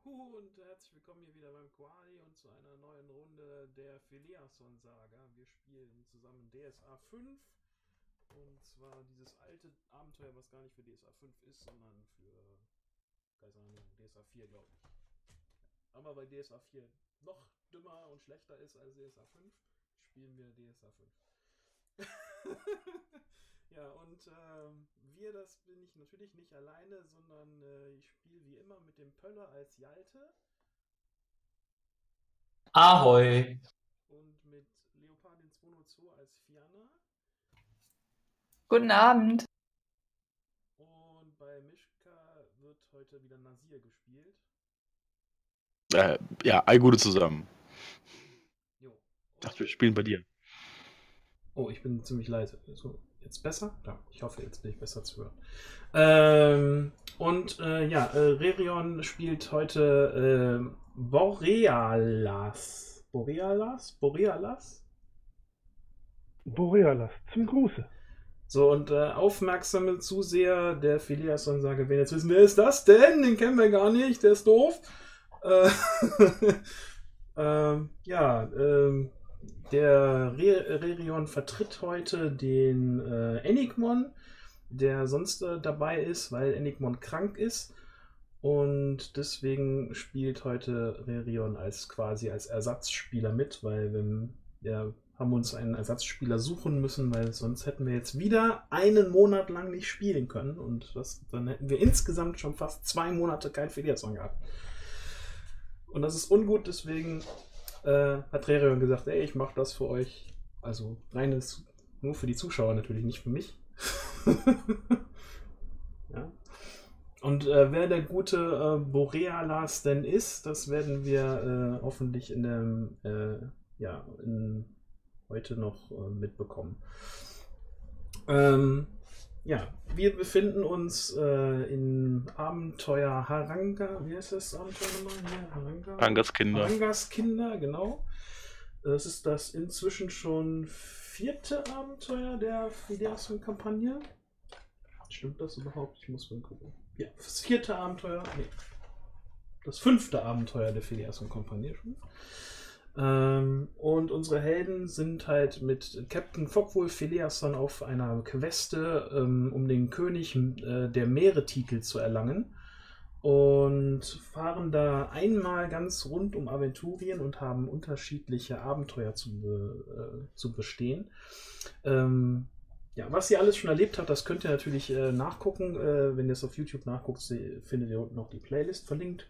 Und herzlich willkommen hier wieder beim Koali und zu einer neuen Runde der Filiason-Saga. Wir spielen zusammen DSA 5 und zwar dieses alte Abenteuer, was gar nicht für DSA 5 ist, sondern für, keine Ahnung, DSA 4, glaube ich. Aber weil DSA 4 noch dümmer und schlechter ist als DSA 5, spielen wir DSA 5. Ja, und das bin ich natürlich nicht alleine, sondern ich spiele wie immer mit dem Pölle als Jalte Ahoi. und mit Leopardin 202 als Fianna. Guten Abend. Und bei Mischka wird heute wieder Nasir gespielt. Ja, all Gute zusammen. Jo. Ich dachte, wir spielen bei dir. Oh, ich bin ziemlich leise. So, jetzt besser? Ja, ich hoffe, jetzt bin ich besser zu hören. Rerion spielt heute Borealas. Borealas? Borealas, zum Gruße. So, und aufmerksame Zuseher der Filiason-Sage werden jetzt wissen, wer ist das denn? Den kennen wir gar nicht, der ist doof. Der Rerion vertritt heute den Enigmon, der sonst dabei ist, weil Enigmon krank ist. Und deswegen spielt heute Rerion quasi als Ersatzspieler mit, weil wir haben uns einen Ersatzspieler suchen müssen, weil sonst hätten wir jetzt wieder einen Monat lang nicht spielen können. Und dann hätten wir insgesamt schon fast 2 Monate kein Filiason gehabt. Und das ist ungut, deswegen hat Rerion gesagt, ey, ich mache das für euch. Also reines, nur für die Zuschauer natürlich, nicht für mich. Ja. Und wer der gute Borealas denn ist, das werden wir hoffentlich heute noch mitbekommen. Wir befinden uns in Abenteuer Haranga. Wie heißt das Abenteuer nochmal hier? Harangas Kinder. Harangas Kinder, genau. Das ist das inzwischen schon 4. Abenteuer der Filiason-Kampagne. Stimmt das überhaupt? Ich muss mal gucken. Ja, das 4. Abenteuer. Nee. Das 5. Abenteuer der Filiason-Kampagne schon. Und unsere Helden sind halt mit Captain Fogwolf Filiason auf einer Queste, um den König der Meere-Titel zu erlangen. Und fahren da einmal ganz rund um Aventurien und haben unterschiedliche Abenteuer zu bestehen. Was ihr alles schon erlebt habt, das könnt ihr natürlich nachgucken. Wenn ihr es auf YouTube nachguckt, findet ihr unten noch die Playlist verlinkt.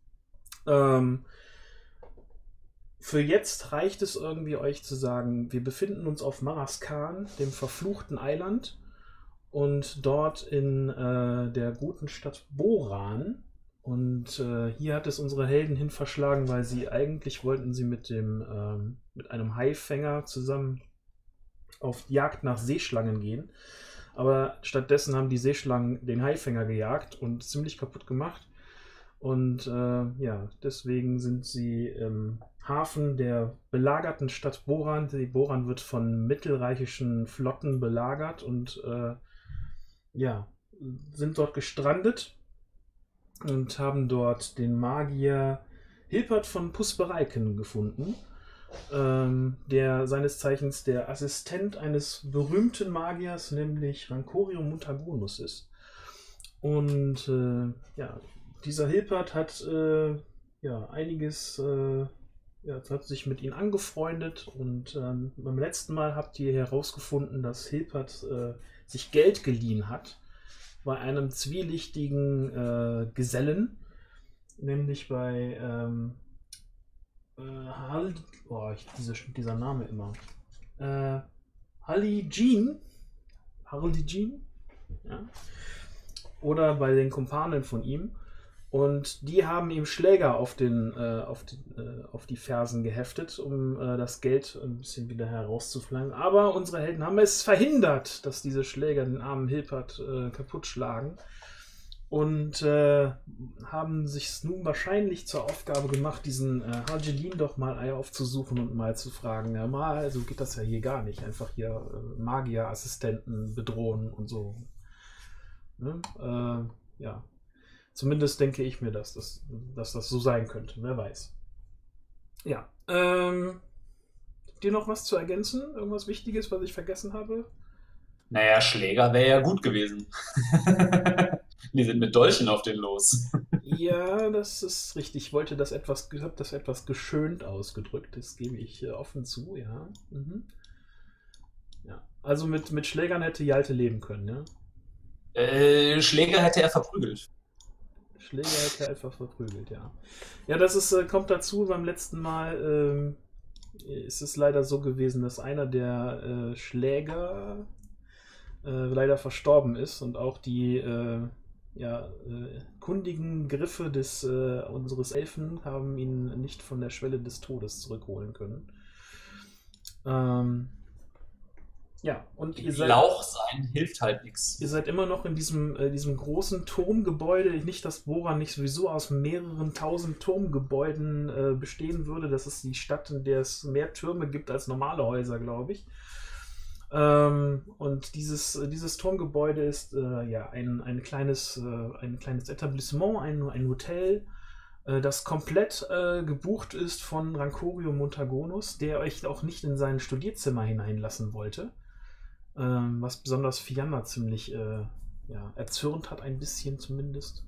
Für jetzt reicht es irgendwie, euch zu sagen, wir befinden uns auf Maraskan, dem verfluchten Eiland, und dort in der guten Stadt Boran. Und hier hat es unsere Helden hin verschlagen, weil eigentlich wollten sie mit einem Haifänger zusammen auf Jagd nach Seeschlangen gehen. Aber stattdessen haben die Seeschlangen den Haifänger gejagt und ziemlich kaputt gemacht. Und deswegen sind sie im Hafen der belagerten Stadt Boran. Die Boran wird von mittelreichischen Flotten belagert und sind dort gestrandet und haben dort den Magier Hilpert von Pusbereiken gefunden, der seines Zeichens der Assistent eines berühmten Magiers, nämlich Rancorium Mutagonus ist. Und dieser Hilpert hat hat sich mit ihnen angefreundet, und beim letzten Mal habt ihr herausgefunden, dass Hilpert sich Geld geliehen hat bei einem zwielichtigen Gesellen, nämlich bei dieser Name immer. Harley Jean, ja? Oder bei den Kumpanen von ihm. Und die haben ihm Schläger auf die Fersen geheftet, um das Geld ein bisschen wieder herauszuflanken. Aber unsere Helden haben es verhindert, dass diese Schläger den armen Hilpert kaputt schlagen. Und haben sich nun wahrscheinlich zur Aufgabe gemacht, diesen Hargelin doch mal aufzusuchen und mal zu fragen, ja mal, so geht das ja hier gar nicht. Einfach hier Magierassistenten bedrohen und so. Ne? Zumindest denke ich mir, dass das so sein könnte. Wer weiß. Ja. Dir noch was zu ergänzen? Irgendwas Wichtiges, was ich vergessen habe? Naja, Schläger wäre ja gut gewesen. Die sind mit Dolchen auf den los. Ja, das ist richtig. Ich wollte das hab das etwas geschönt ausgedrückt. Das gebe ich offen zu, ja. Mhm. Ja. Also mit Schlägern hätte Hjalte leben können, ja? Schläger hätte er verprügelt. Schläger hätte er einfach verprügelt, ja. Ja, das kommt dazu. Beim letzten Mal ist es leider so gewesen, dass einer der Schläger leider verstorben ist und auch die kundigen Griffe unseres Elfen haben ihn nicht von der Schwelle des Todes zurückholen können. Ja, und ihr seid... Lauch sein hilft halt nichts. Ihr seid immer noch in diesem großen Turmgebäude. Nicht, dass Boran nicht sowieso aus mehreren tausend Turmgebäuden bestehen würde. Das ist die Stadt, in der es mehr Türme gibt als normale Häuser, glaube ich. Und dieses Turmgebäude ist ein kleines Etablissement, ein Hotel, das komplett gebucht ist von Rancorio Montagonus, der euch auch nicht in sein Studierzimmer hineinlassen wollte. Was besonders Fianna ziemlich erzürnt hat, ein bisschen zumindest.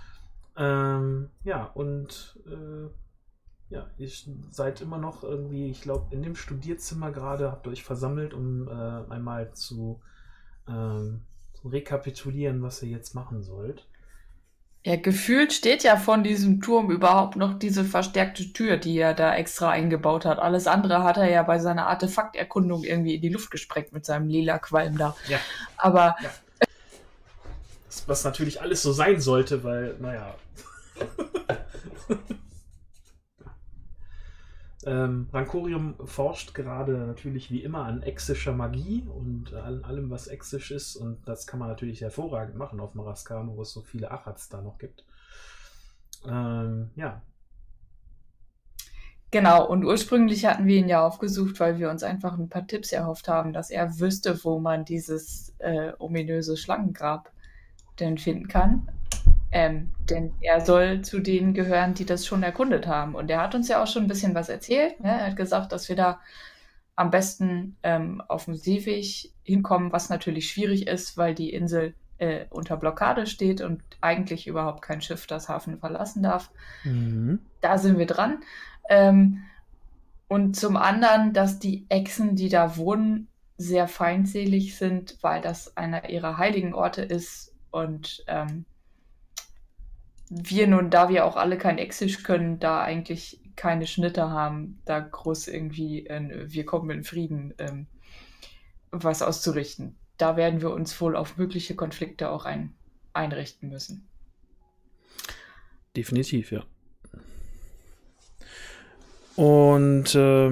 Ihr seid immer noch irgendwie, ich glaube, in dem Studierzimmer gerade, habt ihr euch versammelt, um einmal zu rekapitulieren, was ihr jetzt machen sollt. Ja, gefühlt steht ja von diesem Turm überhaupt noch diese verstärkte Tür, die er da extra eingebaut hat. Alles andere hat er ja bei seiner Artefakterkundung irgendwie in die Luft gesprengt mit seinem lila Qualm da. Ja. Aber ja. Was natürlich alles so sein sollte, weil, naja. Rancorium forscht gerade natürlich wie immer an exischer Magie und an allem, was exisch ist. Und das kann man natürlich hervorragend machen auf Marascan, wo es so viele Achats da noch gibt. Ja. Genau, und ursprünglich hatten wir ihn ja aufgesucht, weil wir uns einfach ein paar Tipps erhofft haben, dass er wüsste, wo man dieses ominöse Schlangengrab denn finden kann. Denn er soll zu denen gehören, die das schon erkundet haben. Und er hat uns ja auch schon ein bisschen was erzählt. Ne? Er hat gesagt, dass wir da am besten auf dem Seeweg hinkommen, was natürlich schwierig ist, weil die Insel unter Blockade steht und eigentlich überhaupt kein Schiff das Hafen verlassen darf. Mhm. Da sind wir dran. Und zum anderen, dass die Echsen, die da wohnen, sehr feindselig sind, weil das einer ihrer heiligen Orte ist. Und wir nun, da wir auch alle kein Exisch können, da eigentlich keine Schnitte haben, da groß irgendwie, wir kommen in Frieden, was auszurichten. Da werden wir uns wohl auf mögliche Konflikte auch einrichten müssen. Definitiv, ja. Und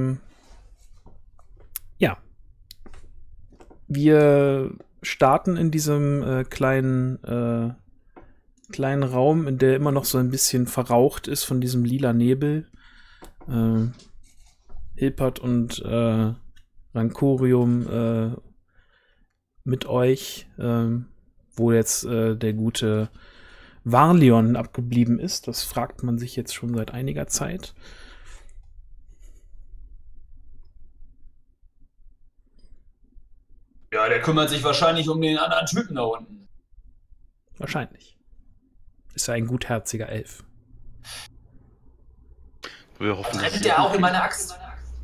wir starten in diesem kleinen Raum, in der immer noch so ein bisschen verraucht ist von diesem lila Nebel. Hilpert und Rancorium mit euch, wo jetzt der gute Varlion abgeblieben ist. Das fragt man sich jetzt schon seit einiger Zeit. Ja, der kümmert sich wahrscheinlich um den anderen Typen da unten. Wahrscheinlich. Ist ja ein gutherziger Elf. Wir hoffen, Rettet der auch in meine Axt?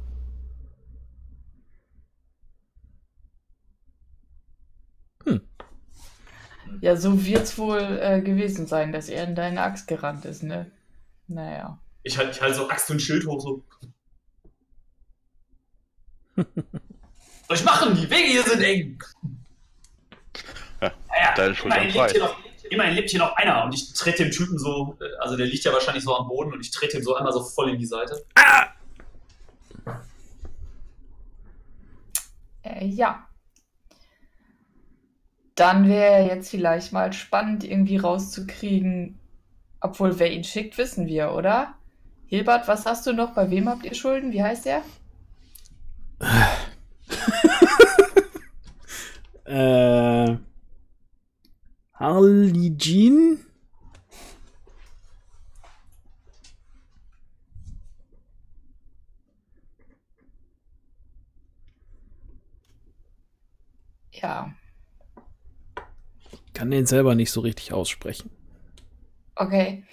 Ja, so wird's wohl gewesen sein, dass er in deine Axt gerannt ist, ne? Naja. Ich halt so Axt und Schild hoch, so. Was machen die? Wege hier sind eng. Deine Schuld am Preis. Immerhin lebt hier noch einer und ich trete dem Typen so, also der liegt ja wahrscheinlich so am Boden und ich trete ihm so einmal so voll in die Seite. Ja. Dann wäre jetzt vielleicht mal spannend, irgendwie rauszukriegen, obwohl wer ihn schickt, wissen wir, oder? Hilbert, was hast du noch? Bei wem habt ihr Schulden? Wie heißt der? Harley Jean? Ja. Kann den selber nicht so richtig aussprechen. Okay.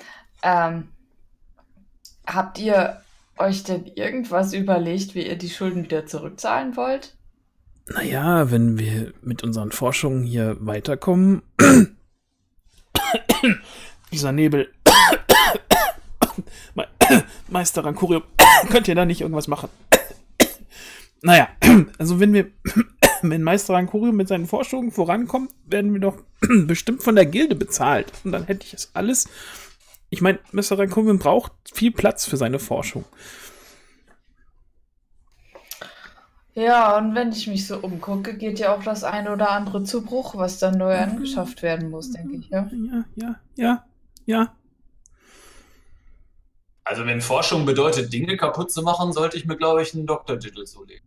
Habt ihr euch denn irgendwas überlegt, wie ihr die Schulden wieder zurückzahlen wollt? Naja, wenn wir mit unseren Forschungen hier weiterkommen. Dieser Nebel. Meister Rancurium, könnt ihr da nicht irgendwas machen? Naja, also wenn Meister Rancurium mit seinen Forschungen vorankommt, werden wir doch bestimmt von der Gilde bezahlt. Und dann hätte ich es alles. Ich meine, Meister Rancurium braucht viel Platz für seine Forschung. Ja, und wenn ich mich so umgucke, geht ja auch das eine oder andere zu Bruch, was dann neu angeschafft werden muss, denke ich, ja. Ja. Also wenn Forschung bedeutet, Dinge kaputt zu machen, sollte ich mir, glaube ich, einen Doktortitel zulegen.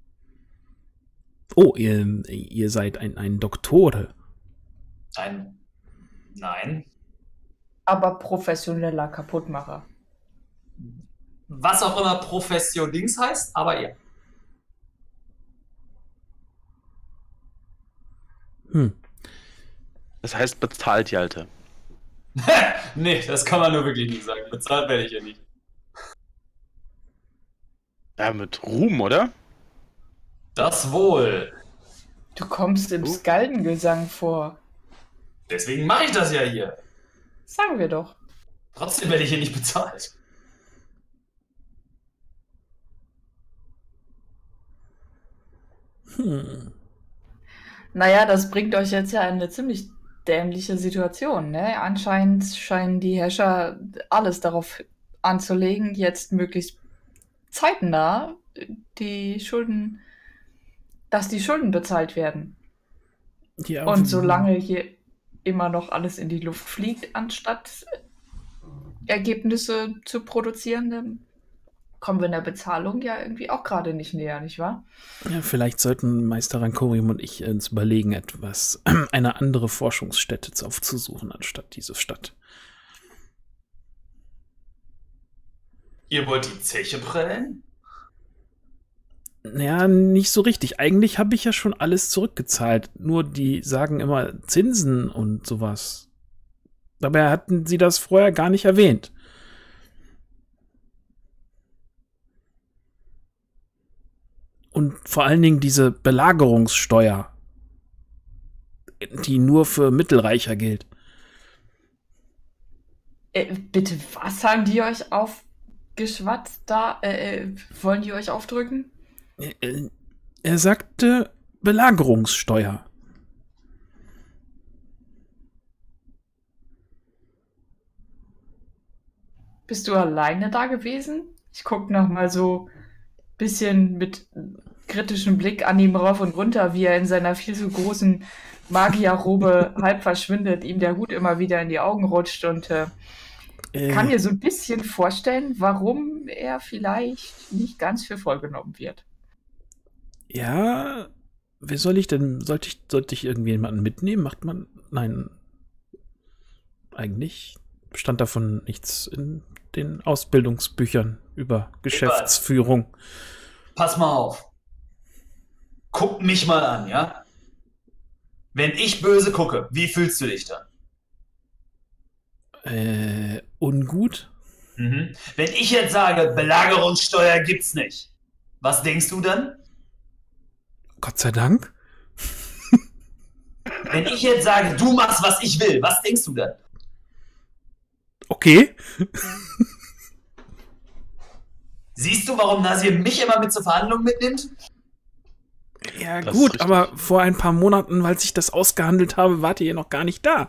Oh, ihr seid ein Doktore. Nein. Aber professioneller Kaputtmacher. Was auch immer Professionings heißt, aber ja. Das heißt bezahlt, Jalte. Nee, das kann man nur wirklich nicht sagen. Bezahlt werde ich ja nicht. Ja, mit Ruhm, oder? Das wohl. Du kommst im Skaldengesang vor. Deswegen mache ich das ja hier. Sagen wir doch. Trotzdem werde ich hier nicht bezahlt. Naja, das bringt euch jetzt ja in eine ziemlich dämliche Situation, ne? Anscheinend scheinen die Herrscher alles darauf anzulegen, jetzt möglichst zeitnah dass die Schulden bezahlt werden. Ja, Und solange hier immer noch alles in die Luft fliegt, anstatt Ergebnisse zu produzieren, dann kommen wir in der Bezahlung ja irgendwie auch gerade nicht näher, nicht wahr? Ja, vielleicht sollten Meister Rancurium und ich uns überlegen, eine andere Forschungsstätte aufzusuchen, anstatt diese Stadt. Ihr wollt die Zeche prellen? Naja, nicht so richtig. Eigentlich habe ich ja schon alles zurückgezahlt. Nur die sagen immer Zinsen und sowas. Dabei hatten sie das vorher gar nicht erwähnt. Und vor allen Dingen diese Belagerungssteuer, die nur für Mittelreicher gilt. Bitte, was haben die euch aufgeschwatzt da? Wollen die euch aufdrücken? Er sagte Belagerungssteuer. Bist du alleine da gewesen? Ich gucke noch mal so ein bisschen mit kritischem Blick an ihm rauf und runter, wie er in seiner viel zu großen Magierrobe halb verschwindet, ihm der Hut immer wieder in die Augen rutscht und kann mir so ein bisschen vorstellen, warum er vielleicht nicht ganz für voll genommen wird. Ja, wie soll ich denn, sollte ich irgendjemanden mitnehmen? Macht man, nein, eigentlich stand davon nichts in den Ausbildungsbüchern über Geschäftsführung. Pass mal auf. Guck mich mal an, ja? Wenn ich böse gucke, wie fühlst du dich dann? Ungut? Wenn ich jetzt sage, Belagerungssteuer gibt's nicht, was denkst du dann? Gott sei Dank. Wenn ich jetzt sage, du machst, was ich will, was denkst du dann? Okay. Siehst du, warum Nasir mich immer mit zur Verhandlung mitnimmt? Ja Das ist gut, richtig. aber vor ein paar Monaten, als ich das ausgehandelt habe, wart ihr noch gar nicht da.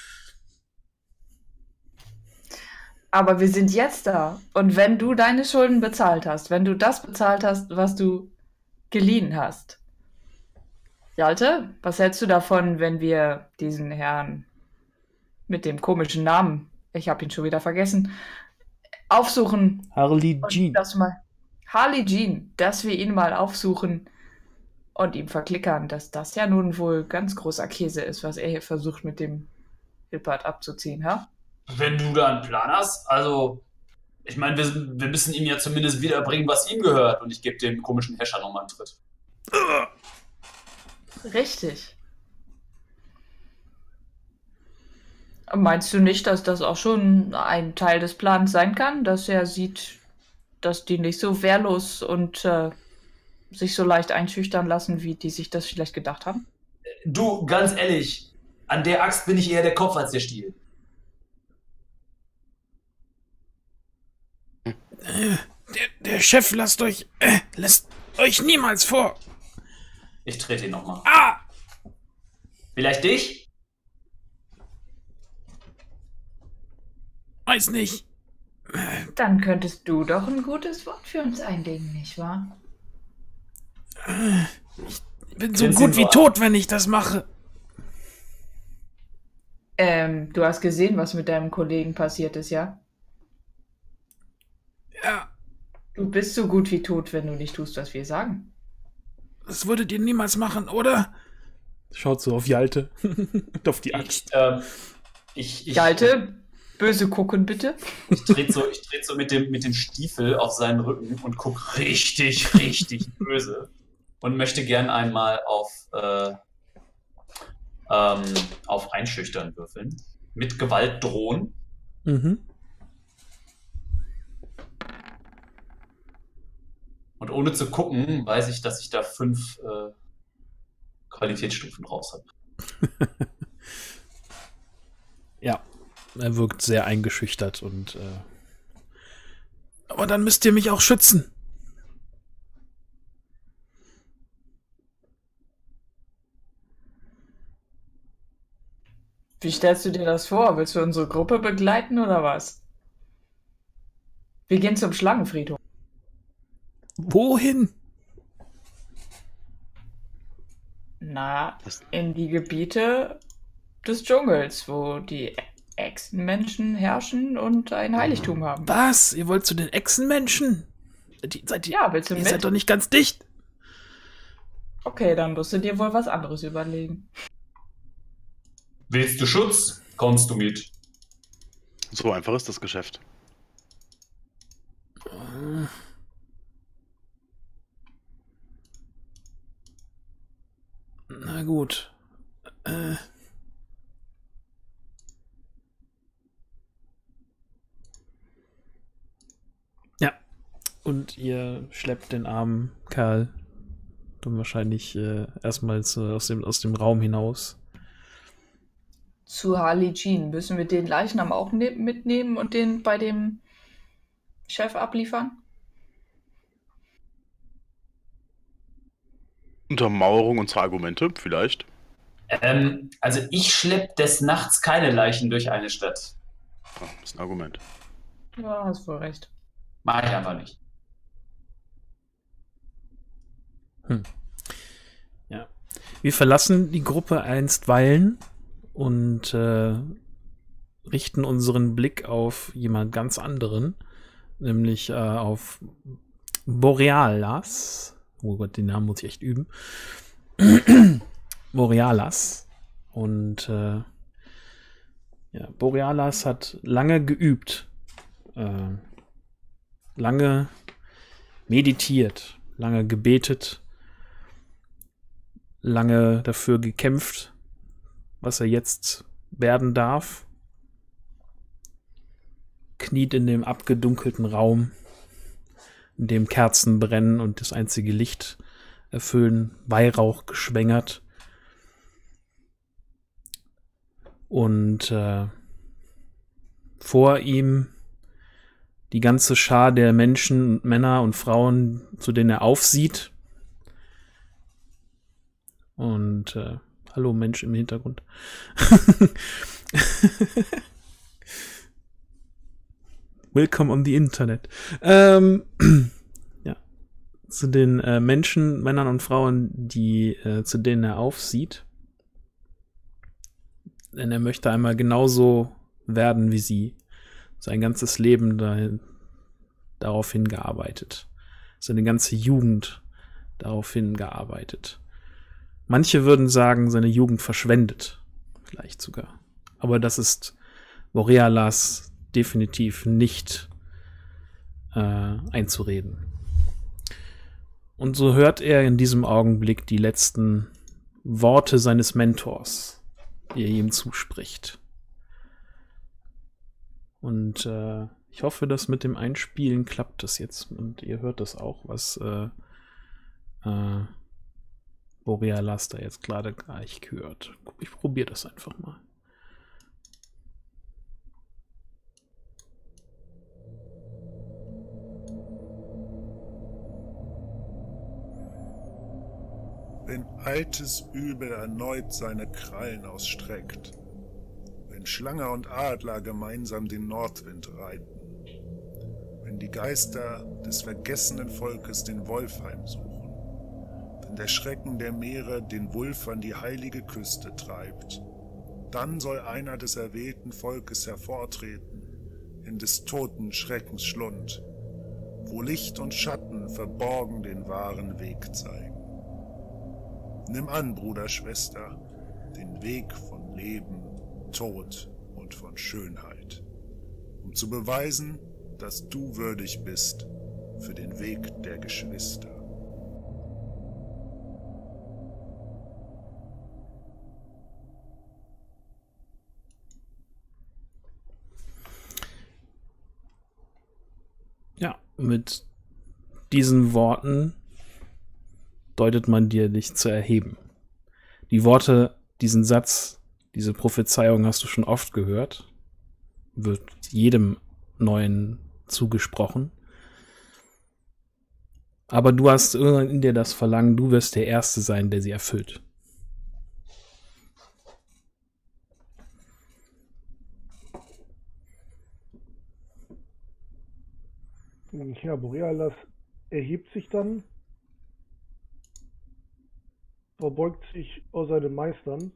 Aber wir sind jetzt da. Und wenn du deine Schulden bezahlt hast, wenn du das bezahlt hast, was du geliehen hast, Jalte, was hältst du davon, wenn wir diesen Herrn mit dem komischen Namen, ich habe ihn schon wieder vergessen, aufsuchen? Harley Jean. Harley Jean, dass wir ihn mal aufsuchen und ihm verklickern, dass das ja nun wohl ganz großer Käse ist, was er hier versucht mit dem Hilpert abzuziehen, ha? Wenn du da einen Plan hast, also, ich meine, wir müssen ihm ja zumindest wiederbringen, was ihm gehört. Und ich gebe dem komischen Häscher nochmal einen Tritt. Richtig. Meinst du nicht, dass das auch schon ein Teil des Plans sein kann, dass er sieht, dass die nicht so wehrlos und sich so leicht einschüchtern lassen, wie die sich das vielleicht gedacht haben? Du, ganz ehrlich, an der Axt bin ich eher der Kopf als der Stiel. Der Chef lässt euch niemals vor. Ich trete ihn nochmal. Ah! Vielleicht dich? Weiß nicht. Dann könntest du doch ein gutes Wort für uns einlegen, nicht wahr? Ich bin so gut wie tot, wenn ich das mache. Du hast gesehen, was mit deinem Kollegen passiert ist, ja? Ja, Du bist so gut wie tot, wenn du nicht tust, was wir sagen. das würdet ihr niemals machen, oder? Schaut so auf Jalte und auf die Axt. Jalte, böse gucken bitte. Ich trete so mit dem Stiefel auf seinen Rücken und gucke richtig, richtig böse. Und möchte gern einmal auf Einschüchtern würfeln. Mit Gewalt drohen. Mhm. Und ohne zu gucken, weiß ich, dass ich da 5 Qualitätsstufen raus habe. Ja, er wirkt sehr eingeschüchtert und aber dann müsst ihr mich auch schützen. Wie stellst du dir das vor? Willst du unsere Gruppe begleiten oder was? Wir gehen zum Schlangenfriedhof. Wohin? Na, in die Gebiete des Dschungels, wo die Echsenmenschen herrschen und ein Heiligtum haben. Was? Ihr wollt zu den Echsenmenschen? Ja, willst du ihr mit? seid doch nicht ganz dicht. Okay, dann musst du dir wohl was anderes überlegen. Willst du Schutz? Kommst du mit. So einfach ist das Geschäft. Na gut. Ja. Und ihr schleppt den armen Kerl dann wahrscheinlich erstmal aus dem Raum hinaus. Zu Harley Jean. Müssen wir den Leichnam auch mitnehmen und den bei dem Chef abliefern? Untermauerung unserer Argumente, vielleicht. Also ich schleppe des Nachts keine Leichen durch eine Stadt. Ah, das ist ein Argument. Ja, hast wohl recht. Mach ich einfach nicht. Ja. Wir verlassen die Gruppe einstweilen und richten unseren Blick auf jemand ganz anderen, nämlich auf Borealas. Oh Gott, den Namen muss ich echt üben. Borealas. Und ja, Borealas hat lange geübt, lange meditiert, lange gebetet, lange dafür gekämpft, was er jetzt werden darf. Kniet in dem abgedunkelten Raum, in dem Kerzen brennen und das einzige Licht erfüllen, Weihrauch geschwängert. Und vor ihm die ganze Schar der Menschen, Männer und Frauen, zu denen er aufsieht. Und hallo Mensch im Hintergrund. Welcome on the Internet. Ja, zu den Menschen, Männern und Frauen, zu denen er aufsieht. Denn er möchte einmal genauso werden wie sie. Sein ganzes Leben darauf hingearbeitet. Seine ganze Jugend darauf hingearbeitet. Manche würden sagen, seine Jugend verschwendet. Vielleicht sogar. Aber das ist Borealas definitiv nicht einzureden. Und so hört er in diesem Augenblick die letzten Worte seines Mentors, die er ihm zuspricht. Und ich hoffe, dass mit dem Einspielen klappt das jetzt und ihr hört das auch, was Borealas da jetzt gerade gleich hört. Ich probiere das einfach mal. Wenn altes Übel erneut seine Krallen ausstreckt, wenn Schlange und Adler gemeinsam den Nordwind reiten, wenn die Geister des vergessenen Volkes den Wolf heimsuchen, wenn der Schrecken der Meere den Wulf an die heilige Küste treibt, dann soll einer des erwählten Volkes hervortreten in des toten Schreckens Schlund, wo Licht und Schatten verborgen den wahren Weg zeigen. Nimm an, Bruder, Schwester, den Weg von Leben, Tod und von Schönheit, um zu beweisen, dass du würdig bist für den Weg der Geschwister. Ja, mit diesen Worten deutet man dir, dich zu erheben. Die Worte, diesen Satz, diese Prophezeiung hast du schon oft gehört. Wird jedem Neuen zugesprochen. Aber du hast irgendwann in dir das Verlangen, du wirst der Erste sein, der sie erfüllt. Ja, Borealas erhebt sich dann, verbeugt sich vor seinen Meistern.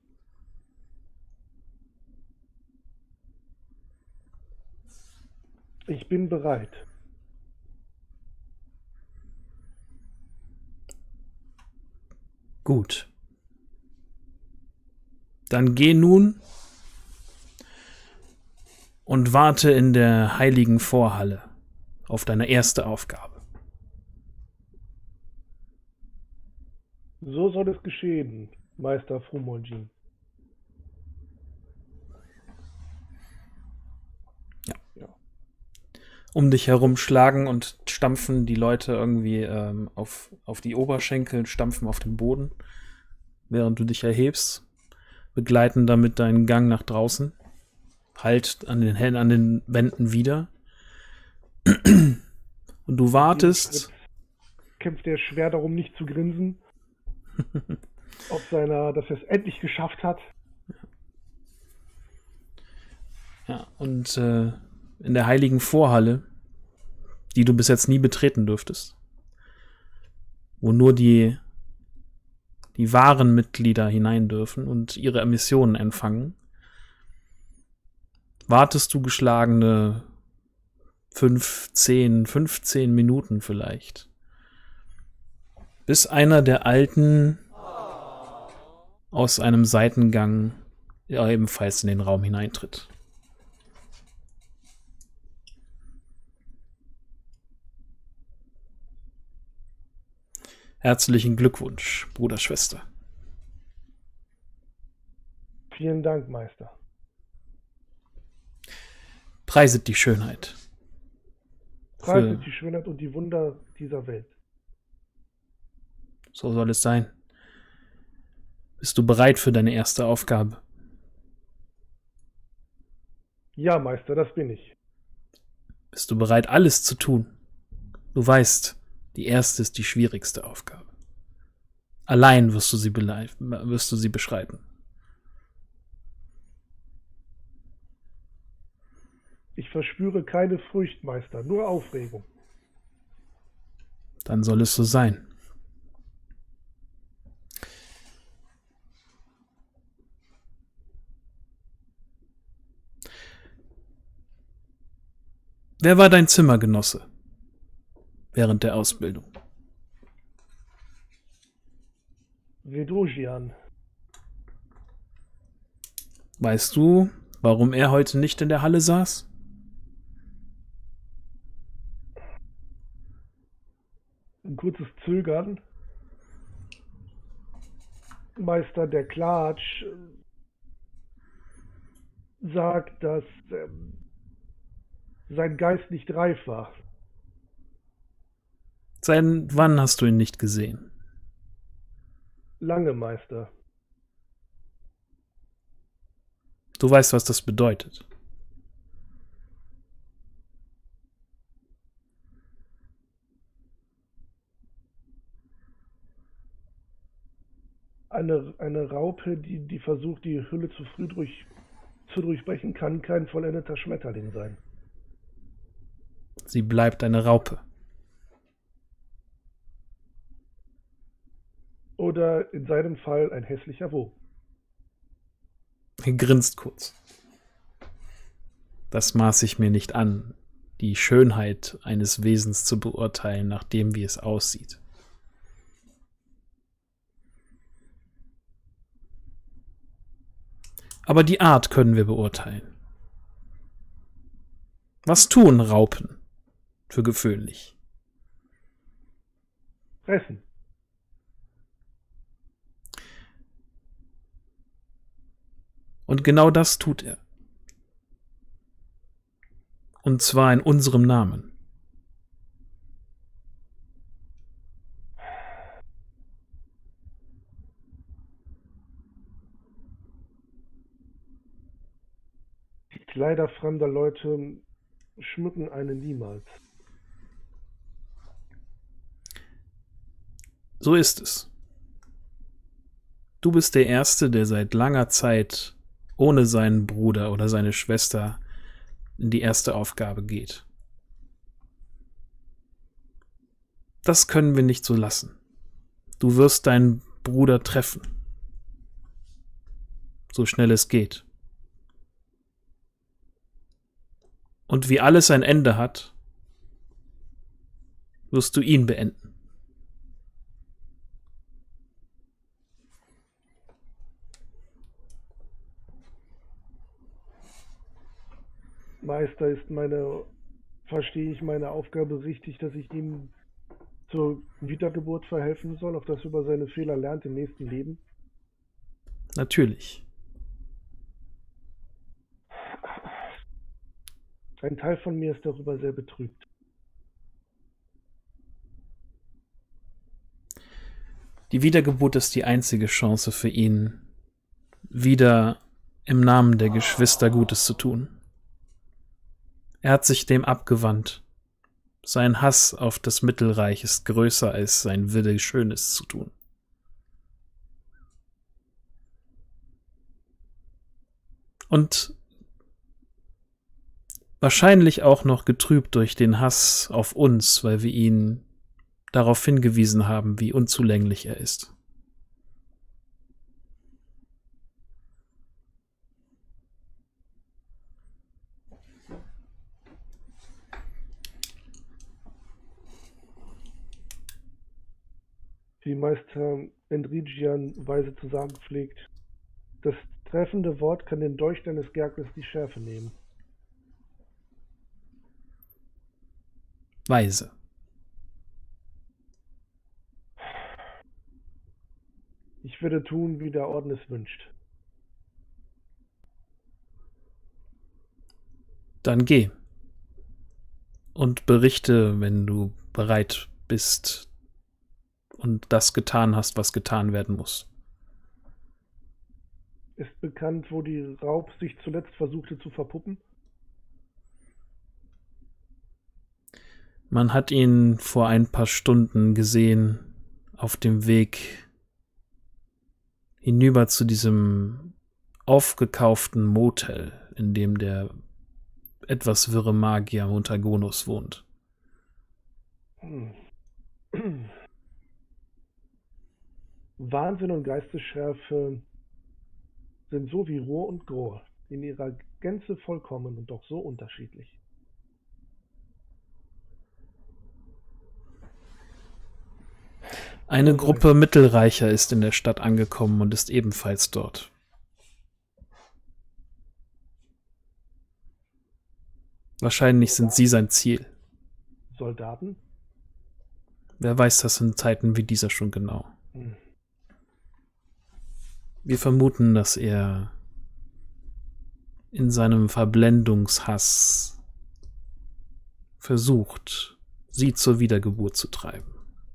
Ich bin bereit. Gut. Dann geh nun und warte in der heiligen Vorhalle auf deine erste Aufgabe. So soll es geschehen, Meister Frumonjin. Um dich herum schlagen und stampfen die Leute irgendwie auf die Oberschenkel, stampfen auf den Boden, während du dich erhebst, begleiten damit deinen Gang nach draußen, halt an den Wänden wieder. Und du wartest. Kämpft er schwer darum, nicht zu grinsen, dass er es endlich geschafft hat. Ja, und in der heiligen Vorhalle, die du bis jetzt nie betreten dürftest, wo nur die wahren Mitglieder hinein dürfen und ihre Missionen empfangen, wartest du geschlagene 15 Minuten vielleicht, bis einer der Alten aus einem Seitengang ebenfalls in den Raum hineintritt. Herzlichen Glückwunsch, Bruder, Schwester. Vielen Dank, Meister. Preiset die Schönheit. Preiset die Schönheit und die Wunder dieser Welt. So soll es sein. Bist du bereit für deine erste Aufgabe? Ja, Meister, das bin ich. Bist du bereit, alles zu tun? Du weißt, die erste ist die schwierigste Aufgabe. Allein wirst du sie beschreiten. Ich verspüre keine Furcht, Meister, nur Aufregung. Dann soll es so sein. Wer war dein Zimmergenosse während der Ausbildung? Vedosian. Weißt du, warum er heute nicht in der Halle saß? Ein kurzes Zögern. Meister, der Klatsch sagt, dass sein Geist nicht reif war. Seit wann hast du ihn nicht gesehen? Lange, Meister. Du weißt, was das bedeutet. Eine Raupe, die versucht, die Hülle zu früh zu durchbrechen, kann kein vollendeter Schmetterling sein. Sie bleibt eine Raupe. Oder in seinem Fall ein hässlicher Wurm. Er grinst kurz. Das maß ich mir nicht an, die Schönheit eines Wesens zu beurteilen, nach dem, wie es aussieht. Aber die Art können wir beurteilen. Was tun Raupen für gewöhnlich? Fressen. Und genau das tut er. Und zwar in unserem Namen. Die Kleider fremder Leute schmücken einen niemals. So ist es. Du bist der Erste, der seit langer Zeit ohne seinen Bruder oder seine Schwester in die erste Aufgabe geht. Das können wir nicht so lassen. Du wirst deinen Bruder treffen. So schnell es geht. Und wie alles ein Ende hat, wirst du ihn beenden. Meister, verstehe ich meine Aufgabe richtig, dass ich ihm zur Wiedergeburt verhelfen soll, auf das er über seine Fehler lernt im nächsten Leben? Natürlich. Ein Teil von mir ist darüber sehr betrübt. Die Wiedergeburt ist die einzige Chance für ihn, wieder im Namen der Geschwister Gutes zu tun. Er hat sich dem abgewandt. Sein Hass auf das Mittelreich ist größer als sein Wille, Schönes zu tun. Und wahrscheinlich auch noch getrübt durch den Hass auf uns, weil wir ihn darauf hingewiesen haben, wie unzulänglich er ist. Wie Meister Endrigian weise zu sagen pflegt, das treffende Wort kann den Dolch deines Gerkels die Schärfe nehmen. Weise. Ich würde tun, wie der Orden es wünscht. Dann geh. Und berichte, wenn du bereit bist und das getan hast, was getan werden muss. Ist bekannt, wo die Raub sich zuletzt versuchte zu verpuppen? Man hat ihn vor ein paar Stunden gesehen auf dem Weg hinüber zu diesem aufgekauften Motel, in dem der etwas wirre Magier Montagonus wohnt. Wahnsinn und Geistesschärfe sind so wie Rohr und Grohr, in ihrer Gänze vollkommen und doch so unterschiedlich. Eine Gruppe Mittelreicher ist in der Stadt angekommen und ist ebenfalls dort. Wahrscheinlich sind sie sein Ziel. Soldaten? Wer weiß das in Zeiten wie dieser schon genau. Wir vermuten, dass er in seinem Verblendungshass versucht, sie zur Wiedergeburt zu treiben.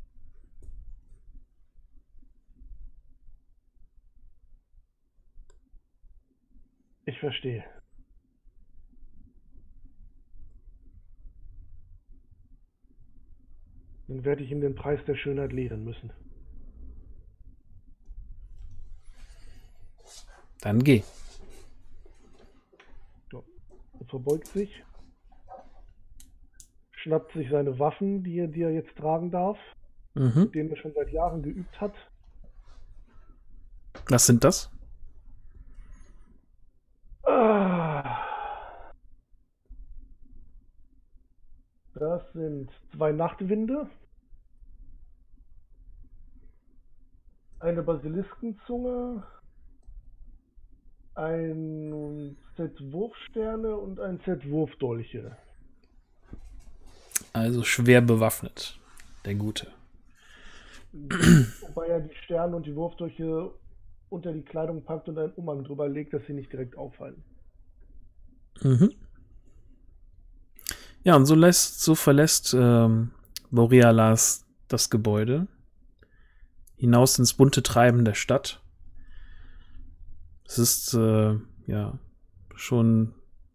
Ich verstehe. Dann werde ich ihm den Preis der Schönheit lehren müssen. Dann geh. So. Er verbeugt sich, schnappt sich seine Waffen, die er jetzt tragen darf, mit denen er schon seit Jahren geübt hat. Was sind das? Das sind 2 Nachtwinde, eine Basiliskenzunge, ein Set Wurfsterne und ein Set Wurfdolche. Also schwer bewaffnet, der Gute. Wobei er die Sterne und die Wurfdolche unter die Kleidung packt und einen Umhang drüber legt, dass sie nicht direkt auffallen. Ja, und so verlässt Borealas das Gebäude hinaus ins bunte Treiben der Stadt. Es ist schon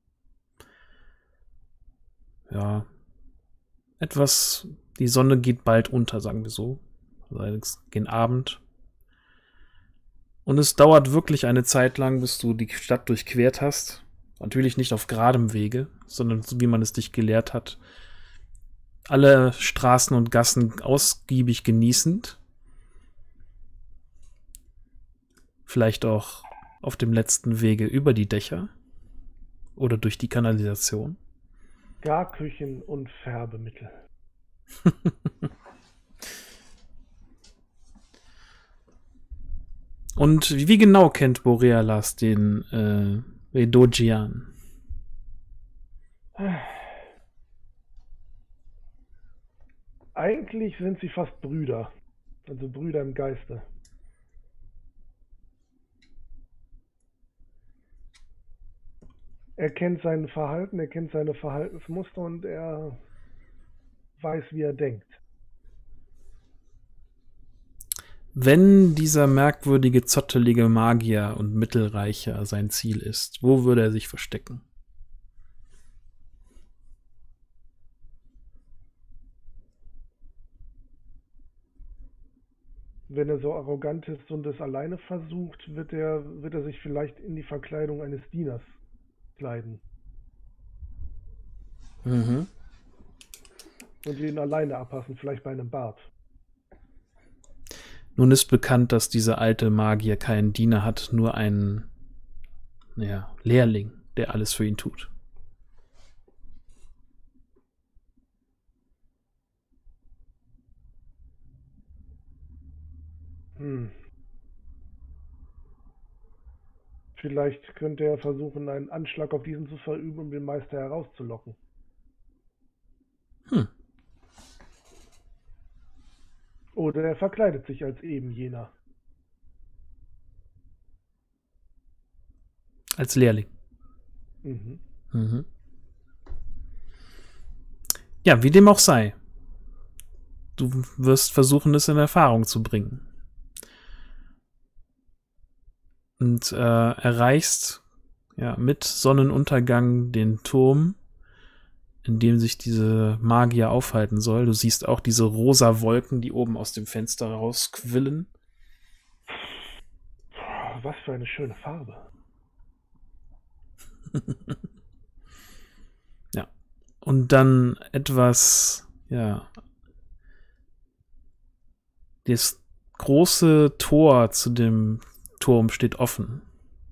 etwas, die Sonne geht bald unter, sagen wir so. Also es gegen Abend. Und es dauert wirklich eine Zeit lang, bis du die Stadt durchquert hast. Natürlich nicht auf geradem Wege, sondern so wie man es dich gelehrt hat. Alle Straßen und Gassen ausgiebig genießend. Vielleicht auch auf dem letzten Wege über die Dächer oder durch die Kanalisation. Garküchen und Färbemittel. Und wie genau kennt Borealas den Redogian? Eigentlich sind sie fast Brüder. Also Brüder im Geiste. Er kennt sein Verhalten, er kennt seine Verhaltensmuster und er weiß, wie er denkt. Wenn dieser merkwürdige, zottelige Magier und Mittelreicher sein Ziel ist, wo würde er sich verstecken? Wenn er so arrogant ist und es alleine versucht, wird er sich vielleicht in die Verkleidung eines Dieners kleiden. Und ihn alleine abpassen, vielleicht bei einem Bart. Nun ist bekannt, dass dieser alte Magier keinen Diener hat, nur einen Lehrling, der alles für ihn tut. Vielleicht könnte er versuchen, einen Anschlag auf diesen zu verüben, um den Meister herauszulocken. Oder er verkleidet sich als eben jener. Als Lehrling. Ja, wie dem auch sei. Du wirst versuchen, es in Erfahrung zu bringen. Und erreichst mit Sonnenuntergang den Turm, in dem sich diese Magier aufhalten soll. Du siehst auch diese rosa Wolken, die oben aus dem Fenster rausquillen. Was für eine schöne Farbe. Ja. Und dann etwas, das große Tor zu dem Turm steht offen.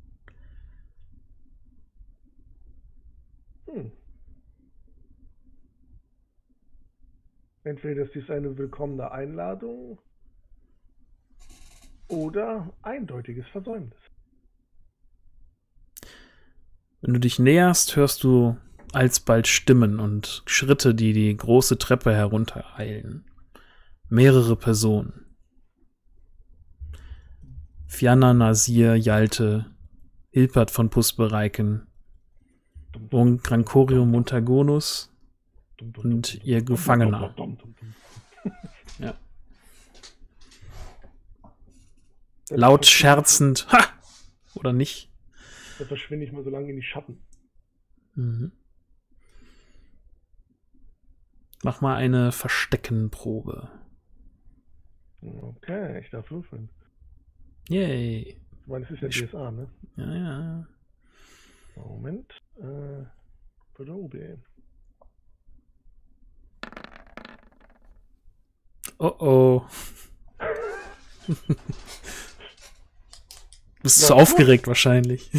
Entweder ist dies eine willkommene Einladung oder eindeutiges Versäumnis. Wenn du dich näherst, hörst du alsbald Stimmen und Schritte, die die große Treppe heruntereilen. Mehrere Personen. Fianna, Nasir, Hjalte, Hilpert von Pusbereiken und Grancorium Montagonus und ihr Gefangener. Ja. Laut scherzend. Ha! Oder nicht? Da verschwinde ich mal so lange in die Schatten. Mhm. Mach mal eine Versteckenprobe. Okay, ich darf würfeln. Yay. Ich meine, es ist ja DSA, ne? Ja, ja. Moment. Probe. Oh oh. Bist zu Läuft aufgeregt wahrscheinlich.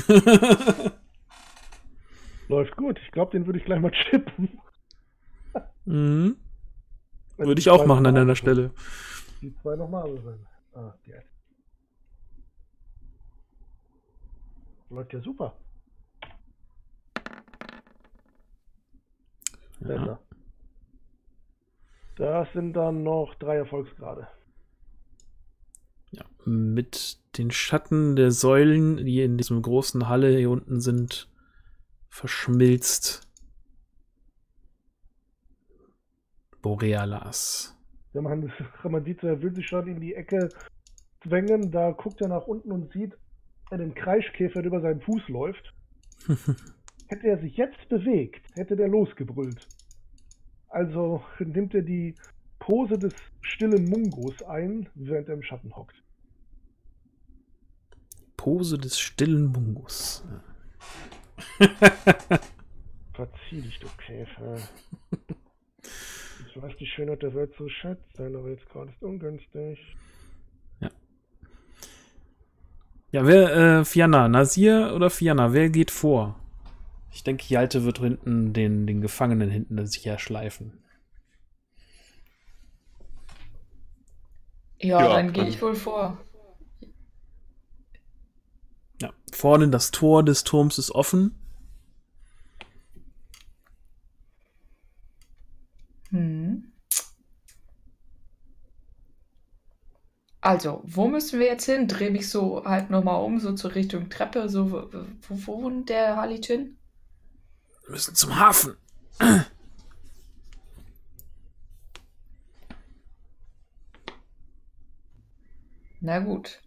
Läuft gut. Ich glaube, den würde ich gleich mal chippen. Mhm. Wenn Würde die ich auch zwei machen an normal deiner sind. Stelle. Die 2 nochmal sind. Ah, geil. Läuft ja super. Besser. Das sind dann noch 3 Erfolgsgrade. Ja, mit den Schatten der Säulen, die in diesem großen Halle hier unten sind, verschmilzt Borealas. Ja, man sieht, er will sich schon in die Ecke zwängen. Da guckt er nach unten und sieht einen Kreischkäfer, der über seinen Fuß läuft. Hätte er sich jetzt bewegt, hätte der losgebrüllt. Also nimmt er die Pose des stillen Mungos ein, während er im Schatten hockt. Pose des stillen Mungus. Verzieh dich, du Käfer. Ich weiß die Schönheit der Welt zu schätzen, aber jetzt gerade ist ungünstig. Ja, wer, Fianna, Nasir oder Fianna, wer geht vor? Ich denke, Hjalte wird hinten den Gefangenen hinten sicher schleifen. Ja, Ja, dann gehe ich wohl vor. Ja, vorne das Tor des Turms ist offen. Also, wo müssen wir jetzt hin? Dreh mich so halt nochmal um, so zur Richtung Treppe. So, wo wohnt der Halichin? Wir müssen zum Hafen. Na gut.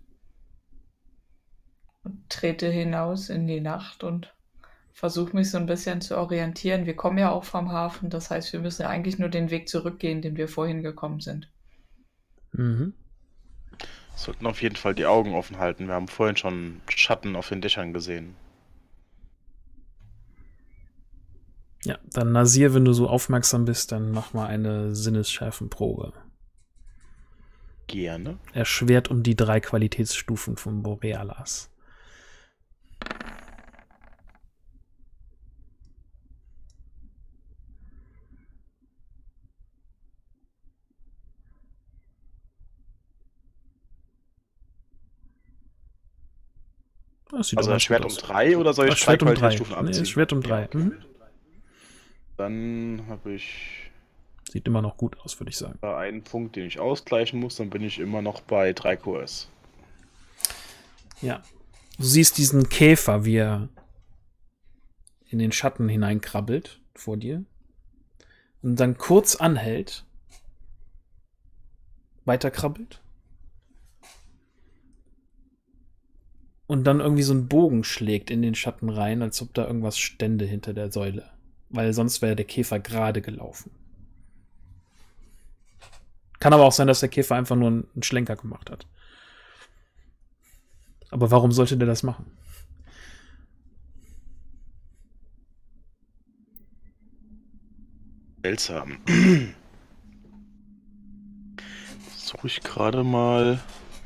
Und trete hinaus in die Nacht und versuche mich so ein bisschen zu orientieren. Wir kommen ja auch vom Hafen, das heißt, wir müssen ja eigentlich nur den Weg zurückgehen, den wir vorhin gekommen sind. Mhm. Sollten auf jeden Fall die Augen offen halten. Wir haben vorhin schon Schatten auf den Dächern gesehen. Ja, dann Nasir, wenn du so aufmerksam bist, dann mach mal eine Sinnesschärfenprobe. Gerne. Erschwert um die 3 Qualitätsstufen von Borealas. Das sieht Also doch erschwert ganz um gut aus. 3 oder soll ich 2 Erschwert um 3. Qualitätsstufen Nee, abziehen? Erschwert um 3. Ja, okay. Mhm. Dann habe ich Sieht immer noch gut aus, würde ich sagen. da einen Punkt, den ich ausgleichen muss. Dann bin ich immer noch bei 3 QS. Ja. Du siehst diesen Käfer, wie er in den Schatten hineinkrabbelt vor dir und dann kurz anhält, weiterkrabbelt und dann irgendwie so einen Bogen schlägt in den Schatten rein, als ob da irgendwas stände hinter der Säule. Weil sonst wäre der Käfer gerade gelaufen. Kann aber auch sein, dass der Käfer einfach nur einen Schlenker gemacht hat. Aber warum sollte der das machen? Seltsam. Suche ich gerade mal.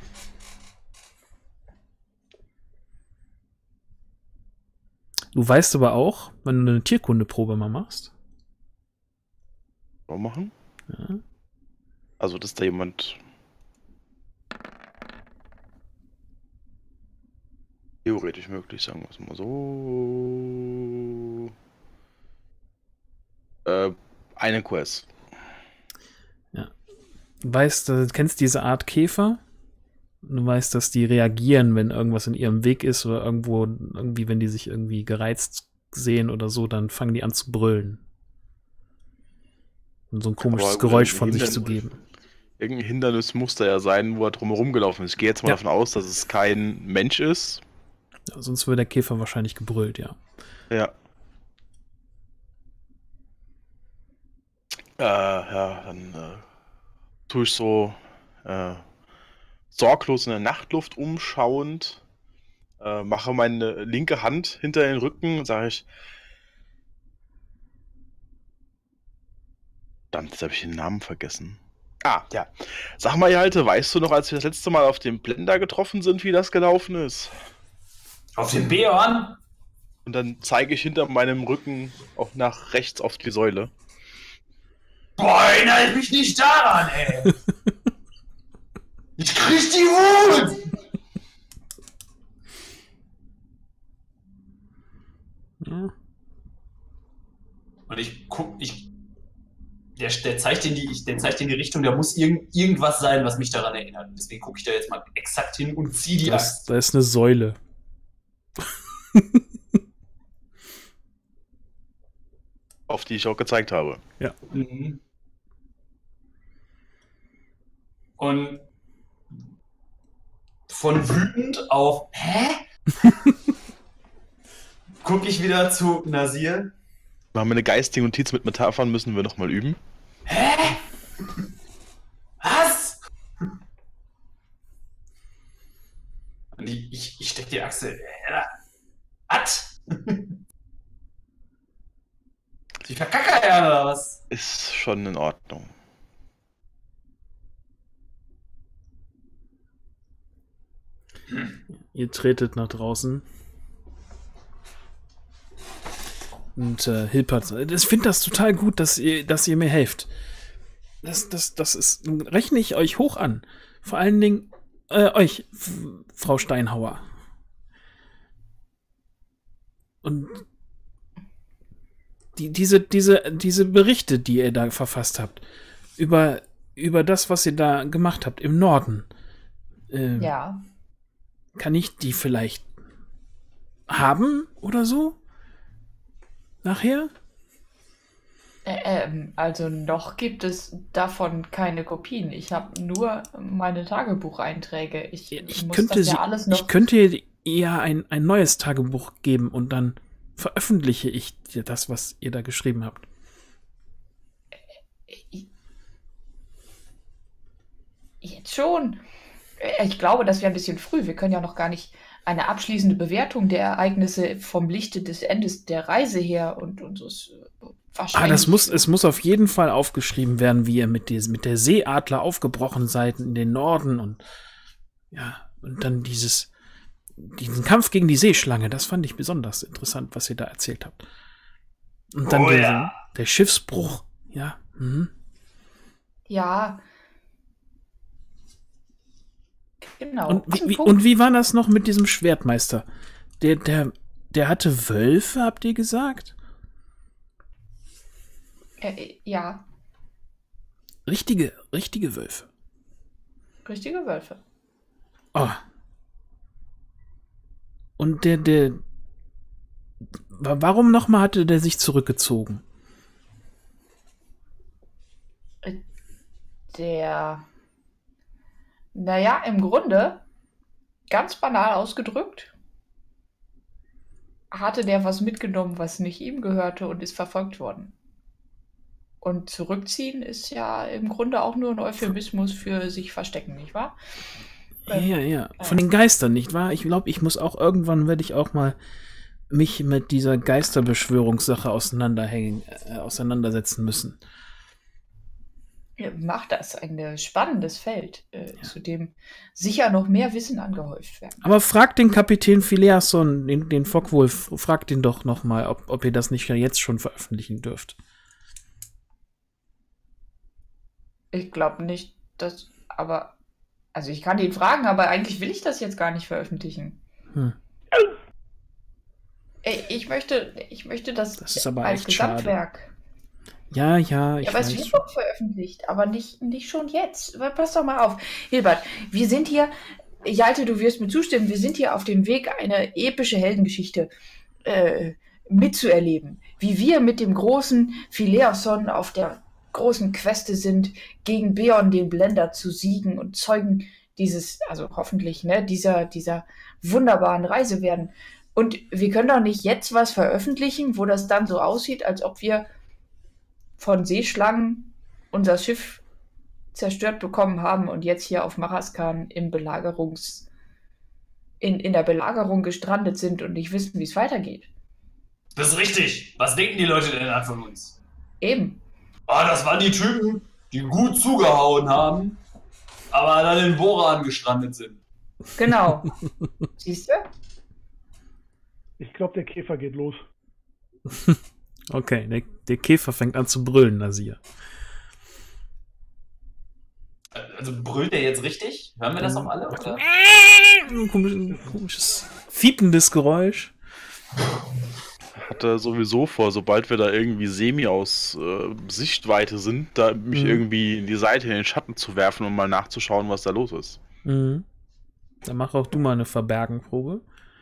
Du weißt aber auch, wenn du eine Tierkundeprobe mal machst. Was machen? Ja. Also, dass da jemand theoretisch möglich, sagen wir es mal so. Eine Quest. Ja. Du weißt, du kennst diese Art Käfer. Du weißt, dass die reagieren, wenn irgendwas in ihrem Weg ist oder irgendwie, wenn die sich irgendwie gereizt sehen oder so, dann fangen die an zu brüllen. Und so ein komisches Aber Geräusch von sich Hindernis- zu geben. Irgendein Hindernis muss da ja sein, wo er drumherum gelaufen ist. Ich gehe jetzt mal Ja. davon aus, dass es kein Mensch ist. Ja, sonst würde der Käfer wahrscheinlich gebrüllt, ja. Ja. Ja, dann tue ich so sorglos in der Nachtluft umschauend, mache meine linke Hand hinter den Rücken und sage ich, verdammt, jetzt habe ich den Namen vergessen. Ah, ja. Sag mal, ihr Alte, weißt du noch, als wir das letzte Mal auf dem Blender getroffen sind, wie das gelaufen ist? Auf den Beorn? Und dann zeige ich hinter meinem Rücken auch nach rechts auf die Säule. Boah, erinnere ich mich nicht daran, ey. Ich krieg die Wut! Ja. Und der zeigt in die Richtung, da muss irgendwas sein, was mich daran erinnert. Deswegen gucke ich da jetzt mal exakt hin und ziehe die Axt. Da ist eine Säule. Auf die ich auch gezeigt habe. Ja. Mhm. Und von wütend auf gucke ich wieder zu Nasir. Wir haben eine geistige Notiz mit Metaphern, müssen wir nochmal üben. Was? Und ich steck die Achse. Was? Die verkacke ja oder was? Ist schon in Ordnung. Ihr tretet nach draußen. Und Hilpert, ich finde das total gut, dass ihr mir helft. Das ist, rechne ich euch hoch an. Vor allen Dingen euch, Frau Steinhauer. Und diese Berichte, die ihr da verfasst habt, über das, was ihr da gemacht habt im Norden. Ja. Kann ich die vielleicht haben oder so? Nachher? Also noch gibt es davon keine Kopien. Ich habe nur meine Tagebucheinträge. Ich muss könnte das ja alles noch... Ich könnte ihr ein neues Tagebuch geben und dann veröffentliche ich das, was ihr da geschrieben habt. Jetzt schon. Ich glaube, das wäre ein bisschen früh. Wir können ja noch gar nicht eine abschließende Bewertung der Ereignisse vom Lichte des Endes der Reise her und das wahrscheinlich... Es muss auf jeden Fall aufgeschrieben werden, wie ihr mit der Seeadler aufgebrochen seid in den Norden und dann diesen Kampf gegen die Seeschlange, das fand ich besonders interessant, was ihr da erzählt habt. Und dann der Schiffsbruch, ja. Mhm. Ja. Genau. Und wie war das noch mit diesem Schwertmeister? Der hatte Wölfe, habt ihr gesagt? Ja. Richtige Wölfe. Richtige Wölfe. Oh. Und warum nochmal hatte der sich zurückgezogen? Naja, im Grunde, ganz banal ausgedrückt, hatte der was mitgenommen, was nicht ihm gehörte und ist verfolgt worden. Und zurückziehen ist ja im Grunde auch nur ein Euphemismus für sich verstecken, nicht wahr? Ja. Von den Geistern, nicht wahr? Ich glaube, werde ich auch mal mich mit dieser Geisterbeschwörungssache auseinandersetzen müssen. Macht das ein spannendes Feld, zu dem sicher noch mehr Wissen angehäuft werden. Aber fragt den Kapitän Phileason, den Fockwolf, fragt ihn doch noch mal, ob ihr das nicht jetzt schon veröffentlichen dürft. Ich glaube nicht, also ich kann ihn fragen, aber eigentlich will ich das jetzt gar nicht veröffentlichen. Ich möchte das ist aber als echt schade. Gesamtwerk. Ja, ich Aber es weiß wird schon. doch veröffentlicht, aber nicht schon jetzt. Pass doch mal auf. Hilbert, wir sind hier Jalte, du wirst mir zustimmen, wir sind hier auf dem Weg, eine epische Heldengeschichte mitzuerleben. Wie wir mit dem großen Phileason auf der großen Queste sind, gegen Beorn den Blender zu siegen und Zeugen dieses, also hoffentlich, ne, dieser wunderbaren Reise werden. Und wir können doch nicht jetzt was veröffentlichen, wo das dann so aussieht, als ob wir von Seeschlangen unser Schiff zerstört bekommen haben und jetzt hier auf Maraskan in der Belagerung gestrandet sind und nicht wissen, wie es weitergeht. Das ist richtig. Was denken die Leute denn an von uns? Eben. Das waren die Typen, die gut zugehauen haben, aber dann in Boran gestrandet sind. Genau. Siehst du? Ich glaube, der Käfer geht los. Okay, der Käfer fängt an zu brüllen, Nasir. Also brüllt der jetzt richtig? Hören wir das auch alle? Oder? Ein komisches, fiependes Geräusch. Hat er sowieso vor, sobald wir da irgendwie semi aus Sichtweite sind, da mich irgendwie in die Seite in den Schatten zu werfen und mal nachzuschauen, was da los ist. Mhm. Dann mach auch du mal eine Verbergenprobe.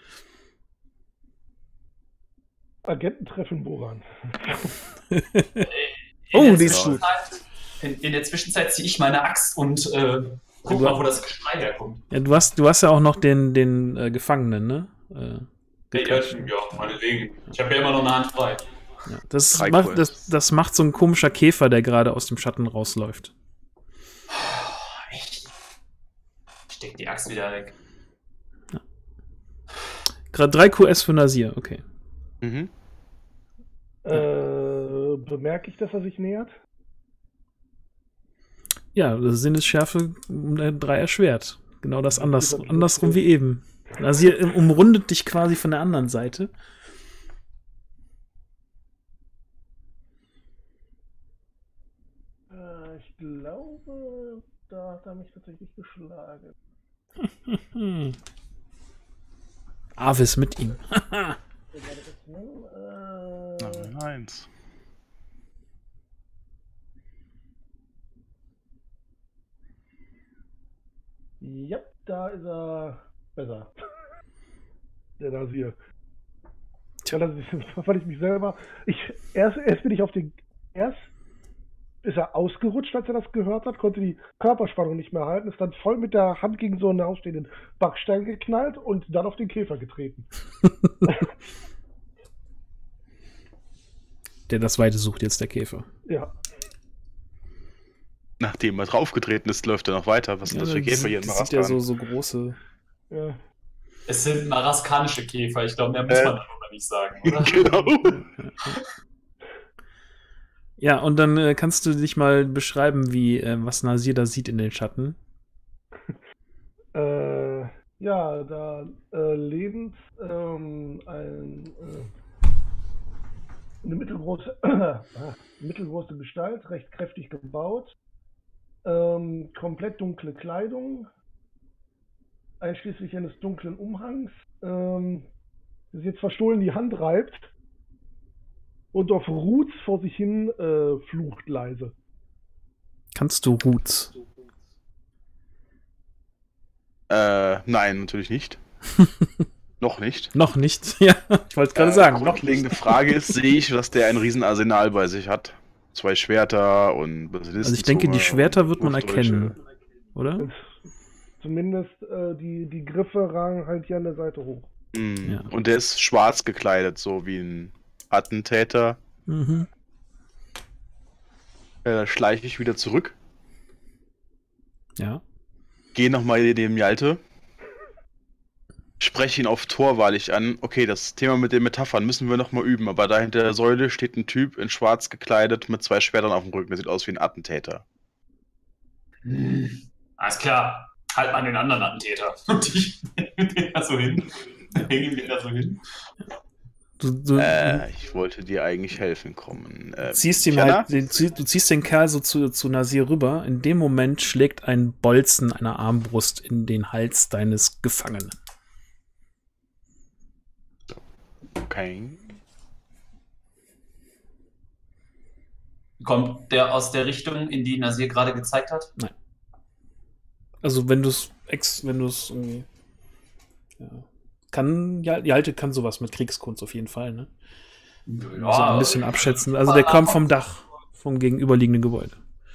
Agenten treffen Boran. Die ist gut. In der Zwischenzeit ziehe ich meine Axt und guck mal, wo das Geschrei herkommt. Ja, du hast ja auch noch den Gefangenen, ne? Ja, meinetwegen. Ich habe ja immer noch eine Hand frei. Ja, das macht so ein komischer Käfer, der gerade aus dem Schatten rausläuft. Echt? Ich steck die Axt wieder weg. Ja. Gerade 3 QS für Nasir, okay. Mhm. Bemerke ich, dass er sich nähert? Ja, das Sinnesschärfe um 3 erschwert. Genau das andersrum wie eben. Nasir umrundet dich quasi von der anderen Seite. Ich glaube, da hat er mich tatsächlich geschlagen. Avis mit ihm. Eins. Ja, da ist er besser. Der Nasir. Ja, weil ich mich selber. Erst bin ich auf den. Erst ist er ausgerutscht, als er das gehört hat, konnte die Körperspannung nicht mehr halten, ist dann voll mit der Hand gegen so einen ausstehenden Backstein geknallt und dann auf den Käfer getreten. Der das Weite sucht jetzt, der Käfer. Ja. Nachdem er draufgetreten ist, läuft er noch weiter. Was sind das für Käfer hier in Maraskan? Das sind ja so große. Ja. Es sind maraskanische Käfer, ich glaube, mehr muss man darüber nicht sagen, oder? Genau. Ja, und dann kannst du dich mal beschreiben, was Nasir da sieht in den Schatten. Ja, da lebend eine mittelgroße Gestalt, recht kräftig gebaut, komplett dunkle Kleidung, einschließlich eines dunklen Umhangs, das jetzt verstohlen die Hand reibt und auf Roots vor sich hin flucht leise. Kannst du Roots? Nein, natürlich nicht. Noch nicht. Noch nicht, ja. Ich wollte es gerade sagen. Grundlegende Frage ist, sehe ich, dass der ein Riesenarsenal bei sich hat? 2 Schwerter und Basilisten. Also ich denke, die Schwerter wird man erkennen, oder? Zumindest die Griffe ragen halt hier an der Seite hoch. Ja. Und der ist schwarz gekleidet, so wie ein Attentäter. Mhm. Da schleiche ich wieder zurück. Ja. Gehe nochmal dem Jalte. Spreche ihn auf torwahrlich an. Okay, das Thema mit den Metaphern müssen wir nochmal üben, aber da hinter der Säule steht ein Typ in schwarz gekleidet mit 2 Schwertern auf dem Rücken. Der sieht aus wie ein Attentäter. Alles klar. Halt mal den anderen Attentäter. Und ich hänge den da so hin. Ich wollte dir eigentlich helfen kommen. Du ziehst den Kerl so zu Nasir rüber. In dem Moment schlägt ein Bolzen einer Armbrust in den Hals deines Gefangenen. Okay. Kommt der aus der Richtung, in die Nasir gerade gezeigt hat? Nein. Also wenn du es irgendwie. Ja. Hjalte kann sowas mit Kriegskunst auf jeden Fall, ne? Ja, So ein bisschen abschätzen. Also der kommt vom Dach, vom gegenüberliegenden Gebäude.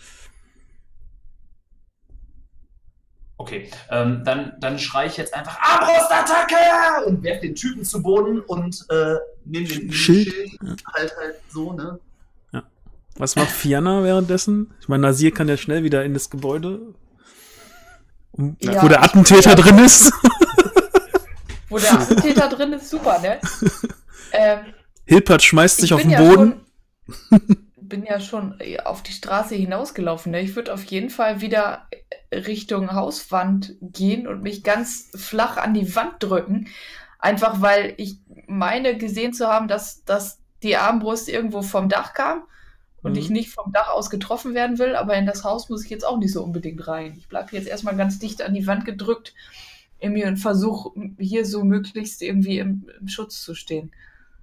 Okay, dann schreie ich jetzt einfach Armbrustattacke und werf den Typen zu Boden und nehme den Schild. halt so, ne? Ja. Was macht Fianna währenddessen? Ich meine, Nasir kann ja schnell wieder in das Gebäude, Ja, wo der Attentäter drin ist. Wo der Attentäter drin ist, super, ne? Hilpert schmeißt sich auf den ja Boden. Bin ja schon auf die Straße hinausgelaufen. Ne? Ich würde auf jeden Fall wieder Richtung Hauswand gehen und mich ganz flach an die Wand drücken. Einfach weil ich meine gesehen zu haben, dass die Armbrust irgendwo vom Dach kam und ich nicht vom Dach aus getroffen werden will. Aber in das Haus muss ich jetzt auch nicht so unbedingt rein. Ich bleibe jetzt erstmal ganz dicht an die Wand gedrückt irgendwie und versuche hier so möglichst irgendwie im Schutz zu stehen.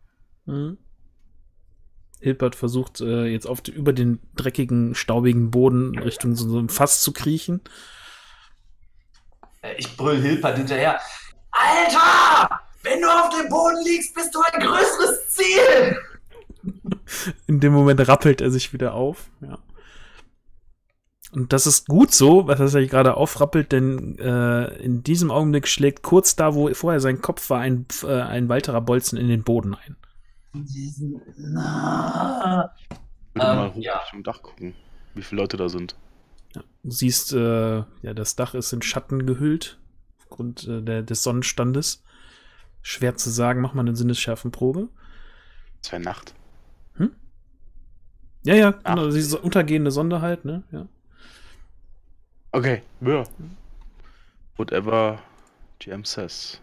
Hilpert versucht jetzt über den dreckigen, staubigen Boden Richtung so ein Fass zu kriechen. Ich brüll Hilpert hinterher. Alter! Wenn du auf dem Boden liegst, bist du ein größeres Ziel! In dem Moment rappelt er sich wieder auf. Ja. Und das ist gut so, was er sich gerade aufrappelt, denn in diesem Augenblick schlägt kurz da, wo vorher sein Kopf war, ein weiterer Bolzen in den Boden ein. Ich würde mal hoch Richtung Dach gucken, wie viele Leute da sind. Ja, du siehst, das Dach ist in Schatten gehüllt, aufgrund des Sonnenstandes. Schwer zu sagen, mach mal eine Sinnesschärfenprobe. Es wäre Nacht. Ja, genau, diese untergehende Sonne halt, ne? Ja. Okay, ja. Whatever GM says.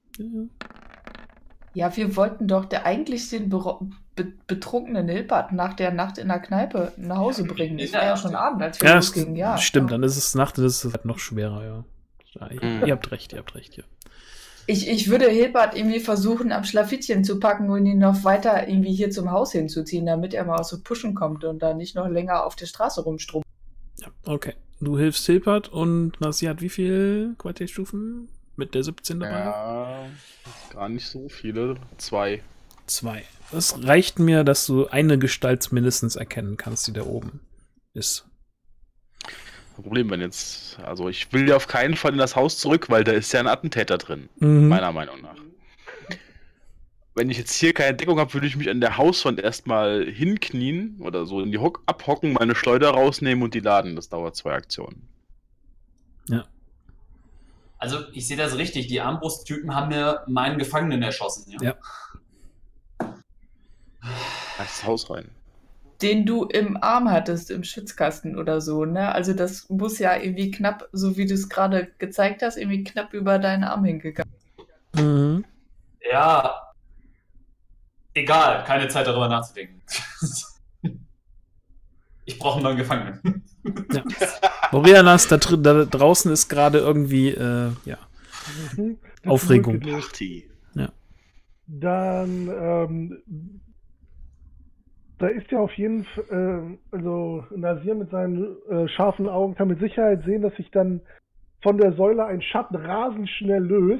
Ja, wir wollten doch eigentlich den betrunkenen Hilpert nach der Nacht in der Kneipe nach Hause bringen. Es war ja schon Abend, als wir losgingen. Ja, stimmt, dann ist es Nacht und es ist halt noch schwerer, ja. Ihr habt recht, ja. Ich würde Hilpert irgendwie versuchen, am Schlafittchen zu packen und ihn noch weiter irgendwie hier zum Haus hinzuziehen, damit er mal aus so Pushen kommt und da nicht noch länger auf der Straße rumstrummt. Ja, okay. Du hilfst Hilpert und Nasir hat wie viele Qualitätsstufen mit der 17 dabei? Ja, gar nicht so viele. 2. Das reicht mir, dass du eine Gestalt mindestens erkennen kannst, die da oben ist. Problem, wenn jetzt, also ich will ja auf keinen Fall in das Haus zurück, weil da ist ja ein Attentäter drin, meiner Meinung nach. Wenn ich jetzt hier keine Deckung habe, würde ich mich an der Hauswand erstmal hinknien oder so in die abhocken, meine Schleuder rausnehmen und die laden. Das dauert 2 Aktionen. Ja. Also ich sehe das richtig, die Armbrusttypen haben mir meinen Gefangenen erschossen. Ja. Das Haus rein. Den du im Arm hattest, im Schwitzkasten oder so, ne? Also das muss ja irgendwie knapp, so wie du es gerade gezeigt hast, irgendwie knapp über deinen Arm hingegangen. Ja. Egal, keine Zeit darüber nachzudenken. Ich brauche einen neuen Gefangenen. Ja. Borianas, da draußen ist gerade irgendwie, Aufregung. Party. Ja. Dann, da ist ja auf jeden Fall, also Nasir mit seinen scharfen Augen kann mit Sicherheit sehen, dass sich dann von der Säule ein Schatten rasend schnell löst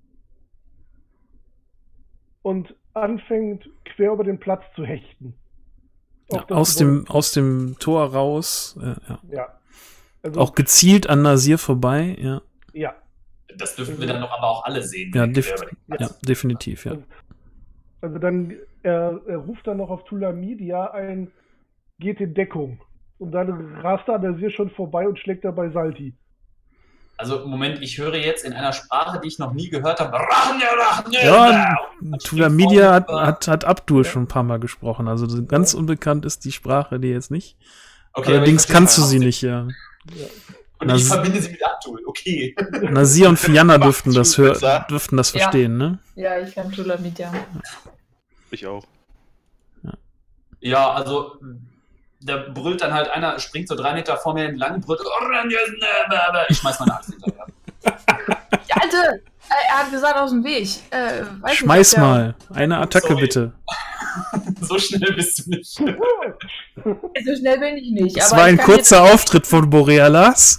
und anfängt quer über den Platz zu hechten. Ja, aus dem Tor raus. Ja. Also, auch gezielt an Nasir vorbei, ja. Ja. Das dürfen wir dann noch aber auch alle sehen. Ja, definitiv, ja. Also dann, er ruft dann noch auf Tulamidia ein, geht in Deckung. Und dann rast er an Nasir schon vorbei und schlägt dabei Salti. Also, Moment, ich höre jetzt in einer Sprache, die ich noch nie gehört habe. Ja, Tulamidia hat Abdul schon ein paar Mal gesprochen. Also ganz unbekannt ist die Sprache, die jetzt nicht. Okay, allerdings kannst du sie nicht, ja. Und ich verbinde sie mit Abdul, okay. Nasir und Fianna dürften das verstehen, ne? Ja, ich kann Tulamidia. Ich auch. Ja, also da brüllt dann halt einer, springt so 3 Meter vor mir entlang, brüllt, ich schmeiß meine Axt hinterher. Ja, Alter, er hat gesagt, aus dem Weg. Schmeiß mal. Eine Attacke, bitte. So schnell bist du nicht. So schnell bin ich nicht. Das aber war ich ein kann kurzer Auftritt von Borealas.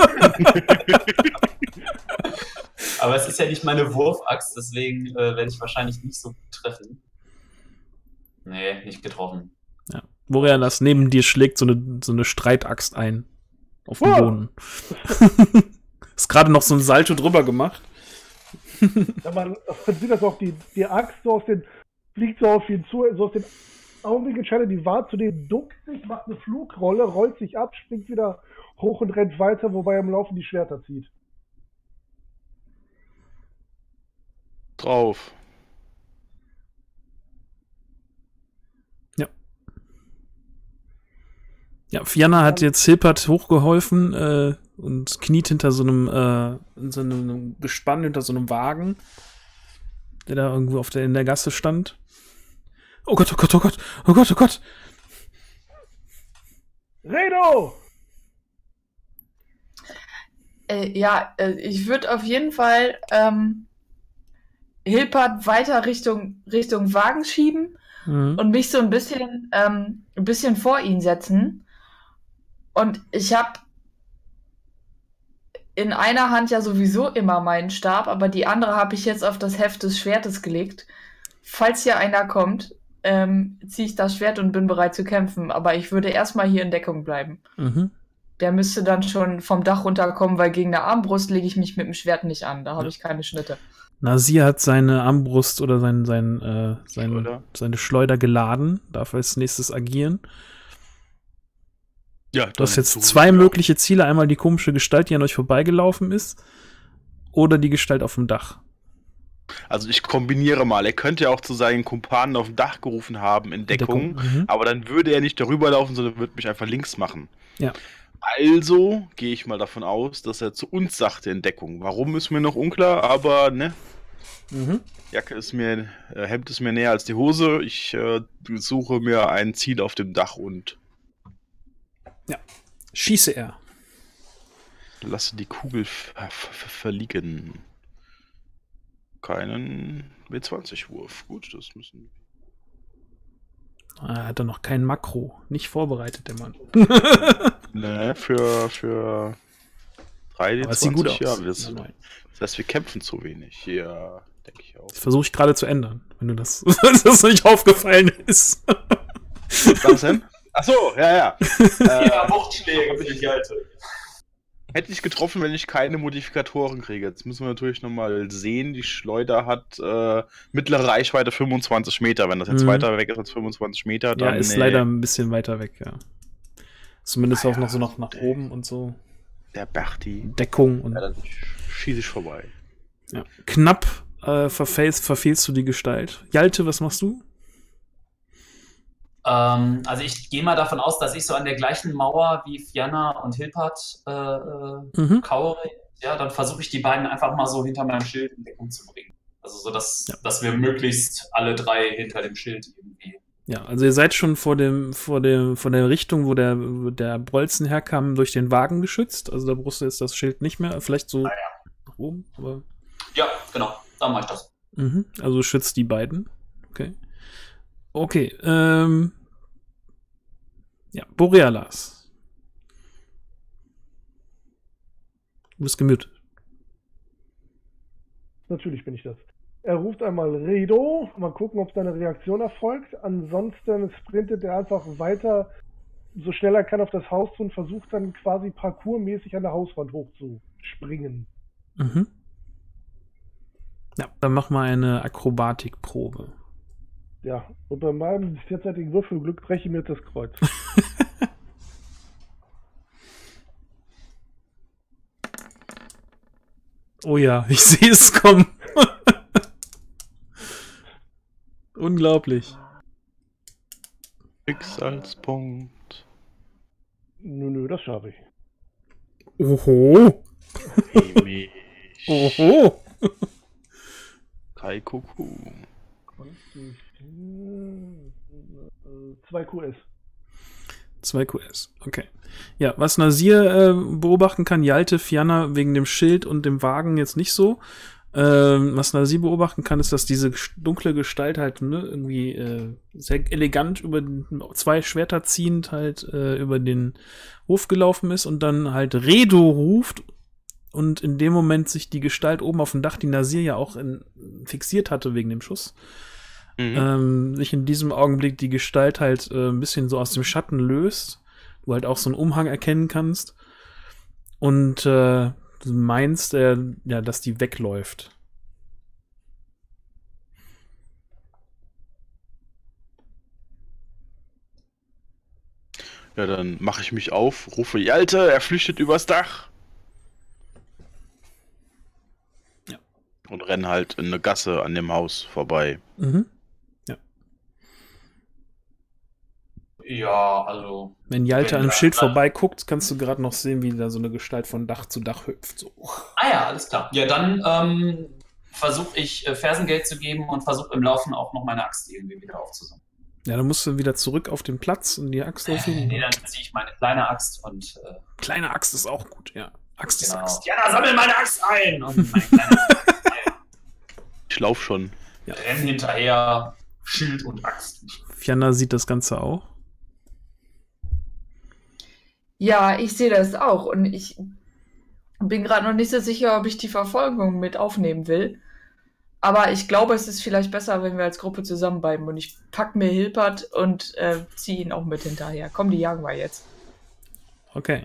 Aber es ist ja nicht meine Wurfaxt, deswegen werde ich wahrscheinlich nicht so gut treffen. Nee, nicht getroffen. Ja. Borealas neben dir schlägt so eine Streitaxt ein. Auf den Boden. Ist gerade noch so ein Salto drüber gemacht. Ja, man sieht das auch, die Axt so fliegt so auf ihn zu, so aus den Augenblicken scheint er die Wart zu dem, duckt sich, macht eine Flugrolle, rollt sich ab, springt wieder hoch und rennt weiter, wobei er im Laufen die Schwerter zieht. Drauf. Ja, Fianna hat jetzt Hilpert hochgeholfen und kniet hinter so einem Gespann, hinter so einem Wagen, der da irgendwo in der Gasse stand. Oh Gott, oh Gott, oh Gott, oh Gott, oh Gott. Redo! Ich würde auf jeden Fall Hilpert weiter Richtung Wagen schieben und mich so ein bisschen vor ihn setzen. Und ich habe in einer Hand ja sowieso immer meinen Stab, aber die andere habe ich jetzt auf das Heft des Schwertes gelegt. Falls hier einer kommt, ziehe ich das Schwert und bin bereit zu kämpfen. Aber ich würde erstmal hier in Deckung bleiben. Mhm. Der müsste dann schon vom Dach runterkommen, weil gegen eine Armbrust lege ich mich mit dem Schwert nicht an. Da habe ich keine Schnitte. Nasir hat seine Armbrust oder seine Schleuder geladen, darf als nächstes agieren. Ja, du hast jetzt zwei mögliche Ziele. Einmal die komische Gestalt, die an euch vorbeigelaufen ist, oder die Gestalt auf dem Dach. Also ich kombiniere mal. Er könnte ja auch zu seinen Kumpanen auf dem Dach gerufen haben in Deckung. Aber dann würde er nicht darüber laufen, sondern würde mich einfach links machen. Ja. Also gehe ich mal davon aus, dass er zu uns sagte in Deckung. Warum ist mir noch unklar, aber ne. Jacke ist mir, Hemd ist mir näher als die Hose. Ich suche mir ein Ziel auf dem Dach und ja. Schieße er. Lasse die Kugel verliegen. Keinen W20-Wurf. Gut, das müssen. Er hat doch noch kein Makro. Nicht vorbereitet, der Mann. Ne, für 3D20. Aber es sieht gut aus. Ja, das heißt, wir kämpfen zu wenig. Ja, denke ich auch. Das versuche ich gerade zu ändern, wenn du das nicht aufgefallen ist. Was denn? Achso, ja. Ja, Wuchtschläge bin ich alte. Hätte ich getroffen, wenn ich keine Modifikatoren kriege. Jetzt müssen wir natürlich nochmal sehen, die Schleuder hat mittlere Reichweite 25 Meter. Wenn das jetzt weiter weg ist als 25 Meter, dann... Ja, ist leider ein bisschen weiter weg, ja. Zumindest auch noch so nach oben und so. Der Berti. Deckung. Und ja, dann schieße ich vorbei. Ja. Knapp verfehlst du die Gestalt. Jalte, was machst du? Also ich gehe mal davon aus, dass ich so an der gleichen Mauer wie Fianna und Hilpert kauere. Ja, dann versuche ich die beiden einfach mal so hinter meinem Schild in Deckung zu bringen. Also so, dass wir möglichst alle drei hinter dem Schild irgendwie. Ja, also ihr seid schon von der Richtung, wo der Bolzen herkam, durch den Wagen geschützt. Also da brauchst du jetzt das Schild nicht mehr. Vielleicht so nach oben, aber. Ja, genau. Dann mach ich das. Also schützt die beiden. Okay, ja, Borealas. Du bist gemutet. Natürlich bin ich das. Er ruft einmal Redo, mal gucken, ob seine Reaktion erfolgt. Ansonsten sprintet er einfach weiter, so schnell er kann, auf das Haus zu und versucht dann quasi parkourmäßig an der Hauswand hochzuspringen. Ja, dann mach mal eine Akrobatikprobe. Ja, und bei meinem derzeitigen Würfelglück breche ich mir jetzt das Kreuz. Oh ja, ich sehe es kommen. Unglaublich. Schicksalspunkt. Nö, das schaffe ich. Oho. Oho. Kai Kuku. 2 QS. 2 QS, okay. Ja, was Nasir beobachten kann, Jalte, Fianna wegen dem Schild und dem Wagen jetzt nicht so. Was Nasir beobachten kann, ist, dass diese dunkle Gestalt halt irgendwie sehr elegant über 2 Schwerter ziehend halt über den Hof gelaufen ist und dann halt Redo ruft und in dem Moment sich die Gestalt oben auf dem Dach, die Nasir ja auch fixiert hatte wegen dem Schuss, sich in diesem Augenblick die Gestalt halt ein bisschen so aus dem Schatten löst, du halt auch so einen Umhang erkennen kannst und du meinst, dass die wegläuft. Ja, dann mache ich mich auf, rufe Hjalte, er flüchtet übers Dach. Ja. Und renne halt in eine Gasse an dem Haus vorbei. Mhm. Ja. Ja, also. Wenn Hjalte an einem Schild vorbeiguckt, kannst du gerade noch sehen, wie da so eine Gestalt von Dach zu Dach hüpft. So. Ah ja, alles klar. Ja, dann versuche ich Fersengeld zu geben und versuche im Laufen auch noch meine Axt irgendwie wieder aufzusammeln. Ja, dann musst du wieder zurück auf den Platz und die Axt aufheben. Nee, dann ziehe ich meine kleine Axt und... kleine Axt ist auch gut, ja. Axt ist Axt. Ja, da sammel meine Axt ein! Und meine kleine Axt ein. Ich lauf schon. Ja. Renn hinterher, Schild und Axt. Fianna sieht das Ganze auch. Ja, ich sehe das auch und ich bin gerade noch nicht so sicher, ob ich die Verfolgung mit aufnehmen will. Aber ich glaube, es ist vielleicht besser, wenn wir als Gruppe zusammenbleiben und ich pack mir Hilpert und ziehe ihn auch mit hinterher. Komm, die jagen wir jetzt. Okay.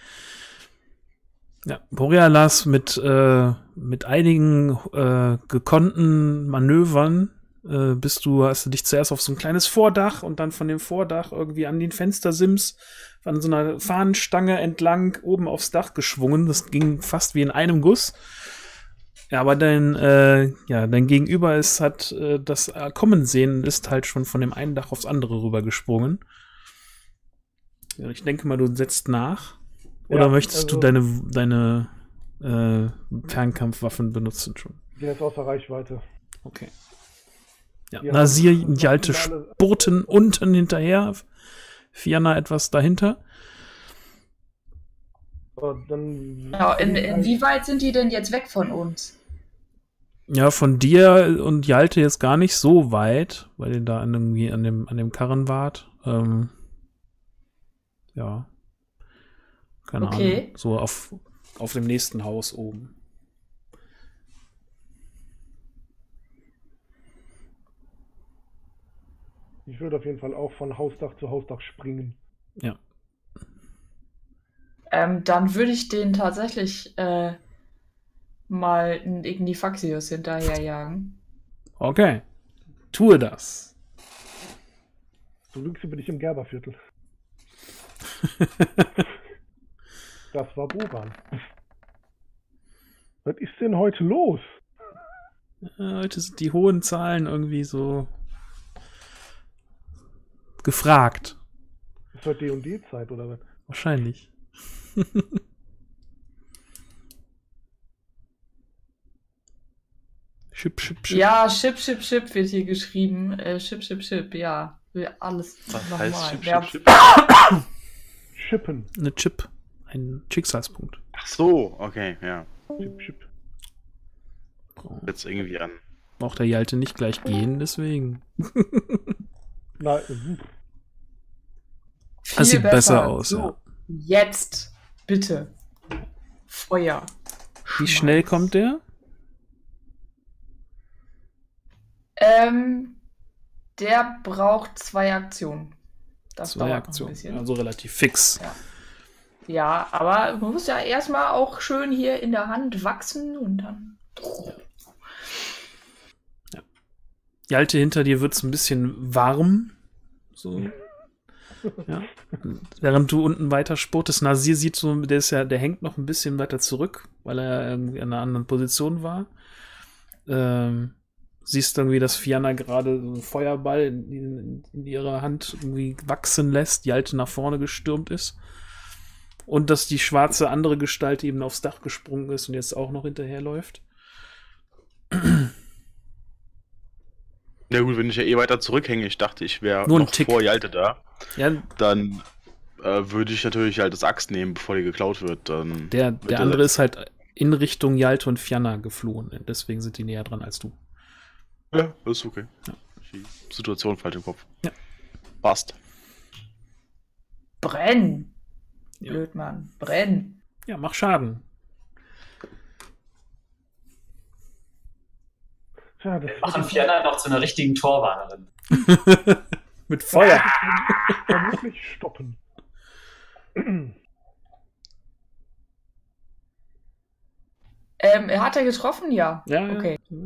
Ja, Borealas mit einigen gekonnten Manövern hast du dich zuerst auf so ein kleines Vordach und dann von dem Vordach irgendwie an den Fenstersims an so einer Fahnenstange entlang oben aufs Dach geschwungen. Das ging fast wie in einem Guss. Ja, aber dein Gegenüber hat das kommen sehen und ist halt schon von dem einen Dach aufs andere rübergesprungen. Ja, ich denke mal, du setzt nach. Oder möchtest du deine Fernkampfwaffen benutzen schon? Der ist außer Reichweite. Okay. Ja, Nasir und Hjalte spurten unten hinterher. Fianna etwas dahinter. Inwieweit sind die denn jetzt weg von uns? Ja, von dir und Hjalte jetzt gar nicht so weit, weil ihr da irgendwie an dem Karren wart. Ja. Keine Ahnung. So auf dem nächsten Haus oben. Ich würde auf jeden Fall auch von Hausdach zu Hausdach springen. Ja. Dann würde ich den tatsächlich mal einen Ignifaxius hinterherjagen. Okay. Tue das. Du lügst über dich im Gerberviertel. Das war Boban. Was ist denn heute los? Heute sind die hohen Zahlen irgendwie so gefragt. Ist heute D&D-Zeit oder was? Wahrscheinlich. Chip, chip, chip. Ja, Chip, Chip, Chip wird hier geschrieben. Chip, Chip, Chip, ja. Alles nochmal. Chip? Chippen. Eine Chip. Ein Schicksalspunkt. Ach so, okay, ja. Chip, Chip. Jetzt irgendwie an. Braucht der Hjalte nicht gleich gehen, deswegen. Nein. Das sieht besser aus, so, ja. Jetzt, bitte. Feuer. Wie schnell kommt der? Der braucht 2 Aktionen. Das 2 dauert Aktionen, noch ein bisschen. also relativ fix. Ja, aber man muss ja erstmal auch schön hier in der Hand wachsen und dann... Ja. Hjalte, hinter dir wird es ein bisschen warm. So. Ja. Während du unten weiter spurtest, Nasir sieht so, der hängt noch ein bisschen weiter zurück, weil er irgendwie in einer anderen Position war. Siehst irgendwie, dass Fianna gerade so einen Feuerball in ihrer Hand irgendwie wachsen lässt, Hjalte nach vorne gestürmt ist. Und dass die schwarze andere Gestalt eben aufs Dach gesprungen ist und jetzt auch noch hinterherläuft. Ja gut, wenn ich ja eh weiter zurückhänge, ich dachte, ich wäre noch vor Hjalte da, ja. Dann würde ich natürlich halt das Axt nehmen, bevor die geklaut wird. Dann der andere ist halt in Richtung Yalte und Fjanna geflohen. Deswegen sind die näher dran als du. Ja, ist okay. Ja. Die Situation falsch im Kopf. Ja. Passt. Brenn! Ja. Blöd, Mann. Brenn! Ja, mach Schaden. Tja, das Machen Fjanna noch zu einer richtigen Torwarnerin. Mit Feuer. vermutlich stoppen. Hat er getroffen? Ja. Ja, Okay. Ja.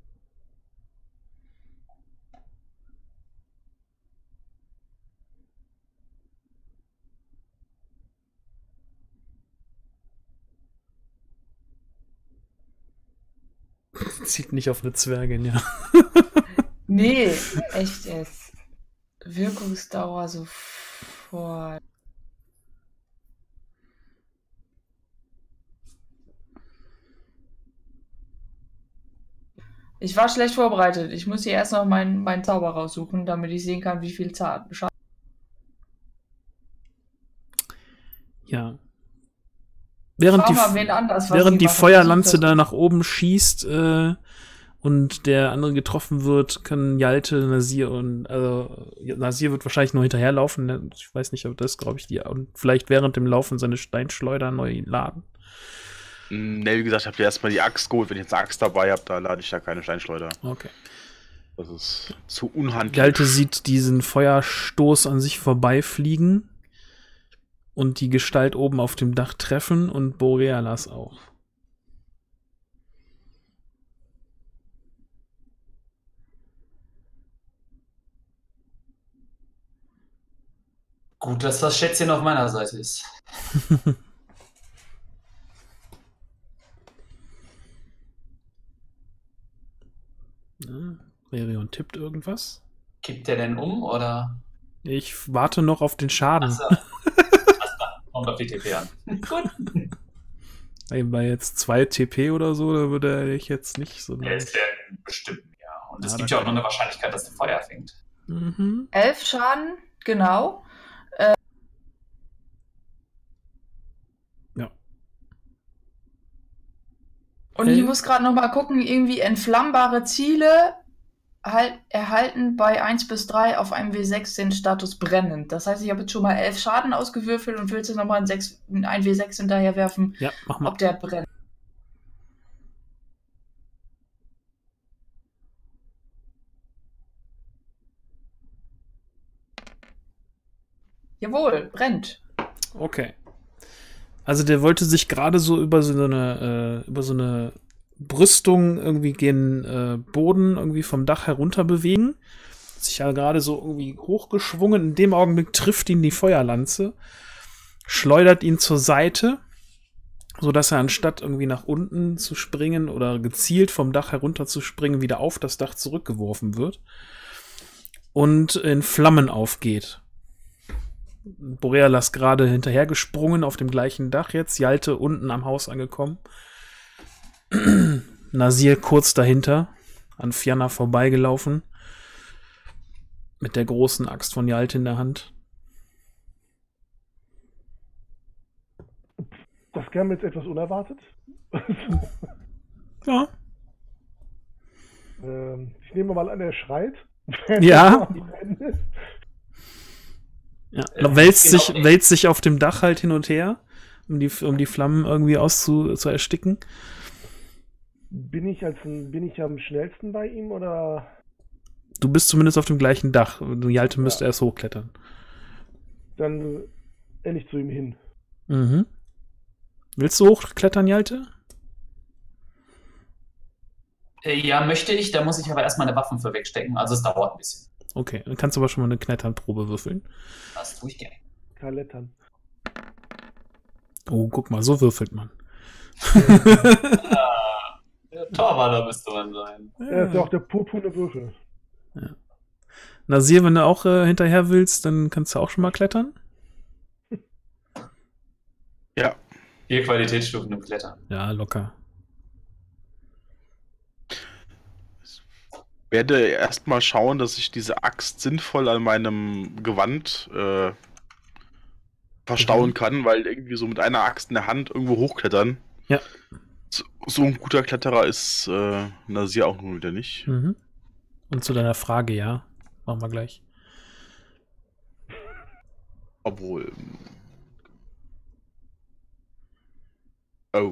Zieht nicht auf eine Zwergin, ja. Nee, echt jetzt. Wirkungsdauer sofort. Ich war schlecht vorbereitet. Ich muss hier erst noch meinen Zauber raussuchen, damit ich sehen kann, wie viel Schaden. Ja. Während die Feuerlanze da nach oben schießt und der andere getroffen wird, können Yalte, Nasir Nasir wird wahrscheinlich nur hinterherlaufen. Ich weiß nicht, ob das, glaube ich, und vielleicht während dem Laufen seine Steinschleuder neu laden. Ne, wie gesagt, ich habe ja erstmal die Axt geholt. Wenn ich jetzt eine Axt dabei habe, da lade ich ja keine Steinschleuder. Okay. Das ist zu unhandlich. Yalte sieht diesen Feuerstoß an sich vorbeifliegen und die Gestalt oben auf dem Dach treffen und Borealas auch. Gut, dass das Schätzchen auf meiner Seite ist. Ja, Rerion tippt irgendwas. Kippt der denn um, oder? Ich warte noch auf den Schaden. Achso. Kommt auf die TP an. Gut. Bei jetzt 2 TP oder so, da würde ich jetzt nicht so... Jetzt werden bestimmt, ja. Und es gibt ja auch noch eine Wahrscheinlichkeit, dass der Feuer fängt. 11 Schaden, genau. Ja. Und ich muss gerade noch mal gucken, irgendwie entflammbare Ziele erhalten bei 1 bis 3 auf einem W6 den Status brennend. Das heißt, ich habe jetzt schon mal 11 Schaden ausgewürfelt und willst du noch mal ein W6 hinterher werfen, Ja, mach mal. ob der brennt. Jawohl, brennt. Okay. Also der wollte sich gerade so über so eine Brüstung irgendwie gen Boden irgendwie vom Dach herunter bewegen. Sich ja gerade so irgendwie hochgeschwungen. In dem Augenblick trifft ihn die Feuerlanze, schleudert ihn zur Seite, sodass er anstatt irgendwie nach unten zu springen oder gezielt vom Dach herunter zu springen, wieder auf das Dach zurückgeworfen wird und in Flammen aufgeht. Borealas gerade hinterhergesprungen auf dem gleichen Dach jetzt, Yalte unten am Haus angekommen. Nasir kurz dahinter, an Fjanna vorbeigelaufen, mit der großen Axt von Yalte in der Hand. Das kam jetzt etwas unerwartet. Ja. Ich nehme mal an, er schreit. Ja. Ja, wälzt sich auf dem Dach halt hin und her, um die Flammen irgendwie zu ersticken. Bin ich am schnellsten bei ihm, oder? Du bist zumindest auf dem gleichen Dach. Yalte müsste erst hochklettern. Dann renne ich zu ihm hin. Mhm. Willst du hochklettern, Yalte? Ja, möchte ich. Da muss ich aber erstmal eine Waffen für wegstecken. Also es dauert ein bisschen. Okay, dann kannst du aber schon mal eine Kletternprobe würfeln. Das tue ich gerne. Kalettern. Oh, guck mal, so würfelt man. Torwaller müsste man sein. Er ist ja auch der purpurne Würfel. Ja. Nasir, wenn du auch hinterher willst, dann kannst du auch schon mal klettern. Ja. 4 Qualitätsstufen im Klettern. Ja, locker. Ich werde erstmal schauen, dass ich diese Axt sinnvoll an meinem Gewand verstauen kann, weil irgendwie so mit einer Axt in der Hand irgendwo hochklettern. Ja. So ein guter Kletterer ist Nasir auch nun wieder nicht. Mhm. Und zu deiner Frage, ja. Machen wir gleich. Obwohl. Oh.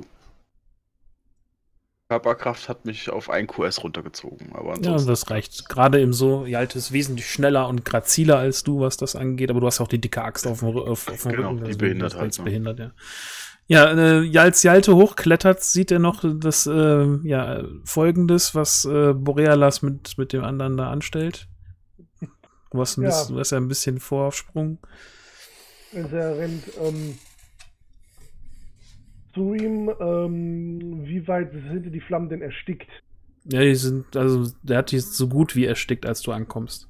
Körperkraft hat mich auf 1 QS runtergezogen. Aber Ja, das reicht. Gerade im so, Jalte ist wesentlich schneller und graziler als du, was das angeht, aber du hast auch die dicke Axt auf dem Rücken. Die behindert halt. Behindert, ja. Ja, als Jalte hochklettert, sieht er noch das Folgendes, was Borealas mit dem anderen da anstellt. Du hast ja ein bisschen Vorsprung. Also er rennt zu ihm. Wie weit sind die Flammen denn erstickt? Ja, der hat die so gut wie erstickt, als du ankommst.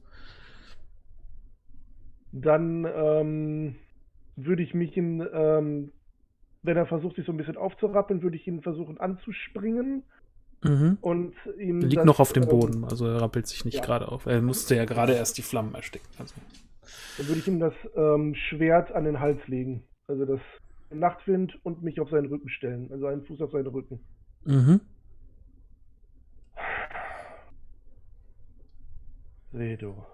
Dann würde ich mich wenn er versucht, sich so ein bisschen aufzurappeln, würde ich ihn versuchen anzuspringen. Mhm. Und ihm liegt noch auf dem Boden, also er rappelt sich nicht gerade auf. Er musste ja gerade erst die Flammen ersticken. Also. Dann würde ich ihm das Schwert an den Hals legen. Also das Nachtwind und mich auf seinen Rücken stellen. Also einen Fuß auf seinen Rücken. Mhm. Redo.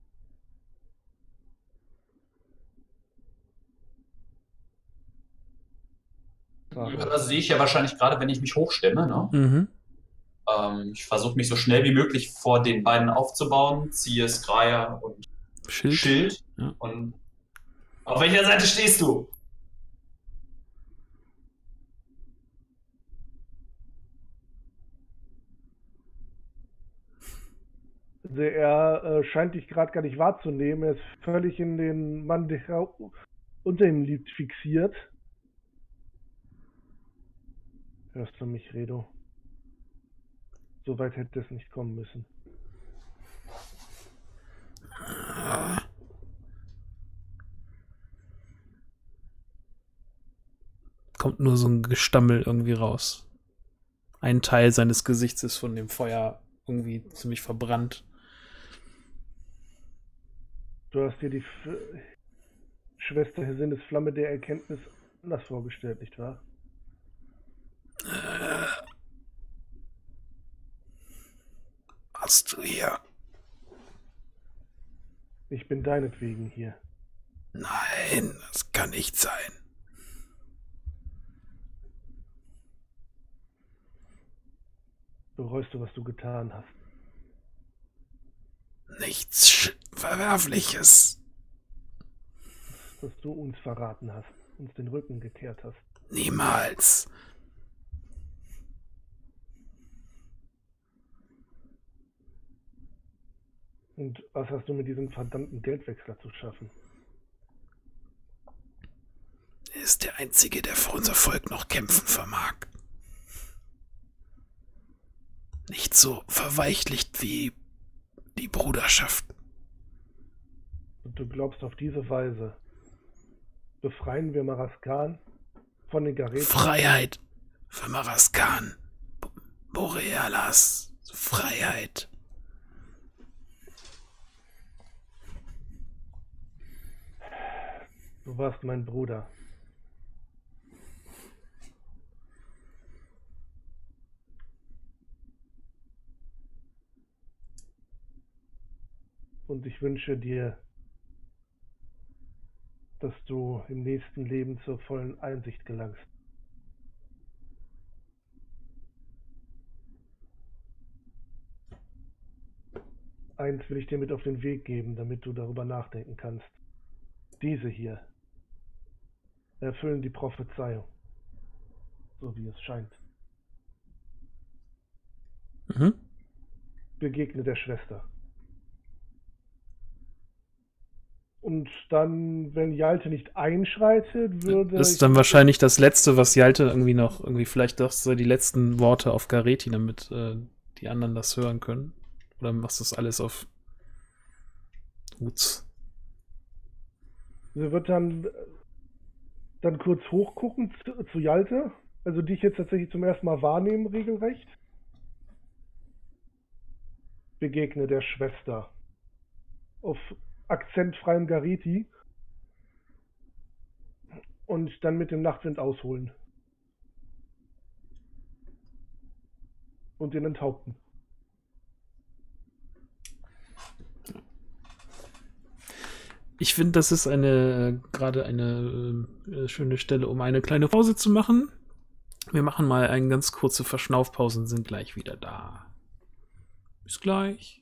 Das sehe ich ja wahrscheinlich gerade, wenn ich mich hochstemme. Ne? Mhm. Ich versuche mich so schnell wie möglich vor den beiden aufzubauen, ziehe Skraya und Schild. Ja. Und auf welcher Seite stehst du? Also er scheint dich gerade gar nicht wahrzunehmen. Er ist völlig in den Mann, der unter ihm liegt, fixiert. Hörst du mich, Redo? So weit hätte es nicht kommen müssen. Kommt nur so ein Gestammel irgendwie raus. Ein Teil seines Gesichts ist von dem Feuer irgendwie ziemlich verbrannt. Du hast dir die Schwester Sinnesflamme der Erkenntnis anders vorgestellt, nicht wahr? Hast du hier? Ich bin deinetwegen hier. Nein, das kann nicht sein. Bereust du, was du getan hast? Nichts Verwerfliches. Dass du uns verraten hast, uns den Rücken gekehrt hast. Niemals. Und was hast du mit diesem verdammten Geldwechsler zu schaffen? Er ist der Einzige, der für unser Volk noch kämpfen vermag. Nicht so verweichlicht wie die Bruderschaft. Und du glaubst, auf diese Weise befreien wir Maraskan von den Gareten? Freiheit für Maraskan. Borealas. Freiheit. Du warst mein Bruder. Und ich wünsche dir, dass du im nächsten Leben zur vollen Einsicht gelangst. Eins will ich dir mit auf den Weg geben, damit du darüber nachdenken kannst. Diese hier erfüllen die Prophezeiung, so wie es scheint. Mhm. Begegne der Schwester. Und dann, wenn Jalte nicht einschreitet, würde ist dann wahrscheinlich das Letzte, was Jalte irgendwie vielleicht doch so die letzten Worte auf Gareti, damit die anderen das hören können. Oder machst du das alles auf Huts? Sie wird dann kurz hochgucken zu Jalte. Also dich jetzt tatsächlich zum ersten Mal wahrnehmen, regelrecht. Begegne der Schwester. Auf akzentfreiem Gareti. Und dann mit dem Nachtwind ausholen. und den enthaupten. Ich finde, das ist gerade eine schöne Stelle, um eine kleine Pause zu machen. Wir machen mal eine ganz kurze Verschnaufpause und sind gleich wieder da. Bis gleich.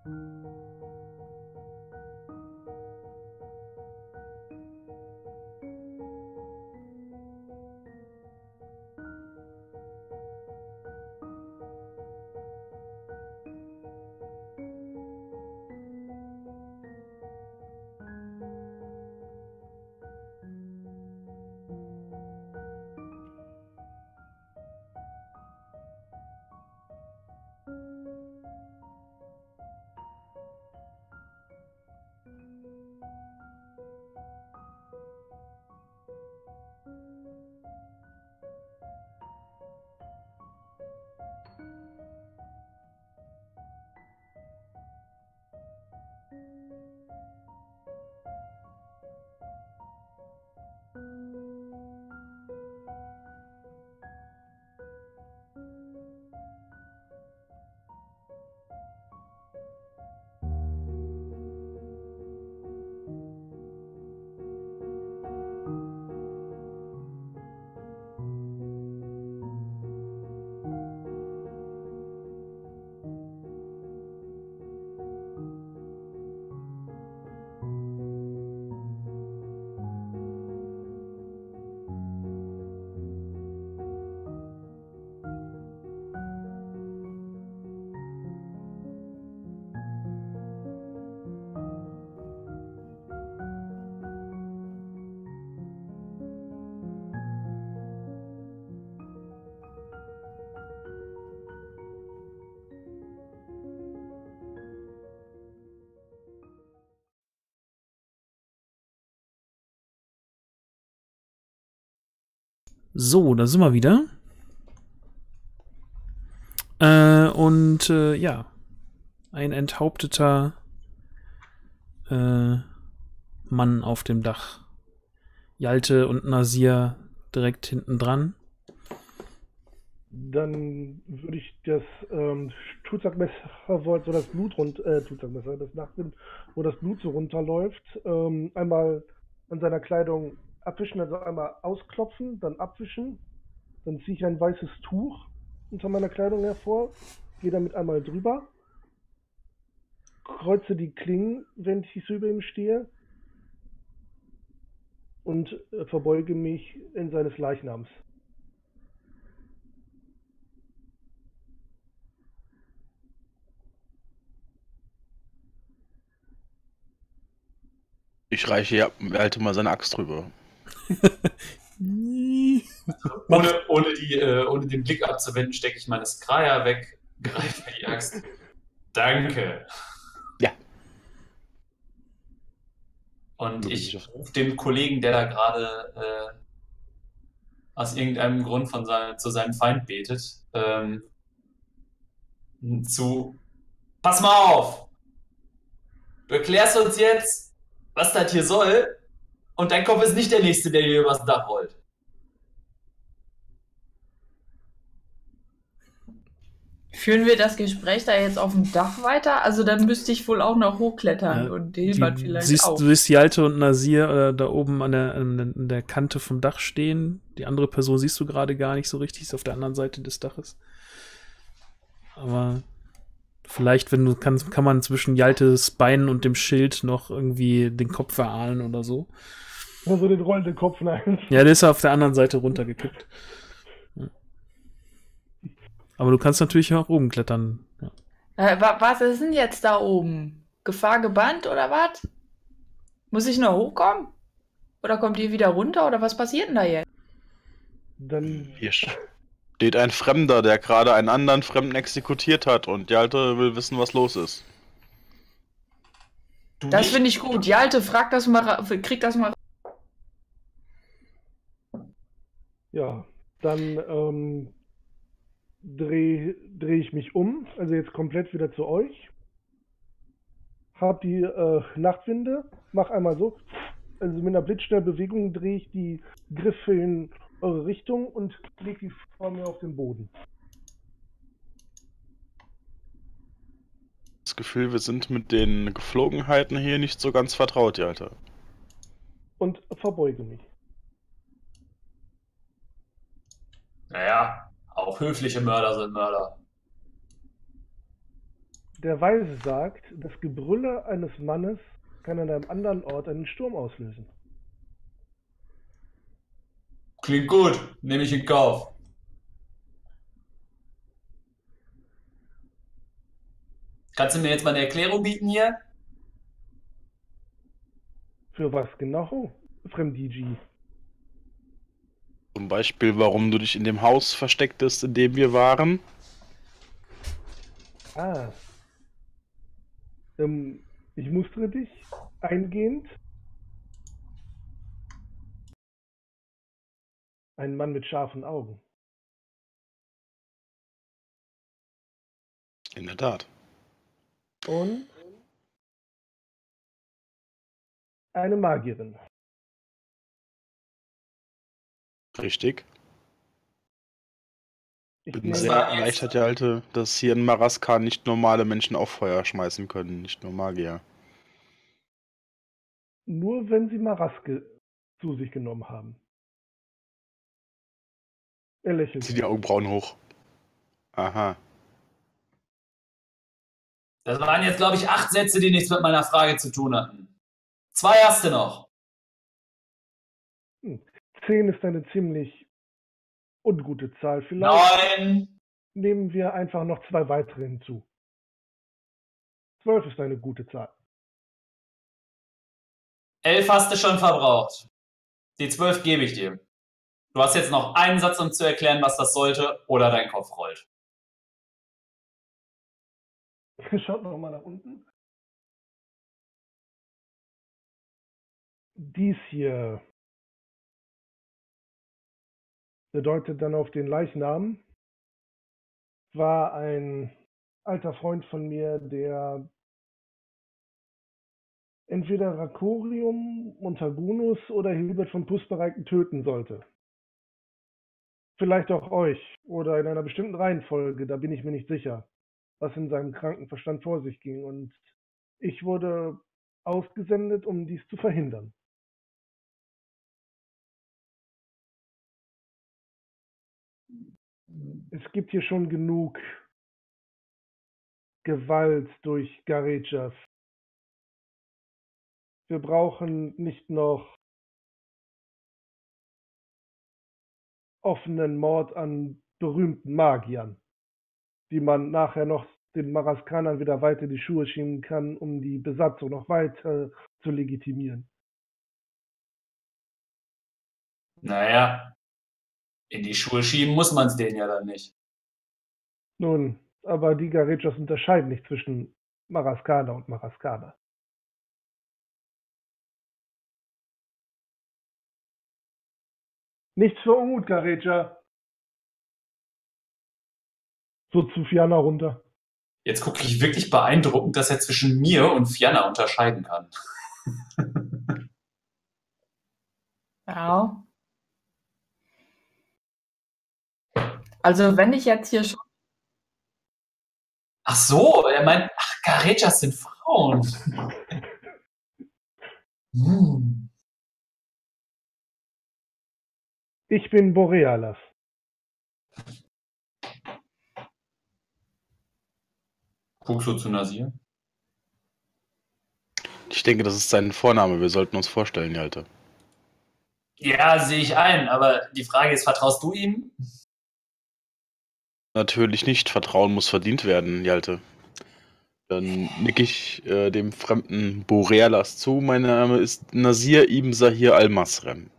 So, da sind wir wieder. Ja, ein enthaupteter Mann auf dem Dach. Yalte und Nasir direkt hinten dran. Dann würde ich das Tutzakmesser, so das Blut Tutzakmesser, das Nachtwind, wo das Blut so runterläuft, einmal an seiner Kleidung abwischen, also einmal ausklopfen, dann abwischen. Dann ziehe ich ein weißes Tuch unter meiner Kleidung hervor, gehe damit einmal drüber, kreuze die Klingen, wenn ich so über ihm stehe und verbeuge mich in seines Leichnams. Ich reiche Yalte mal seine Axt drüber. ohne den Blick abzuwenden, stecke ich meine Skraja weg, greife die Axt. Danke. Ja. Und ich rufe dem Kollegen, der da gerade aus irgendeinem Grund zu seinem Feind betet, zu: Pass mal auf! Du erklärst uns jetzt, was das hier soll, und dein Kopf ist nicht der Nächste, der hier übers Dach rollt. Führen wir das Gespräch da jetzt auf dem Dach weiter? Also dann müsste ich wohl auch noch hochklettern und Hilbert vielleicht auch. Du siehst Yalte und Nasir da oben an der Kante vom Dach stehen. Die andere Person siehst du gerade gar nicht so richtig, ist auf der anderen Seite des Daches. Aber vielleicht, wenn du kannst, kann man zwischen Yaltes Beinen und dem Schild noch irgendwie den Kopf verahlen oder so. Also den rollenden Kopf, nein. Ja, der ist auf der anderen Seite runtergekippt. Ja. Aber du kannst natürlich auch oben klettern. Ja. Was ist denn jetzt da oben? Gefahr gebannt oder was? Muss ich noch hochkommen? Oder kommt ihr wieder runter? Oder was passiert denn da jetzt? Dann hier steht ein Fremder, der gerade einen anderen Fremden exekutiert hat, und Yalte will wissen, was los ist. Das finde ich gut. Yalte, krieg das mal. Ja, dann dreh ich mich um, also jetzt komplett wieder zu euch. Hab die Nachtwinde, mach einmal so, also mit einer blitzschnellen Bewegung drehe ich die Griffe in eure Richtung und lege die vor mir auf den Boden. Das Gefühl, wir sind mit den Geflogenheiten hier nicht so ganz vertraut, Yalte. Und verbeuge mich. Naja, auch höfliche Mörder sind Mörder. Der Weise sagt, das Gebrülle eines Mannes kann an einem anderen Ort einen Sturm auslösen. Klingt gut, nehme ich in Kauf. Kannst du mir jetzt mal eine Erklärung bieten hier? Für was genau, Fremdiji? Zum Beispiel, warum du dich in dem Haus verstecktest, in dem wir waren. Ah. Ich mustere dich eingehend. Ein Mann mit scharfen Augen. In der Tat. Und eine Magierin. Richtig. Ich Bin nehme sehr war jetzt- erleichtert, der Alte, dass hier in Maraskan nicht normale Menschen auf Feuer schmeißen können, nicht nur Magier. nur, wenn sie Maraske zu sich genommen haben. Er lächelt. Zieh die Augenbrauen hoch. Aha. Das waren jetzt, glaube ich, 8 Sätze, die nichts mit meiner Frage zu tun hatten. 2 hast du noch. 10 ist eine ziemlich ungute Zahl. Vielleicht 9. nehmen wir einfach noch 2 weitere hinzu. 12 ist eine gute Zahl. 11 hast du schon verbraucht. Die 12 gebe ich dir. Du hast jetzt noch einen Satz, um zu erklären, was das sollte, oder dein Kopf rollt. Schaut noch mal nach unten. Dies hier bedeutet dann auf den Leichnam, war ein alter Freund von mir, der entweder Rakorium, Montagunus oder Hilbert von Pusbereiten töten sollte. Vielleicht auch euch oder in einer bestimmten Reihenfolge, da bin ich mir nicht sicher, was in seinem kranken Verstand vor sich ging. Und ich wurde ausgesendet, um dies zu verhindern. Es gibt hier schon genug Gewalt durch Garejas. Wir brauchen nicht noch offenen Mord an berühmten Magiern, die man nachher noch den Maraskanern wieder weiter die Schuhe schieben kann, um die Besatzung noch weiter zu legitimieren. Naja, in die Schuhe schieben muss man es denen ja dann nicht. Nun, aber die Garejas unterscheiden nicht zwischen Maraskaner und Maraskaner. Nichts für Unmut, Gareja. So zu Fianna runter. Jetzt gucke ich wirklich beeindruckend, dass er zwischen mir und Fianna unterscheiden kann. Ja. Also wenn ich jetzt hier schon... Ach so, er meint, Garejas sind Frauen. Ich bin Borealas. Guckst du zu Nasir? Ich denke, das ist sein Vorname. Wir sollten uns vorstellen, die Alte. Ja, sehe ich ein, aber die Frage ist, vertraust du ihm? Natürlich nicht. Vertrauen muss verdient werden, Jalte. Dann nicke ich dem fremden Borealas zu. Mein Name ist Nasir Ibn Sahir Al-Masrem.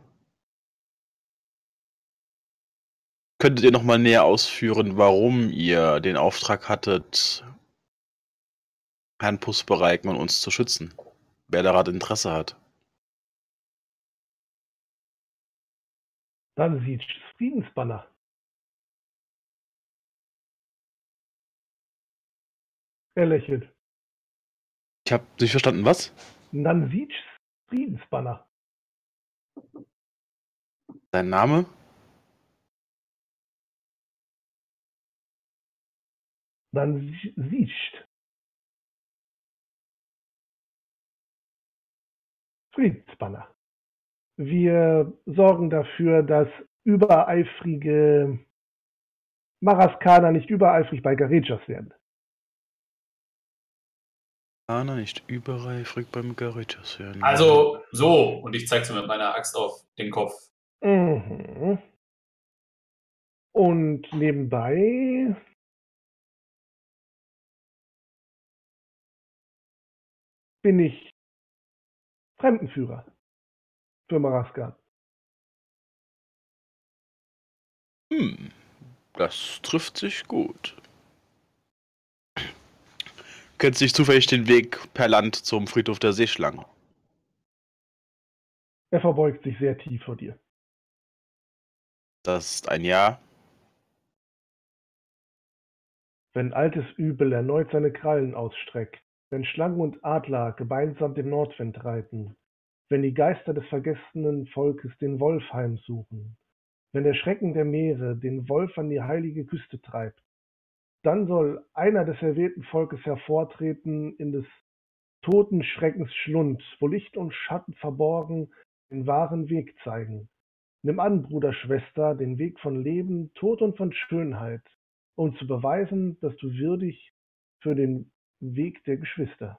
Könntet ihr nochmal näher ausführen, warum ihr den Auftrag hattet, Herrn Pusbereiken und uns zu schützen? Wer daran Interesse hat? Dann sieht Friedensbanner. Er lächelt. Ich habe nicht verstanden, was? Dann sieht Friedensbanner. Dein Name? Dann sieht Friedensbanner. Wir sorgen dafür, dass übereifrige Maraskaner nicht übereifrig bei Garejas werden. Anna nicht übereifrig beim Garritas werden. Also, so. Und ich zeige mit meiner Axt auf den Kopf. Mhm. Und nebenbei bin ich Fremdenführer für Maraskan. Das trifft sich gut. Kennst du nicht zufällig den Weg per Land zum Friedhof der Seeschlangen? Er verbeugt sich sehr tief vor dir. Das ist ein Ja. Wenn altes Übel erneut seine Krallen ausstreckt, wenn Schlangen und Adler gemeinsam den Nordwind reiten, wenn die Geister des vergessenen Volkes den Wolf heimsuchen, wenn der Schrecken der Meere den Wolf an die heilige Küste treibt, dann soll einer des erwählten Volkes hervortreten in des toten Schreckens Schlund, wo Licht und Schatten verborgen den wahren Weg zeigen. Nimm an, Bruder, Schwester, den Weg von Leben, Tod und von Schönheit, um zu beweisen, dass du würdig für den Weg der Geschwister.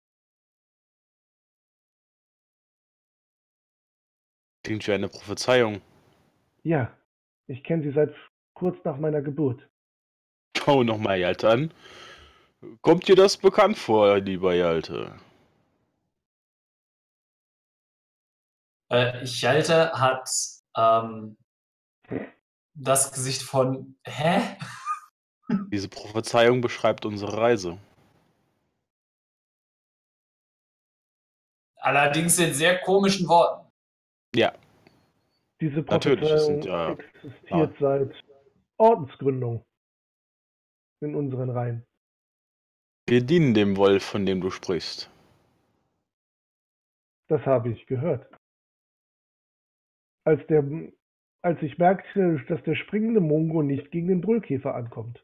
Klingt wie eine Prophezeiung. Ja, ich kenne sie seit kurz nach meiner Geburt. Schau nochmal, Jalte, an. Kommt dir das bekannt vor, lieber Jalte? Jalte hat das Gesicht von Hä? Diese Prophezeiung beschreibt unsere Reise. Allerdings in sehr komischen Worten. Ja. Diese Natürlich, Prophezeiung existiert seit Ordensgründung in unseren Reihen. Wir dienen dem Wolf, von dem du sprichst. Das habe ich gehört. Als ich merkte, dass der springende Mongo nicht gegen den Brüllkäfer ankommt.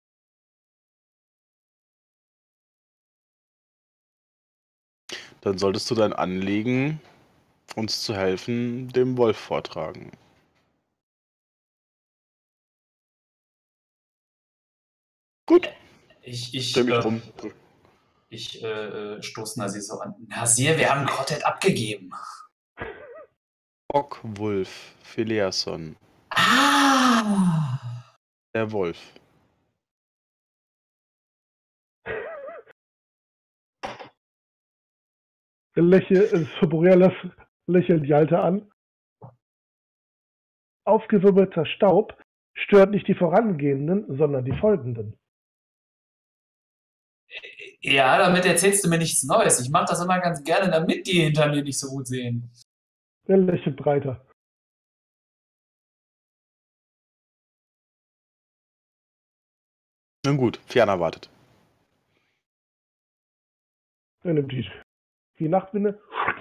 Dann solltest du dein Anliegen, uns zu helfen, dem Wolf vortragen. Gut. Ich Dreh mich rum. stoße Nasir so an. Nasir, wir haben Grottet abgegeben. Bockwulf Phileason. Ah! Der Wolf. Borealis lächelt Jalte an. Aufgewirbelter Staub stört nicht die vorangehenden, sondern die folgenden. Ja, damit erzählst du mir nichts Neues. Ich mache das immer ganz gerne, damit die hinter mir nicht so gut sehen. Er lächelt breiter. Nun gut, Fianna wartet. Er nimmt die Nachtwinde,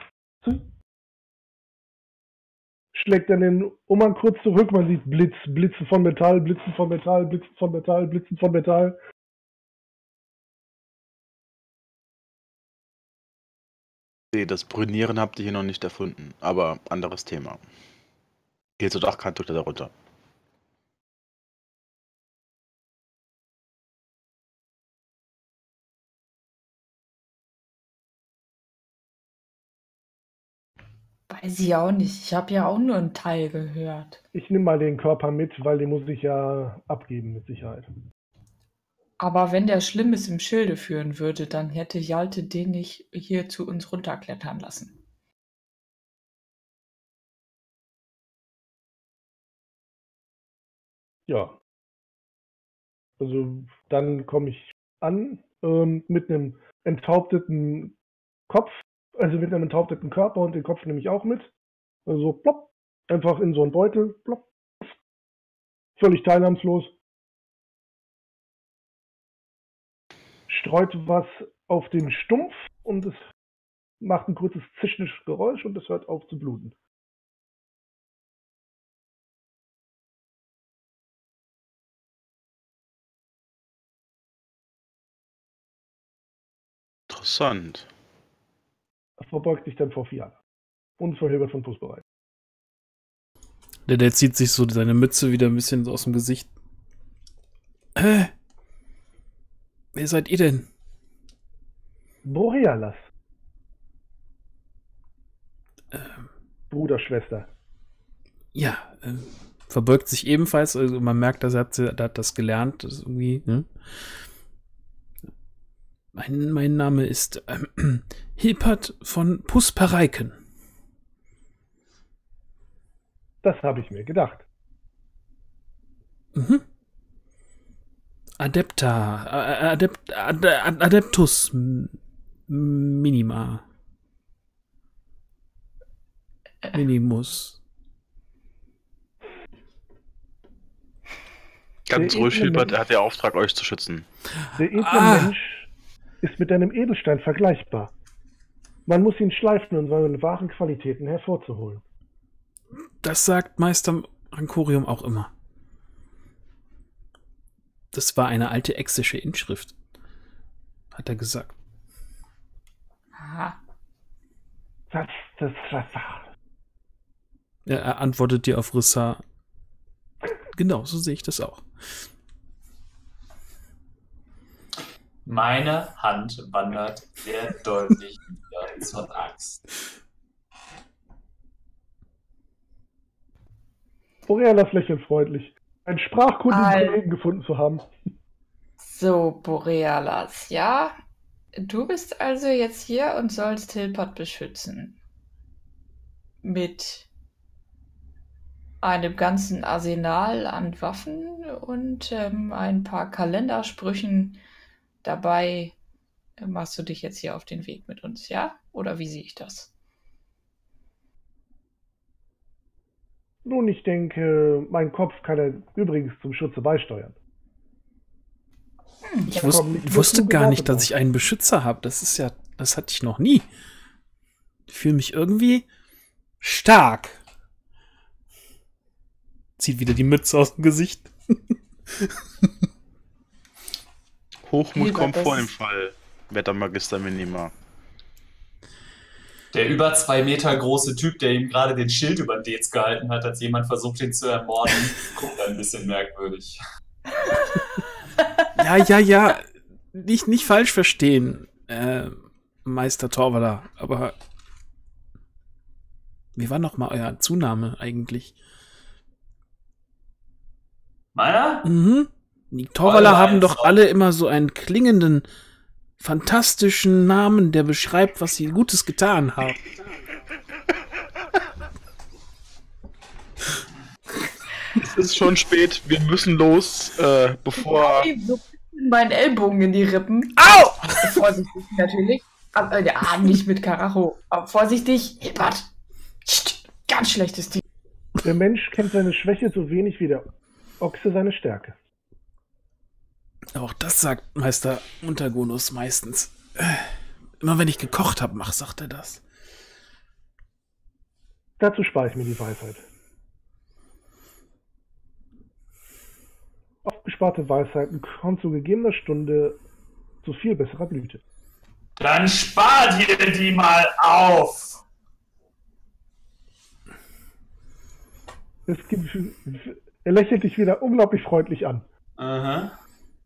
schlägt dann den Umhang kurz zurück. Man sieht Blitzen von Metall, Blitzen von Metall, Blitzen von Metall, Blitzen von Metall. Das Brünieren habt ihr hier noch nicht erfunden, aber anderes Thema. Geht so Dachkante darunter. Weiß ich auch nicht. Ich habe ja auch nur einen Teil gehört. Ich nehme mal den Körper mit, weil den muss ich ja abgeben mit Sicherheit. Aber wenn der Schlimmes im Schilde führen würde, dann hätte Jalte den nicht hier zu uns runterklettern lassen. Ja. Also dann komme ich an mit einem enthaupteten Kopf, also mit einem enthaupteten Körper, und den Kopf nehme ich auch mit. Also plopp, einfach in so einen Beutel, plopp. Völlig teilnahmslos. Streut was auf den Stumpf und es macht ein kurzes zischendes Geräusch und es hört auf zu bluten. Interessant. Er verbeugt sich dann vor Fianna. Unverhebert von Fußbereit. Der zieht sich so seine Mütze wieder ein bisschen so aus dem Gesicht. Wer seid ihr denn? Borealas. Bruder, Schwester. Ja, verbeugt sich ebenfalls. Also man merkt, dass er hat das gelernt. Das ist irgendwie, ne? Mein Name ist Hilpert von Puspareiken. Das habe ich mir gedacht. Mhm. Adeptus Minima. Minimus. Ganz ruhig, Hilbert, er hat den Auftrag, euch zu schützen. Der edle Mensch ist mit einem Edelstein vergleichbar. Man muss ihn schleifen, um seine wahren Qualitäten hervorzuholen. Das sagt Meister Rancorium auch immer. Das war eine alte exische Inschrift, hat er gesagt. Aha. Er antwortet dir auf Rissa. Genau, so sehe ich das auch. Meine Hand wandert sehr deutlich wieder zur Axt. Borealas lächelt freundlich. Einen sprachkundigen Kollegen gefunden zu haben. So, Borealas, ja? Du bist also jetzt hier und sollst Hilpert beschützen. Mit einem ganzen Arsenal an Waffen und ein paar Kalendersprüchen dabei. Machst du dich jetzt hier auf den Weg mit uns, ja? Oder wie sehe ich das? Nun, ich denke, mein Kopf kann er übrigens zum Schutze beisteuern. Ich wusste gar nicht, dass ich einen Beschützer habe. Das hatte ich noch nie. Ich fühle mich irgendwie stark. Zieht wieder die Mütze aus dem Gesicht. Hochmut kommt vor dem Fall, Wettermagister Minima. Der über 2 Meter große Typ, der ihm gerade den Schild über den Dez gehalten hat, als jemand versucht, ihn zu ermorden, guckt ein bisschen merkwürdig. Ja. Nicht falsch verstehen, Meister Torvaler, aber wie war noch mal euer Zunahme eigentlich? Meiner? Mhm. Die Torvaler haben doch alle immer so einen klingenden, fantastischen Namen, der beschreibt, was sie Gutes getan haben. Es ist schon spät, wir müssen los, bevor... So meinen Ellbogen in die Rippen. Au! Vorsichtig natürlich. Aber, nicht mit Karacho. Aber vorsichtig. Hilbert. Ganz schlechtes Team. Der Mensch kennt seine Schwäche so wenig wie der Ochse seine Stärke. Auch das sagt Meister Untergonus meistens. Immer wenn ich gekocht habe, sagt er das. Dazu spare ich mir die Weisheit. Aufgesparte Weisheiten kommen zu gegebener Stunde zu viel besserer Blüte. Dann spart ihr die mal auf! Er lächelt dich wieder unglaublich freundlich an. Aha.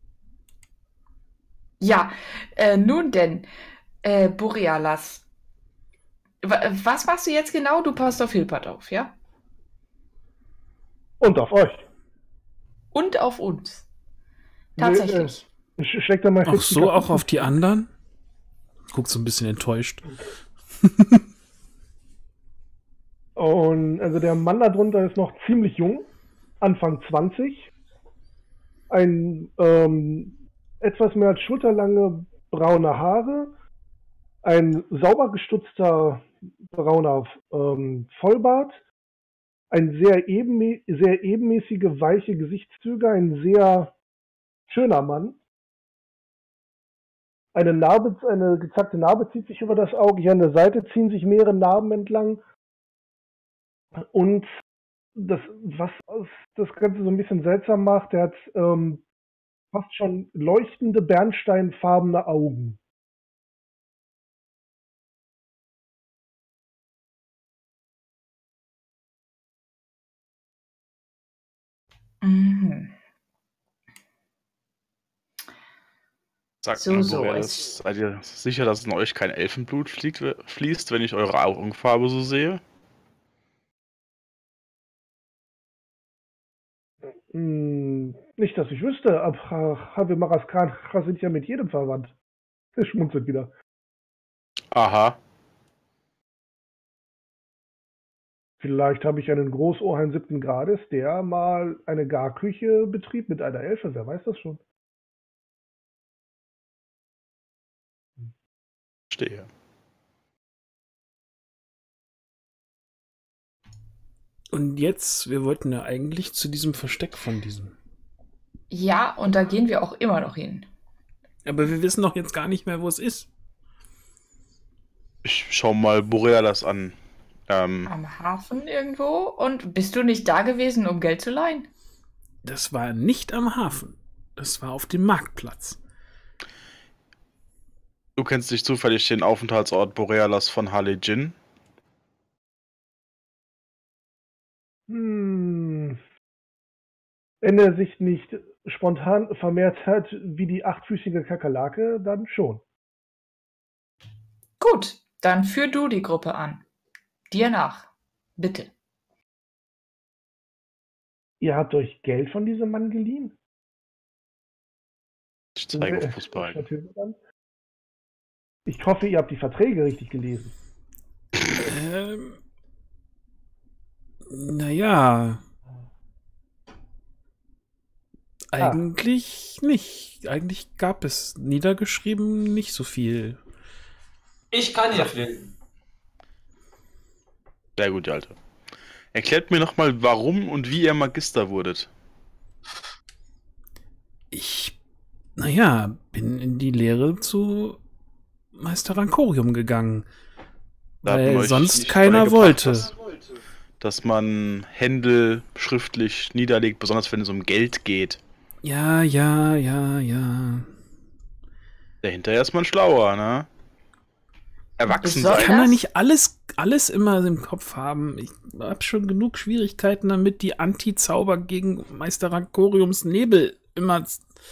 Ja, nun denn, Borealas. Was machst du jetzt genau? Du passt auf Hilpert auf, ja? Und auf euch. Und auf uns. Tatsächlich. Schlägt er mal Ach so, auch auf die anderen? Guckt so ein bisschen enttäuscht. Und also der Mann darunter ist noch ziemlich jung, Anfang 20. Ein etwas mehr als schulterlange braune Haare, ein sauber gestutzter brauner Vollbart, ein sehr ebenmäßige, weiche Gesichtszüge, ein sehr schöner Mann. Eine gezackte Narbe zieht sich über das Auge, hier an der Seite ziehen sich mehrere Narben entlang. Und was das Ganze so ein bisschen seltsam macht, der hat fast schon leuchtende, bernsteinfarbene Augen. Mhm. Sagt mal, seid ihr sicher, dass in euch kein Elfenblut fließt, wenn ich eure Augenfarbe so sehe? Nicht, dass ich wüsste, aber wir Maraskan sind ja mit jedem verwandt. Er schmunzelt wieder. Aha. Vielleicht habe ich einen Großoheim 7. Grades, der mal eine Garküche betrieb mit einer Elfe. Wer weiß das schon? Stehe. Und jetzt, wir wollten ja eigentlich zu diesem Versteck von diesem. Ja, und da gehen wir auch immer noch hin. Aber wir wissen doch jetzt gar nicht mehr, wo es ist. Ich schau mal Borealas an. Am Hafen irgendwo? Und bist du nicht da gewesen, um Geld zu leihen? Das war nicht am Hafen. Das war auf dem Marktplatz. Du kennst nicht zufällig den Aufenthaltsort Borealas von Harley Jin? Wenn er sich nicht spontan vermehrt hat wie die 8-füßige Kakerlake, dann schon. Gut, dann führ du die Gruppe an. Dir nach. Bitte. Ihr habt euch Geld von diesem Mann geliehen? Ich zeige auf Fußball. Ich hoffe, ihr habt die Verträge richtig gelesen. Naja. Eigentlich nicht. Eigentlich gab es niedergeschrieben nicht so viel. Ich kann ja fliegen. Sehr gut, Alter. Erklärt mir nochmal, warum und wie ihr Magister wurdet. Bin in die Lehre zu Meister Rankorium gegangen. Weil sonst keiner wollte. Dass man Händel schriftlich niederlegt, besonders wenn es um Geld geht. Ja. Dahinter ist man schlauer, ne? Erwachsen sein. Ich kann ja nicht alles immer im Kopf haben. Ich habe schon genug Schwierigkeiten damit, die Anti-Zauber gegen Meister Rankoriums Nebel immer...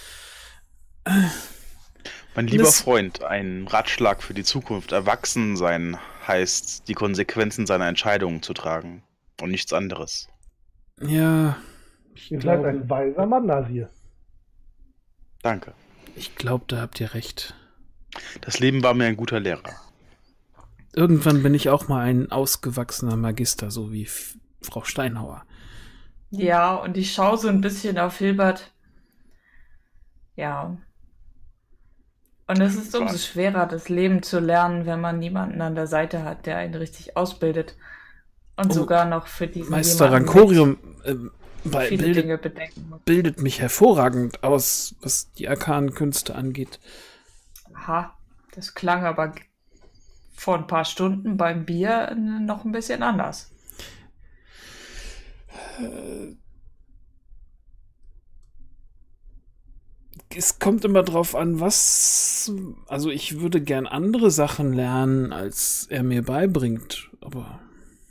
Mein lieber Freund, ein Ratschlag für die Zukunft. Erwachsen sein heißt, die Konsequenzen seiner Entscheidungen zu tragen. Und nichts anderes. Ja. Ihr seid ein weiser Mann, Nasir. Danke. Ich glaube, da habt ihr recht. Das Leben war mir ein guter Lehrer. Irgendwann bin ich auch mal ein ausgewachsener Magister, so wie Frau Steinhauer. Ja, und ich schaue so ein bisschen auf Hilbert. Ja. Und es ist umso schwerer, das Leben zu lernen, wenn man niemanden an der Seite hat, der einen richtig ausbildet. Und sogar noch für diesen Meister Rankorium bildet mich hervorragend aus, was die arkanen Künste angeht. Aha, das klang aber vor ein paar Stunden beim Bier noch ein bisschen anders. Es kommt immer drauf an, was... Also ich würde gern andere Sachen lernen, als er mir beibringt, aber...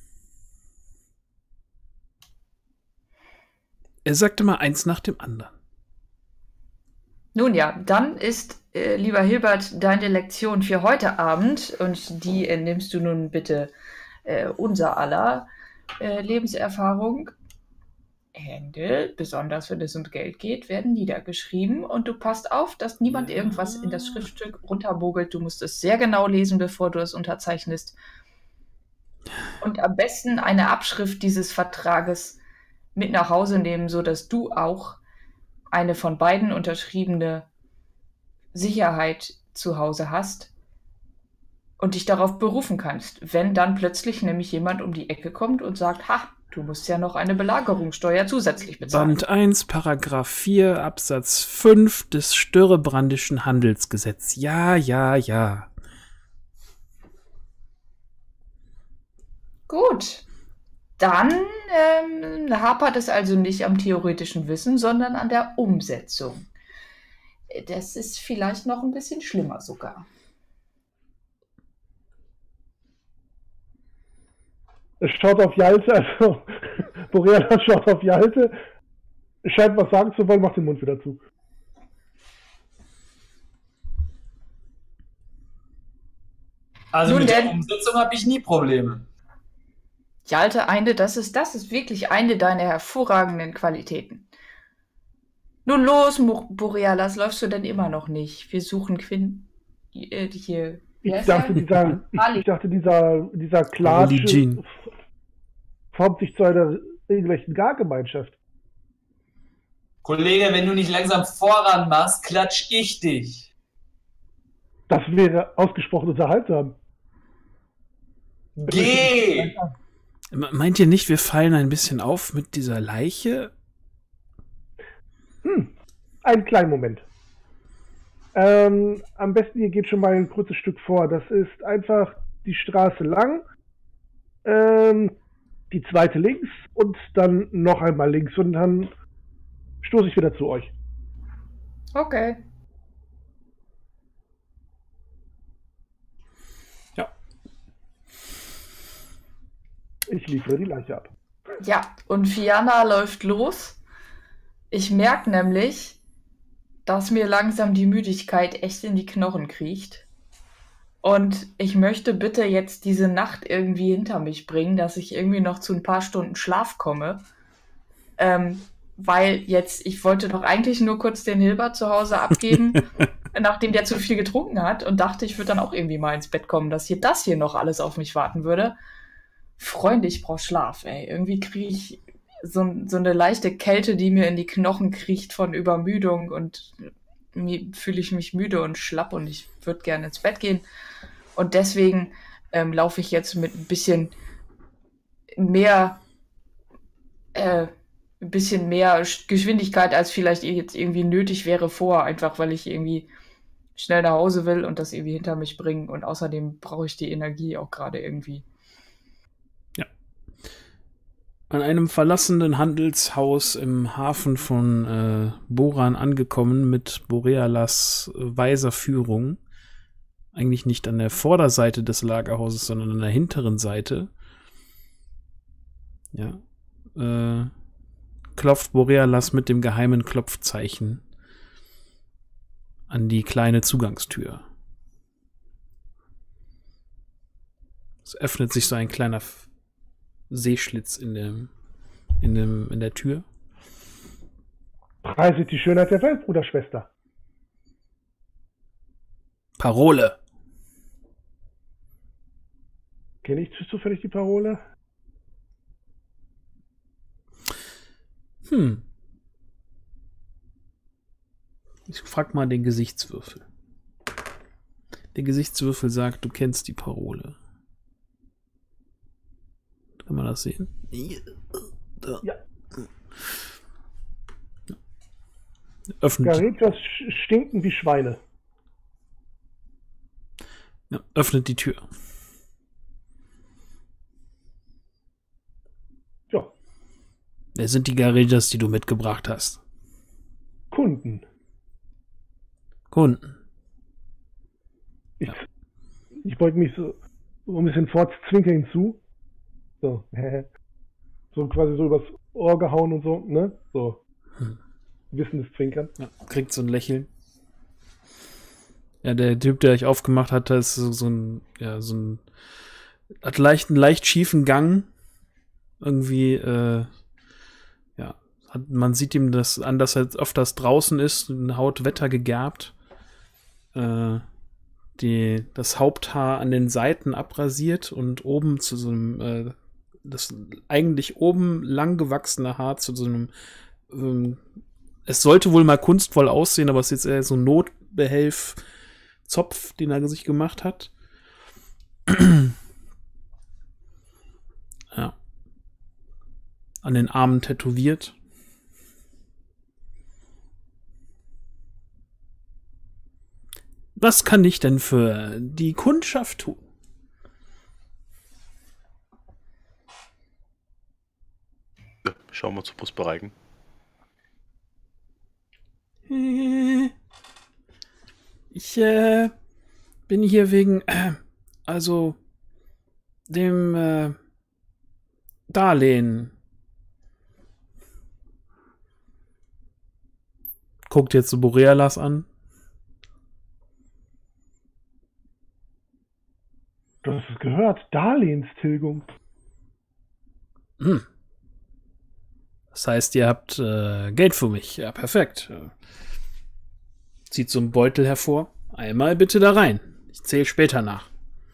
Er sagte mal eins nach dem anderen. Nun ja, dann ist, lieber Hilbert, deine Lektion für heute Abend, und die nimmst du nun bitte unser aller Lebenserfahrung. Händel, besonders wenn es um Geld geht, werden niedergeschrieben, und du passt auf, dass niemand irgendwas in das Schriftstück runtermogelt. Du musst es sehr genau lesen, bevor du es unterzeichnest. Und am besten eine Abschrift dieses Vertrages mit nach Hause nehmen, sodass du auch eine von beiden unterschriebene Sicherheit zu Hause hast und dich darauf berufen kannst, wenn dann plötzlich nämlich jemand um die Ecke kommt und sagt, ha, du musst ja noch eine Belagerungssteuer zusätzlich bezahlen. Band 1, Paragraph 4, Absatz 5 des Störrebrandischen Handelsgesetz. Ja. Gut. Dann hapert es also nicht am theoretischen Wissen, sondern an der Umsetzung. Das ist vielleicht noch ein bisschen schlimmer sogar. Es schaut auf Hjalte, also Borealas schaut auf Hjalte, scheint was sagen zu wollen, macht den Mund wieder zu. Also mit der Umsetzung habe ich nie Probleme. Ja, Alter, das ist wirklich eine deiner hervorragenden Qualitäten. Nun los, Borealas, läufst du denn immer noch nicht? Wir suchen hier. Ich dachte, dieser Klatsch formt sich zu einer regelrechten Gargemeinschaft. Kollege, wenn du nicht langsam voran machst, klatsch ich dich. Das wäre ausgesprochen unterhaltsam. Geh! Meint ihr nicht, wir fallen ein bisschen auf mit dieser Leiche? Einen kleinen Moment. Am besten, ihr geht schon mal ein kurzes Stück vor. Das ist einfach die Straße lang, die zweite links und dann noch einmal links. Und dann stoße ich wieder zu euch. Okay. Ja. Ich liefere die Leiche ab. Ja, und Fianna läuft los. Ich merke nämlich, dass mir langsam die Müdigkeit echt in die Knochen kriecht. Und ich möchte bitte jetzt diese Nacht irgendwie hinter mich bringen, dass ich irgendwie noch zu ein paar Stunden Schlaf komme. Weil ich wollte doch eigentlich nur kurz den Hilbert zu Hause abgeben, nachdem der zu viel getrunken hat und dachte, ich würde dann auch irgendwie mal ins Bett kommen, dass das hier noch alles auf mich warten würde. Freunde, ich brauche Schlaf, ey. Irgendwie kriege ich so eine leichte Kälte, die mir in die Knochen kriecht von Übermüdung und fühle ich mich müde und schlapp und ich würde gerne ins Bett gehen. Und deswegen laufe ich jetzt mit ein bisschen mehr Geschwindigkeit, als vielleicht jetzt irgendwie nötig wäre vor, einfach weil ich irgendwie schnell nach Hause will und das irgendwie hinter mich bringen. Und außerdem brauche ich die Energie auch gerade irgendwie. Ja. An einem verlassenen Handelshaus im Hafen von Boran angekommen mit Borealas weiser Führung. Eigentlich nicht an der Vorderseite des Lagerhauses, sondern an der hinteren Seite. Ja. Klopft Borealas mit dem geheimen Klopfzeichen an die kleine Zugangstür. Es öffnet sich so ein kleiner Seeschlitz in der Tür. Preiset die Schönheit der Welt, Bruder, Schwester. Parole. Kenne ich zufällig die Parole? Ich frag mal den Gesichtswürfel. Der Gesichtswürfel sagt, du kennst die Parole. Kann man das sehen? Da. Ja. Öffnet. Garethas stinken wie Schweine. Ja, öffnet die Tür. Ja. Wer sind die Garethas, die du mitgebracht hast? Kunden. Ich beug mich so ein bisschen vorzwinker hinzu. So, so quasi so übers Ohr gehauen und so, ne? So. Wissendes Zwinkern. Ja, kriegt so ein Lächeln. Ja, der Typ, der euch aufgemacht hat, ist hat einen leicht schiefen Gang. Irgendwie, man sieht ihm das an, dass er öfters draußen ist, Haut wettergegerbt. Das Haupthaar an den Seiten abrasiert und oben zu so einem, das eigentlich oben lang gewachsene Haar zu so einem, es sollte wohl mal kunstvoll aussehen, aber es ist jetzt eher so ein Notbehelf-Zopf, den er sich gemacht hat. Ja. An den Armen tätowiert. Was kann ich denn für die Kundschaft tun? Ja, schauen wir zu Busbereichen. Ich bin hier wegen, dem Darlehen. Guckt jetzt so Borealas an. Du hast es gehört, Darlehenstilgung. Das heißt, ihr habt Geld für mich. Ja, perfekt. Zieht so einen Beutel hervor. Einmal bitte da rein. Ich zähle später nach.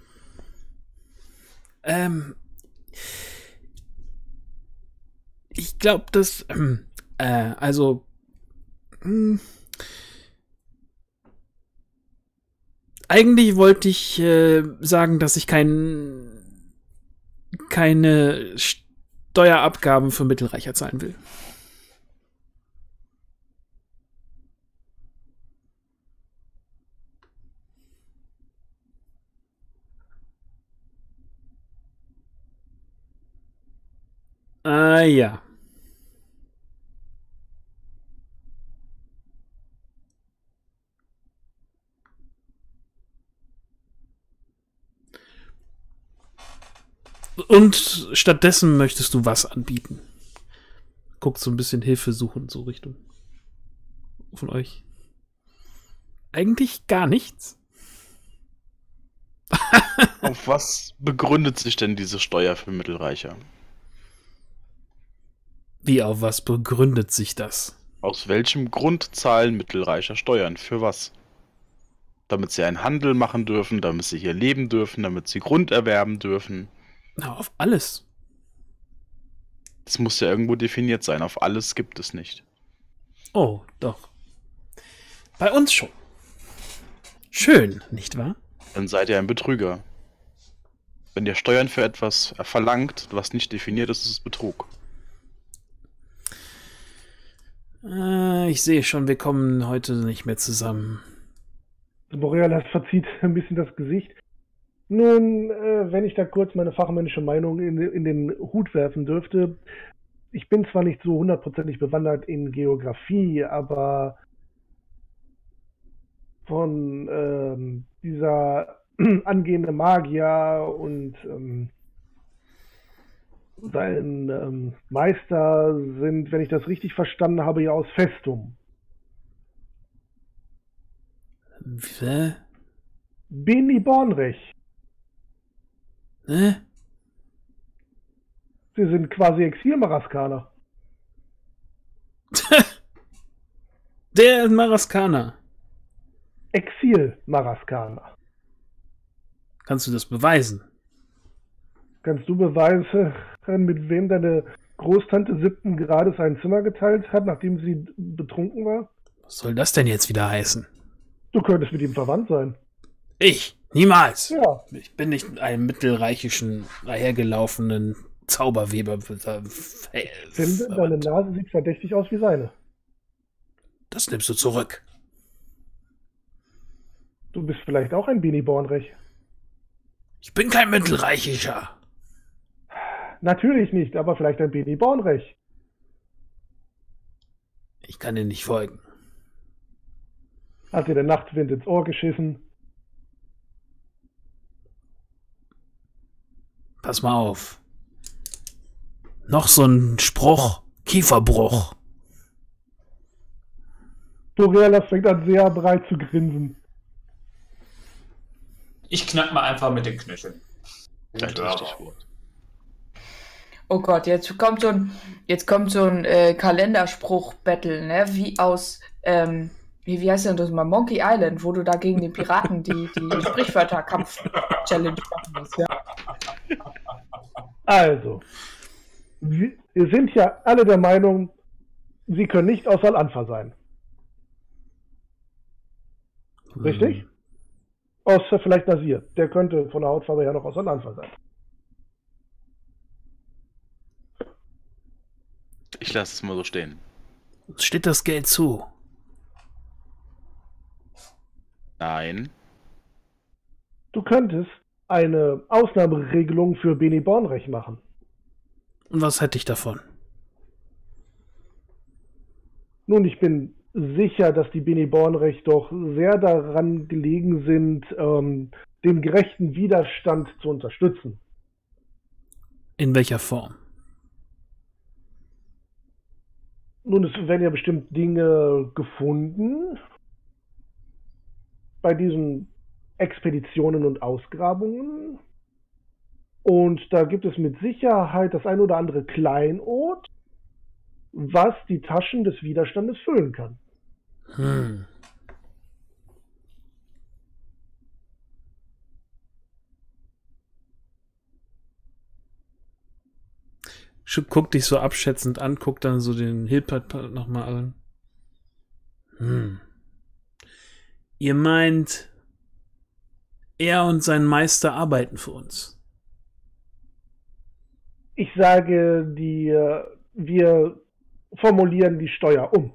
Ich glaube, dass eigentlich wollte ich sagen, dass ich keine Steuerabgaben für Mittelreicher zahlen will. Ja. Und stattdessen möchtest du was anbieten? Guckt so ein bisschen Hilfe suchen, so Richtung von euch. Eigentlich gar nichts. Auf was begründet sich denn diese Steuer für Mittelreicher? Wie, auf was begründet sich das? Aus welchem Grund zahlen Mittelreicher Steuern? Für was? Damit sie einen Handel machen dürfen, damit sie hier leben dürfen, damit sie Grund erwerben dürfen. Na, auf alles. Das muss ja irgendwo definiert sein. Auf alles gibt es nicht. Oh, doch. Bei uns schon. Schön, nicht wahr? Dann seid ihr ein Betrüger. Wenn ihr Steuern für etwas verlangt, was nicht definiert ist, ist es Betrug. Ich sehe schon, wir kommen heute nicht mehr zusammen. Borealis verzieht ein bisschen das Gesicht. Nun, wenn ich da kurz meine fachmännische Meinung in den Hut werfen dürfte. Ich bin zwar nicht so hundertprozentig bewandert in Geografie, aber von dieser angehende Magier und sein Meister sind, wenn ich das richtig verstanden habe, ja aus Festum. Hä? Beni Bornrech. Hä? Sie sind quasi Exil-Maraskaner. Der ist Maraskaner. Exil-Maraskaner. Kannst du das beweisen? Kannst du beweisen, mit wem deine Großtante 7. Grades ein Zimmer geteilt hat, nachdem sie betrunken war? Was soll das denn jetzt wieder heißen? Du könntest mit ihm verwandt sein. Ich? Niemals. Ja. Ich bin nicht einem mittelreichischen, dahergelaufenen Zauberweber. Finde, deine Nase sieht verdächtig aus wie seine. Das nimmst du zurück. Du bist vielleicht auch ein Beni Bornrech. Ich bin kein mittelreichischer. Natürlich nicht, aber vielleicht ein Beni Bornrech. Ich kann dir nicht folgen. Hat dir der Nachtwind ins Ohr geschissen? Pass mal auf. Noch so ein Spruch. Kieferbruch. Borealis fängt an, sehr breit zu grinsen. Ich knack mal einfach mit den Knöcheln. Oh Gott, jetzt kommt so ein Kalenderspruch-Battle, ne? Wie aus, wie heißt denn das mal? Monkey Island, wo du da gegen den Piraten die Sprichwörter-Kampf-Challenge machen musst, ja. Also, wir sind ja alle der Meinung, sie können nicht aus Al-Anfa sein. Richtig? Außer vielleicht Nasir. Der könnte von der Hautfarbe her noch aus Al-Anfa sein. Ich lasse es mal so stehen. Uns steht das Geld zu. Nein. Du könntest eine Ausnahmeregelung für Beni Bornrech machen. Und was hätte ich davon? Nun, ich bin sicher, dass die Beni Bornrech doch sehr daran gelegen sind, den gerechten Widerstand zu unterstützen. In welcher Form? Nun, es werden ja bestimmt Dinge gefunden bei diesen Expeditionen und Ausgrabungen, Und da gibt es mit Sicherheit das ein oder andere Kleinod, was die Taschen des Widerstandes füllen kann. Guckt dich so abschätzend an, guckt dann so den Hilpert nochmal an. Ihr meint, er und sein Meister arbeiten für uns? Ich sage, wir formulieren die Steuer um.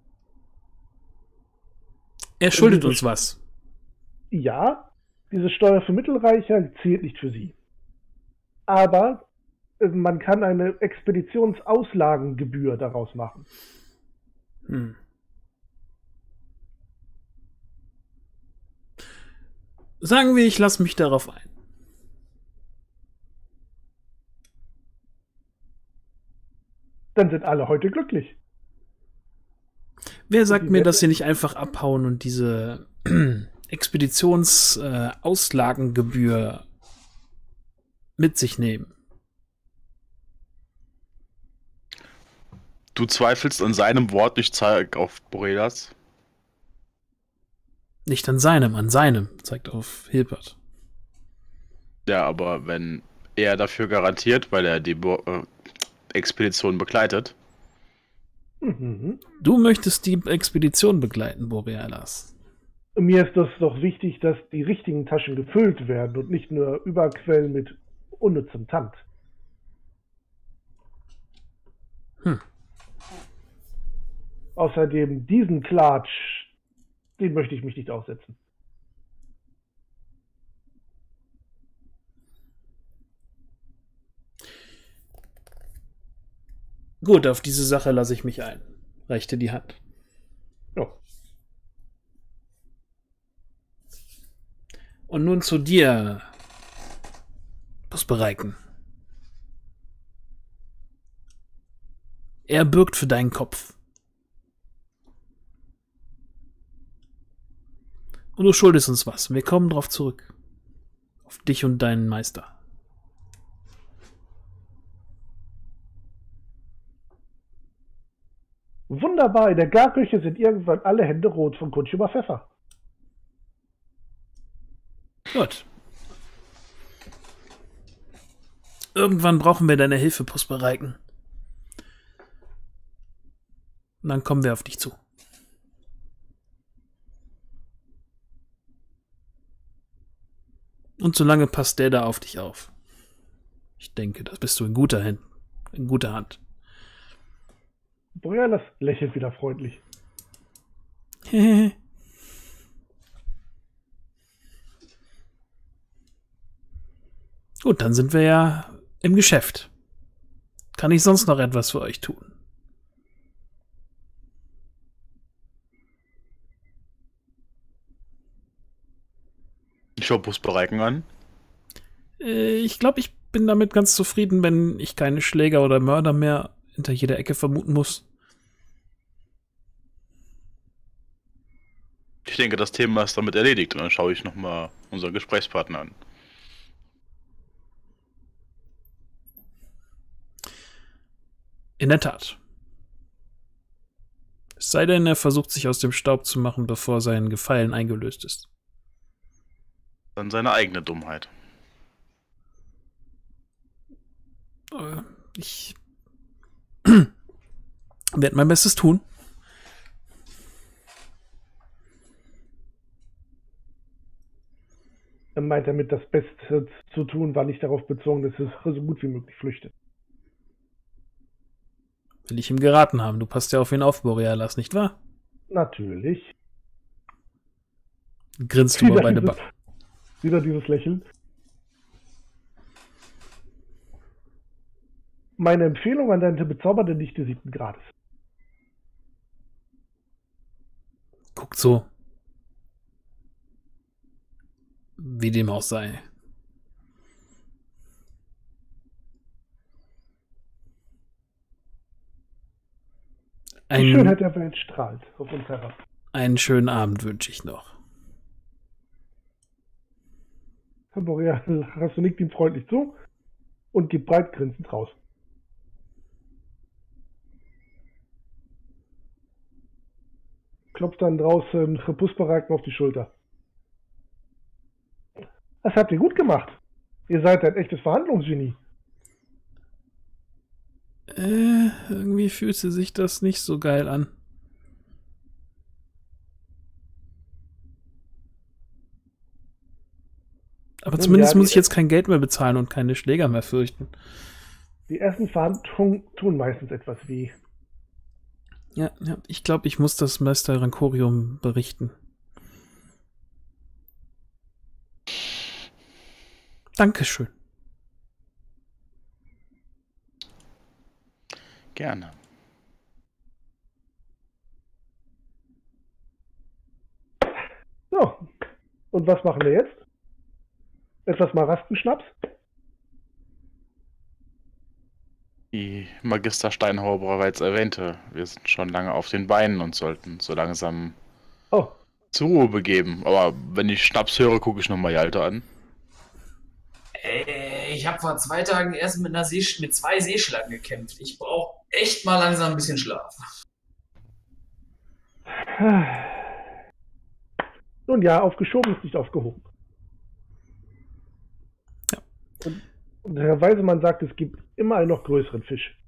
Er schuldet uns was. Ja, diese Steuer für Mittelreicher zählt nicht für sie. Aber man kann eine Expeditionsauslagengebühr daraus machen. Sagen wir, ich lasse mich darauf ein. Dann sind alle heute glücklich. Wer sagt mir, dass sie nicht einfach abhauen und diese Expeditionsauslagengebühr mit sich nehmen? Du zweifelst an seinem Wort, ich zeige auf Boreas. Nicht an seinem, zeigt auf Hilpert. Ja, aber wenn er dafür garantiert, weil er die Expedition begleitet. Du möchtest die Expedition begleiten, Borealas. Mir ist das doch wichtig, dass die richtigen Taschen gefüllt werden und nicht nur überquellen mit unnützem Tand. Außerdem, diesen Klatsch, den möchte ich mich nicht aussetzen. Gut, auf diese Sache lasse ich mich ein. Reichte die Hand. Ja. Und nun zu dir, Busbereiken. Er bürgt für deinen Kopf. Und du schuldest uns was. Wir kommen drauf zurück. Auf dich und deinen Meister. Wunderbar, in der Garküche sind irgendwann alle Hände rot von Kunsch über Pfeffer. Gut. Irgendwann brauchen wir deine Hilfe, Busbereiken. Und dann kommen wir auf dich zu. Und solange passt der da auf dich auf. Ich denke, das bist du in guter Hand. Borealas lächelt wieder freundlich. Gut, dann sind wir ja im Geschäft. Kann ich sonst noch etwas für euch tun? Ich schaue Busbereiken an. Ich glaube, ich bin damit ganz zufrieden, wenn ich keine Schläger oder Mörder mehr hinter jeder Ecke vermuten muss. Ich denke, das Thema ist damit erledigt und dann schaue ich nochmal unseren Gesprächspartner an. In der Tat. Es sei denn, er versucht sich aus dem Staub zu machen, bevor sein Gefallen eingelöst ist. Dann seine eigene Dummheit. Ich werde mein Bestes tun. Er meint damit, das Beste zu tun, war nicht darauf bezogen, dass es so gut wie möglich flüchtet. Will ich ihm geraten haben. Du passt ja auf ihn auf, Borealas, nicht wahr? Natürlich. Grinst du über beide Backen. Wieder dieses Lächeln. Meine Empfehlung an deine bezaubernde Nichte 7. Grades. Guckt so. Wie dem auch sei. Die Schönheit der Welt strahlt auf uns herab. Einen schönen Abend wünsche ich noch. Herr Borealas nickt ihm freundlich zu und geht breit grinsend raus. Klopft dann draußen Repusbereiten auf die Schulter. Das habt ihr gut gemacht. Ihr seid ein echtes Verhandlungsgenie. Irgendwie fühlte sich das nicht so geil an. Aber zumindest muss ich jetzt kein Geld mehr bezahlen und keine Schläger mehr fürchten. Die ersten Verhandlungen tun meistens etwas weh. Ja, ich glaube, ich muss das Meister Rancorium berichten. Dankeschön. Gerne. So, und was machen wir jetzt? Etwas Marastenschnaps? Wie Magister Steinhauer bereits erwähnte, wir sind schon lange auf den Beinen und sollten so langsam zur Ruhe begeben. Aber wenn ich Schnaps höre, gucke ich nochmal Hjalte an. Ich habe vor 2 Tagen erst mit 2 Seeschlangen gekämpft. Ich brauche echt mal langsam ein bisschen Schlaf. Nun ja, aufgeschoben ist nicht aufgehoben. Ja. Und Herr Weisemann sagt, es gibt immer einen noch größeren Fisch.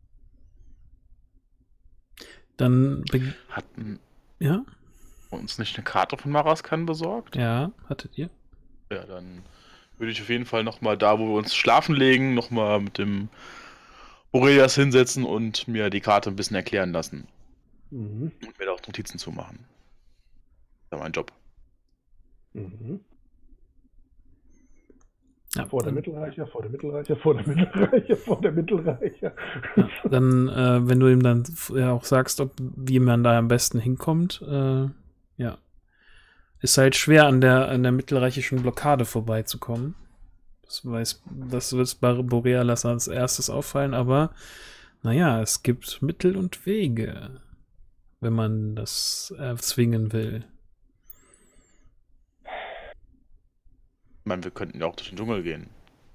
Dann hatten ja? uns nicht eine Karte von Maraskan besorgt? Ja, hattet ihr? Ja, dann würde ich auf jeden Fall nochmal da, wo wir uns schlafen legen, nochmal mit dem Boreas hinsetzen und mir die Karte ein bisschen erklären lassen. Und mir da auch Notizen zu machen. Das ist mein Job. Ja, vor der Mittelreicher, vor der Mittelreicher, vor der Mittelreicher, vor der Mittelreicher. Ja, dann, wenn du ihm dann auch sagst, wie man da am besten hinkommt, ja. Ist halt schwer, an der mittelreichischen Blockade vorbeizukommen. Das wird bei Borealas als erstes auffallen, aber naja, es gibt Mittel und Wege, wenn man das erzwingen will. Ich meine, wir könnten ja auch durch den Dschungel gehen.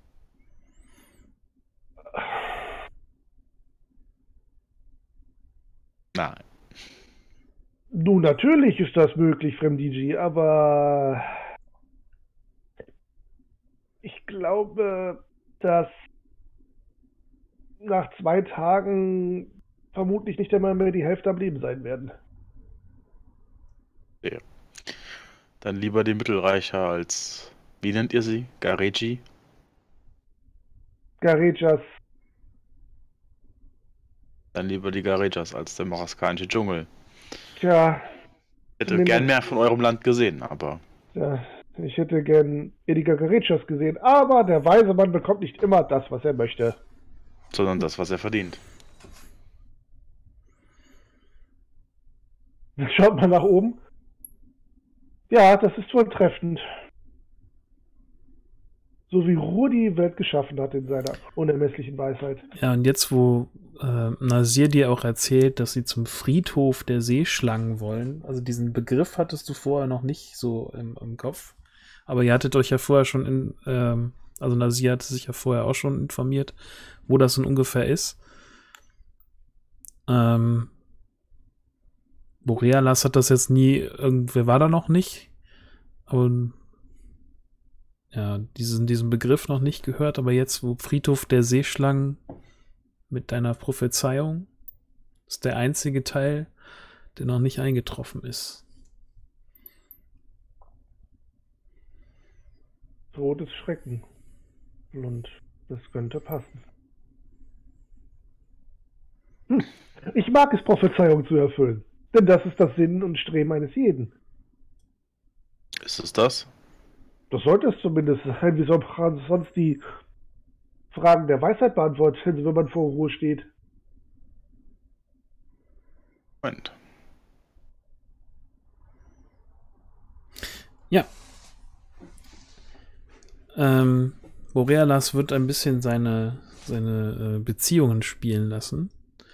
Nein. Nun, natürlich ist das möglich, Fremdiji, aber ich glaube, dass nach 2 Tagen vermutlich nicht einmal mehr die Hälfte am Leben sein werden. Ja. Dann lieber die Mittelreicher als, wie nennt ihr sie? Gareji? Garejas. Dann lieber die Garejas als der maraskanische Dschungel. Tja. Hätte gern mehr von eurem Land gesehen, aber... Ja, ich hätte gern die Garejas gesehen, aber der weise Mann bekommt nicht immer das, was er möchte. Sondern das, was er verdient. Schaut mal nach oben. Ja, das ist wohl treffend. So wie Ruhr die Welt geschaffen hat in seiner unermesslichen Weisheit. Ja, und jetzt, wo Nasir dir auch erzählt, dass sie zum Friedhof der Seeschlangen wollen, also diesen Begriff hattest du vorher noch nicht so im Kopf, aber ihr hattet euch ja vorher schon also Nasir hatte sich ja vorher auch schon informiert, wo das so ungefähr ist. Borealas hat das jetzt nie, irgendwer war da noch nicht, aber ja, diesen Begriff noch nicht gehört, aber jetzt, wo Friedhof der Seeschlangen mit deiner Prophezeiung ist der einzige Teil, der noch nicht eingetroffen ist. Rotes Schrecken. Und das könnte passen. Ich mag es, Prophezeiungen zu erfüllen. Denn das ist das Sinn und Streben eines jeden. Ist es das? Das sollte es zumindest sein. Wie soll man sonst die Fragen der Weisheit beantworten, wenn man vor Ruhe steht? Moment. Ja. Borealas wird ein bisschen seine Beziehungen spielen lassen.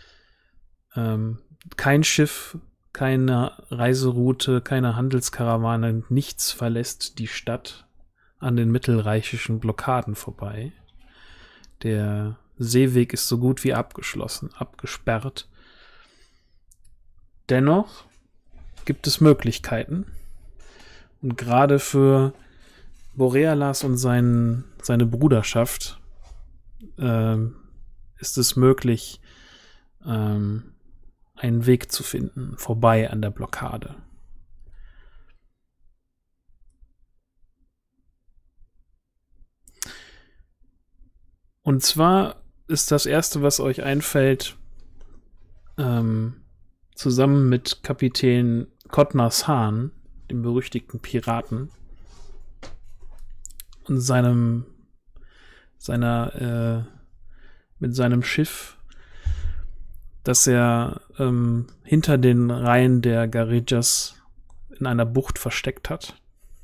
Kein Schiff, keine Reiseroute, keine Handelskarawane, nichts verlässt die Stadt an den mittelreichischen Blockaden vorbei. Der Seeweg ist so gut wie abgeschlossen, abgesperrt. Dennoch gibt es Möglichkeiten. Und gerade für Borealas und seine Bruderschaft ist es möglich, einen Weg zu finden, vorbei an der Blockade. Und zwar ist das Erste, was euch einfällt, zusammen mit Kapitän Kotnas Hahn, dem berüchtigten Piraten, und mit seinem Schiff, das er hinter den Reihen der Garijas in einer Bucht versteckt hat.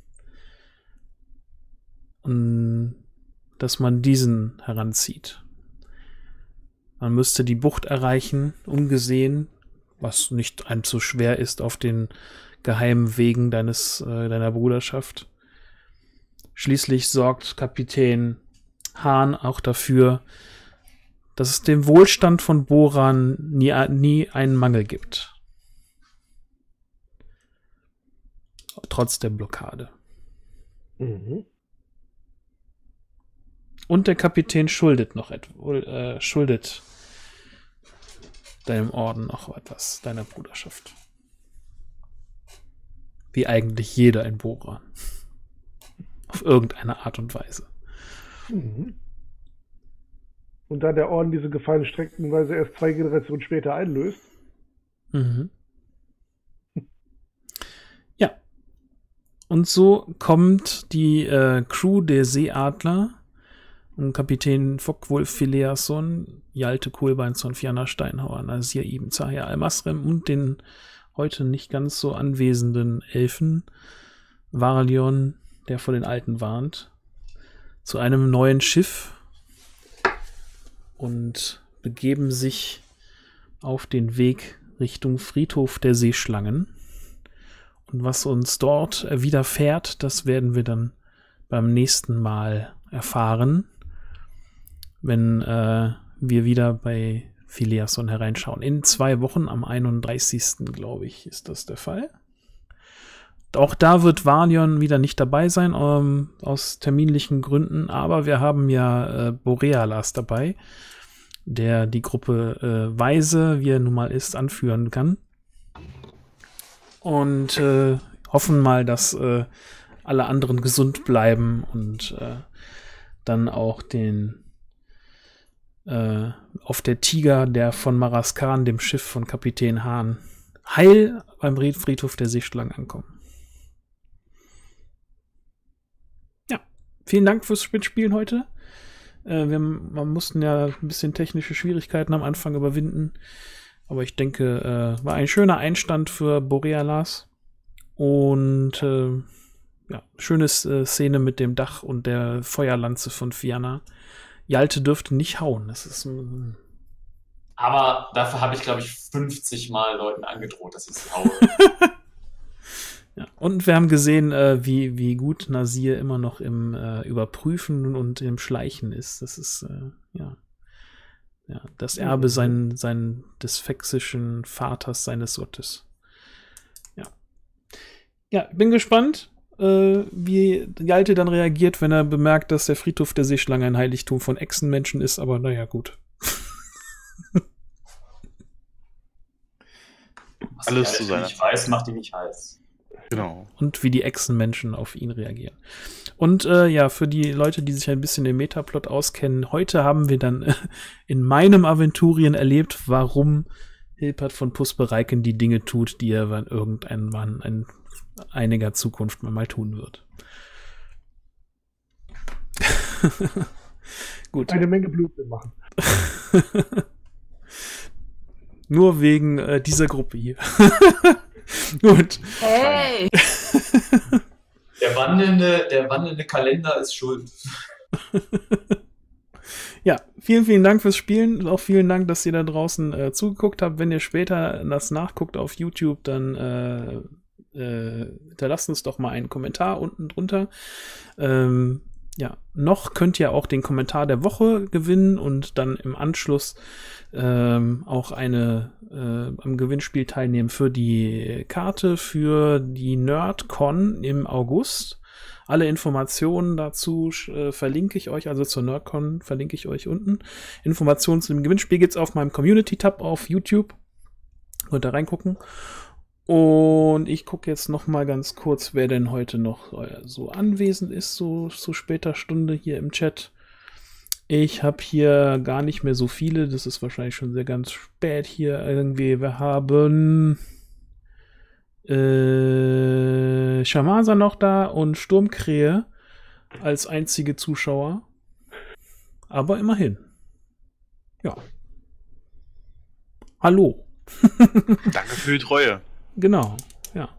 Und dass man diesen heranzieht. Man müsste die Bucht erreichen, ungesehen, was nicht allzu schwer ist auf den geheimen Wegen deiner Bruderschaft. Schließlich sorgt Kapitän Hahn auch dafür, dass es dem Wohlstand von Boran nie einen Mangel gibt. Trotz der Blockade. Mhm. Und der Kapitän schuldet deinem Orden noch etwas, deiner Bruderschaft. Wie eigentlich jeder in Boran. Auf irgendeine Art und Weise. Mhm. Und da der Orden diese Gefallen streckenweise erst 2 Generationen später einlöst. Mhm. Ja. Und so kommt die Crew der Seeadler um Kapitän Fockwulf Phileason, Hjalte Kohlbeinsson, Fjanna Steinhauer, Nasir Ibn Zahir al-Masrem und den heute nicht ganz so anwesenden Elfen Varlion, der vor den Alten warnt, zu einem neuen Schiff und begeben sich auf den Weg Richtung Friedhof der Seeschlangen. Und was uns dort widerfährt, das werden wir dann beim nächsten Mal erfahren, wenn wir wieder bei Phileason hereinschauen. In 2 Wochen, am 31. glaube ich, ist das der Fall. Auch da wird Varlion wieder nicht dabei sein, aus terminlichen Gründen, aber wir haben ja Borealas dabei, der die Gruppe Weise, wie er nun mal ist, anführen kann. Und hoffen mal, dass alle anderen gesund bleiben und dann auch auf der Tiger, der von Maraskan, dem Schiff von Kapitän Hahn, heil beim Friedhof der Seeschlangen ankommen. Ja, vielen Dank fürs Mitspielen heute. Wir mussten ja ein bisschen technische Schwierigkeiten am Anfang überwinden, aber ich denke, war ein schöner Einstand für Borealas und ja, schöne Szene mit dem Dach und der Feuerlanze von Fjanna. Hjalte dürfte nicht hauen. Das ist aber dafür habe ich, glaube ich, 50 Mal Leuten angedroht, dass ich sie haue. Ja, und wir haben gesehen, wie gut Nasir immer noch im Überprüfen und im Schleichen ist. Das ist, ja, das Erbe des phexischen Vaters seines Gottes. Ja, bin gespannt, wie Hjalte dann reagiert, wenn er bemerkt, dass der Friedhof der Seeschlange ein Heiligtum von Echsenmenschen ist, aber naja, gut. Alles zu sein. Ich weiß, macht ihn nicht heiß. Genau. Und wie die Echsenmenschen auf ihn reagieren. Und ja, für die Leute, die sich ein bisschen im Metaplot auskennen, heute haben wir dann in meinem Aventurien erlebt, warum Hilpert von Pusbereiken die Dinge tut, die er irgendwann in einiger Zukunft mal tun wird. Gut. Eine Menge Blödsinn machen. Nur wegen dieser Gruppe hier. Gut. Hey! Der wandelnde Kalender ist schuld. Ja, vielen, vielen Dank fürs Spielen. Auch vielen Dank, dass ihr da draußen zugeguckt habt. Wenn ihr später das nachguckt auf YouTube, dann hinterlasst uns doch mal einen Kommentar unten drunter. noch könnt ihr auch den Kommentar der Woche gewinnen und dann im Anschluss auch am Gewinnspiel teilnehmen für die Karte für die NerdCon im August. Alle Informationen dazu verlinke ich euch, also zur NerdCon verlinke ich euch unten. Informationen zu dem Gewinnspiel gibt's auf meinem Community-Tab auf YouTube. Könnt da reingucken. Und ich gucke jetzt noch mal ganz kurz, wer denn heute noch so anwesend ist, so zu später Stunde hier im Chat. Ich habe hier gar nicht mehr so viele, das ist wahrscheinlich schon sehr ganz spät hier irgendwie. Wir haben Shamasa noch da und Sturmkrähe als einzige Zuschauer. Aber immerhin. Ja. Hallo. Danke für die Treue. Genau, ja.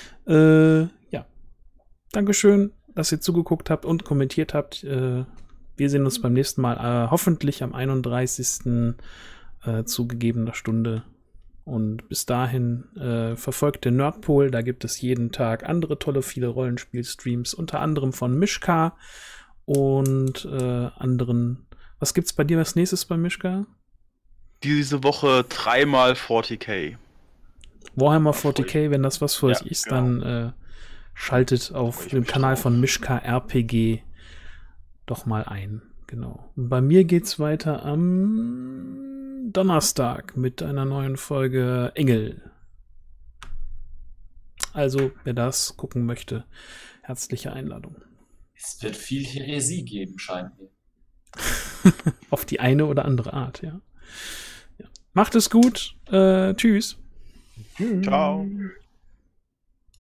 Dankeschön, dass ihr zugeguckt habt und kommentiert habt. Wir sehen uns beim nächsten Mal, hoffentlich am 31. Zu gegebener Stunde. Und bis dahin verfolgt den Nerdpol. Da gibt es jeden Tag andere tolle, viele Rollenspiel-Streams, unter anderem von Mishka und anderen. Was gibt's bei dir als nächstes bei Mishka? Diese Woche 3x 40k. Warhammer 40k, wenn das was für euch ist, genau. Dann schaltet auf dem Kanal von Mishka RPG doch mal ein. Genau. Und bei mir geht's weiter am Donnerstag mit einer neuen Folge Engel. Also, wer das gucken möchte, herzliche Einladung. Es wird viel Häresie geben, scheint mir. Auf die eine oder andere Art, ja. Macht es gut. Tschüss. Ciao.